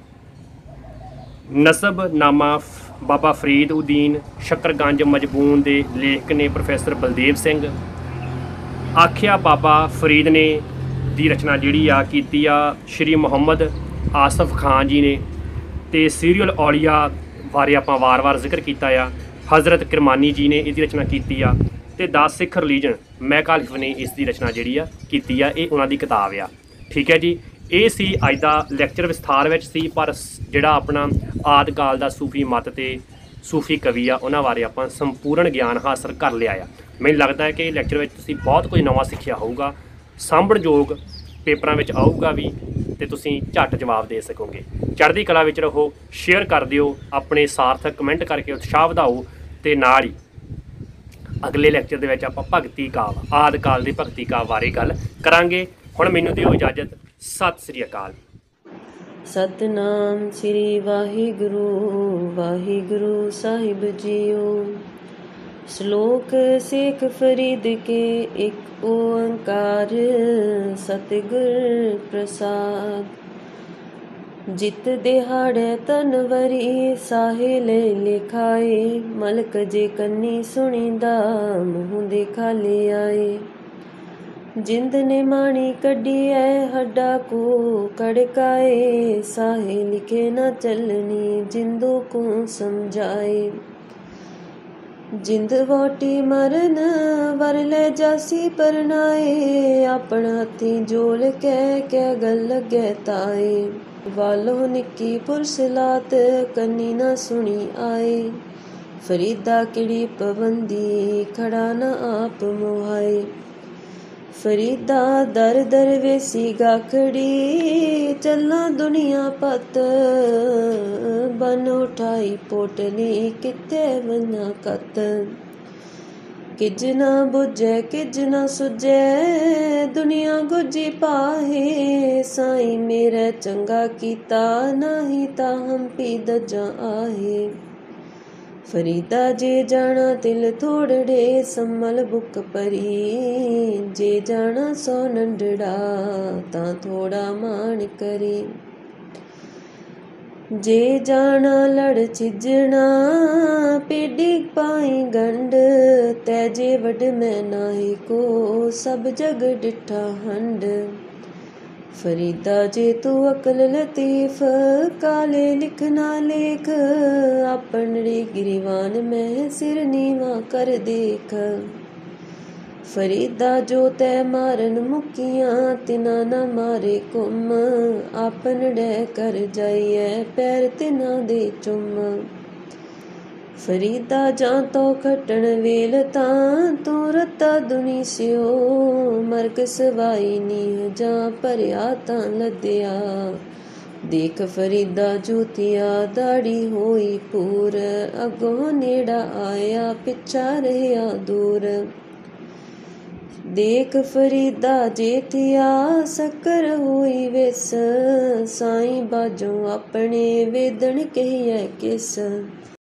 ਨਸਬ ਨਾਮਾ ਬਾਬਾ ਫਰੀਦ ਉਦੀਨ ਸ਼ਕਰਗੰਜ ਮਜਬੂਨ ਦੇ ਲੇਖਕ ਨੇ ਪ੍ਰੋਫੈਸਰ ਬਲਦੇਵ ਸਿੰਘ। ਆਖਿਆ ਬਾਬਾ ਫਰੀਦ ਨੇ ਦੀ ਰਚਨਾ ਜਿਹੜੀ ਆ ਕੀਤੀ ਆ ਸ਼੍ਰੀ ਮੁਹੰਮਦ ਆਸਫ ਖਾਨ ਜੀ ਨੇ, ਅਤੇ ਸੀਰੀਅਲ ਔਲੀਆ ਬਾਰੇ ਆਪਾਂ ਵਾਰ-ਵਾਰ ਜ਼ਿਕਰ ਕੀਤਾ ਆ, ਹਜ਼ਰਤ ਕਿਰਮਾਨੀ ਜੀ ਨੇ ਇਹਦੀ ਰਚਨਾ ਕੀਤੀ ਆ, ਅਤੇ 10 ਸਿੱਖ ਰਿਲੀਜਨ ਮੈਕਾਲਿਫ ਨੇ ਇਸ ਦੀ ਰਚਨਾ ਜਿਹੜੀ ਆ ਕੀਤੀ ਆ। ਇਹ ਉਹਨਾਂ ਦੀ ਕਿਤਾਬ ਆ। ਠੀਕ ਹੈ ਜੀ, ਇਹ ਸੀ ਅੱਜ ਦਾ ਲੈਕਚਰ, ਵਿਸਥਾਰ ਵਿੱਚ ਸੀ, ਪਰ ਜਿਹੜਾ ਆਪਣਾ ਆਦਿ ਕਾਲ ਦਾ ਸੂਫੀ ਮਤ ਅਤੇ ਸੂਫੀ ਕਵੀ ਆ ਉਹਨਾਂ ਬਾਰੇ ਆਪਾਂ ਸੰਪੂਰਨ ਗਿਆਨ ਹਾਸਲ ਕਰ ਲਿਆ ਆ। ਮੈਨੂੰ ਲੱਗਦਾ ਹੈ ਕਿ ਲੈਕਚਰ ਵਿੱਚ ਤੁਸੀਂ ਬਹੁਤ ਕੁਝ ਨਵਾਂ ਸਿੱਖਿਆ ਹੋਊਗਾ, ਸਾਂਭਣਯੋਗ ਪੇਪਰਾਂ ਵਿੱਚ ਆਊਗਾ ਵੀ, ਅਤੇ ਤੁਸੀਂ ਝੱਟ ਜਵਾਬ ਦੇ ਸਕੋਗੇ। ਚੜ੍ਹਦੀ ਕਲਾ ਵਿੱਚ ਰਹੋ, ਸ਼ੇਅਰ ਕਰ ਦਿਓ, ਆਪਣੇ ਸਾਰਥਕ ਕਮੈਂਟ ਕਰਕੇ ਉਤਸ਼ਾਹ ਵਧਾਓ, ਅਤੇ ਨਾਲ ਹੀ ਅਗਲੇ ਲੈਕਚਰ ਦੇ ਵਿੱਚ ਆਪਾਂ ਭਗਤੀ ਕਾਵਿ ਆਦਿ ਕਾਲ ਦੀ ਭਗਤੀ ਕਾਵਿ ਬਾਰੇ ਗੱਲ ਕਰਾਂਗੇ। ਹੁਣ ਮੈਨੂੰ ਦਿਓ ਇਜਾਜ਼ਤ। ਸਤਿ ਸ੍ਰੀ ਅਕਾਲ। ਸਤਨਾਮ ਸ੍ਰੀ ਵਾਹਿਗੁਰੂ ਵਾਹਿਗੁਰੂ ਸਾਹਿਬ ਜੀਓ। ਸ਼ਲੋਕ ਸੇਖ ਫਰੀਦ ਕੇ ਇੱਕ ਓੰਕਾਰ ਸਤਿਗੁਰ ਪ੍ਰਸਾਦ। ਜਿਤ ਦਿਹਾੜੇ ਤਨਵਰੀ ਸਾਹਿਲੇ ਲਿਖਾਏ, ਮਲਕ ਜੇ ਕੰਨੀ ਸੁਣੀਦਾ ਮੂੰਹ ਦੇ ਖਾਲੇ ਆਏ। ਜਿੰਦ ਨੇ ਮਾਣੀ ਕੱਢੀ ਐ ਹੱਡਾ ਕੋ ਕੜਕਾਏ, ਸਾਹੇ ਲਿਖੇ ਨਾ ਚੱਲਣੀ ਜਿੰਦੋ ਕੋ ਸਮਝਾਏ। ਜਿੰਦ ਵੋਟੀ ਮਰਨ ਵਰ ਲੈ ਜਾਸੀ ਪਰਨਾਏ, ਆਪਣ ਹੱਥੀਂ ਜੋਲ ਕਹਿ ਗੱਲ ਲੱਗੈ ਤਾਏ। ਵਾਲੋ ਨਿੱਕੀ ਪੁਰਸਲਾਤ ਕੰਨੀ ਨਾ ਸੁਣੀ ਆਏ, ਫਰੀਦਾ ਕਿਹੜੀ ਪਾਬੰਦੀ ਖੜਾ ਨਾ ਆਪ ਮੁਹਾਏ। ਫਰੀਦਾ ਦਰ ਦਰ ਵੇਸੀ ਗਾਖੜੀ, ਚੱਲਾਂ ਦੁਨੀਆ ਪਤ ਬਨ ਉਠਾਈ ਪੋਟਲੀ ਕਿਤੇ ਵਨਾ ਕਤ। ਕਿਜ ਨਾ ਬੁਝੈ ਕਿਜ ਨਾ ਸੁਝੈ ਦੁਨੀਆ ਗੁਜੀ ਪਾਹੇ, ਸਾਈਂ ਮੇਰਾ ਚੰਗਾ ਕੀਤਾ ਨਹੀਂ ਤਾਂ ਹੰਪੀ ਦਜਾਂ ਆਹੇ। ਫਰੀਦਾ ਜੇ ਜਾਣਾ ਤਿਲ ਥੋੜੜੇ ਸੰਮਲ ਬੁੱਕ ਪਰੀ, ਜੇ ਜਾਣਾ ਸੋ ਨੰਡੜਾ ਤਾਂ ਥੋੜਾ ਮਾਣ ਕਰੀ। ਜੇ ਜਾਣਾ ਲੜ ਛਿਜਣਾ ਪੀੜੀ ਪਾਈ ਗੰਢ, ਤੈ ਜੇ ਵਡ ਮੈਂ ਨਾਹੀ ਕੋ ਸਭ ਜਗ ਡਿਠਾ ਹੰਡ। ਫਰੀਦਾ ਜੇ ਤੂੰ ਅਕਲ ਲਤੀਫ ਕਾਲੇ ਲਿਖ ਨਾ ਲੇਖ, ਆਪਣੜੀ ਗਿਰੀਵਾਨ ਮੈਂ ਸਿਰ ਨੀਵਾ ਕਰ ਦੇਖ। ਫਰੀਦਾ ਜੋ ਤੈ ਮਾਰਨ ਮੁਕੀਆਂ ਤਿਨਾ ਨਾ ਮਾਰੇ ਕੁੰਮ, ਆਪਨ ਡੈ ਕਰ ਜਾਈਐ ਪੈਰ ਤਿਨਾ ਦੇ ਚੁੰਮ। ਫਰੀਦਾ ਜਾਂ ਤੋ ਖਟਣ ਵੇਲ ਤਾਂ ਤੂੰ ਰਤਾ ਦੁਨੀ ਸਿਓ, ਮਰਗ ਸਵਾਈ ਨੀਹ ਜਾਂ ਭਰਿਆ ਤਾਂ ਲੱਦਿਆ। ਦੇਖ ਫਰੀਦਾ ਜੋਤੀਆ ਦਾੜੀ ਹੋਈ ਪੂਰ, ਅੱਗੋਂ ਨੇੜਾ ਆਇਆ ਪਿੱਛਾ ਰਿਹਾ ਦੂਰ। ਦੇਖ ਫਰੀਦਾ ਜੇਠਿਆ ਸ਼ੱਕਰ ਹੋਈ ਵਿਸ, ਸਾਈਂ ਬਾਝੋਂ ਆਪਣੇ ਵੇਦਣ ਕਹੀਐ ਕਿਸ।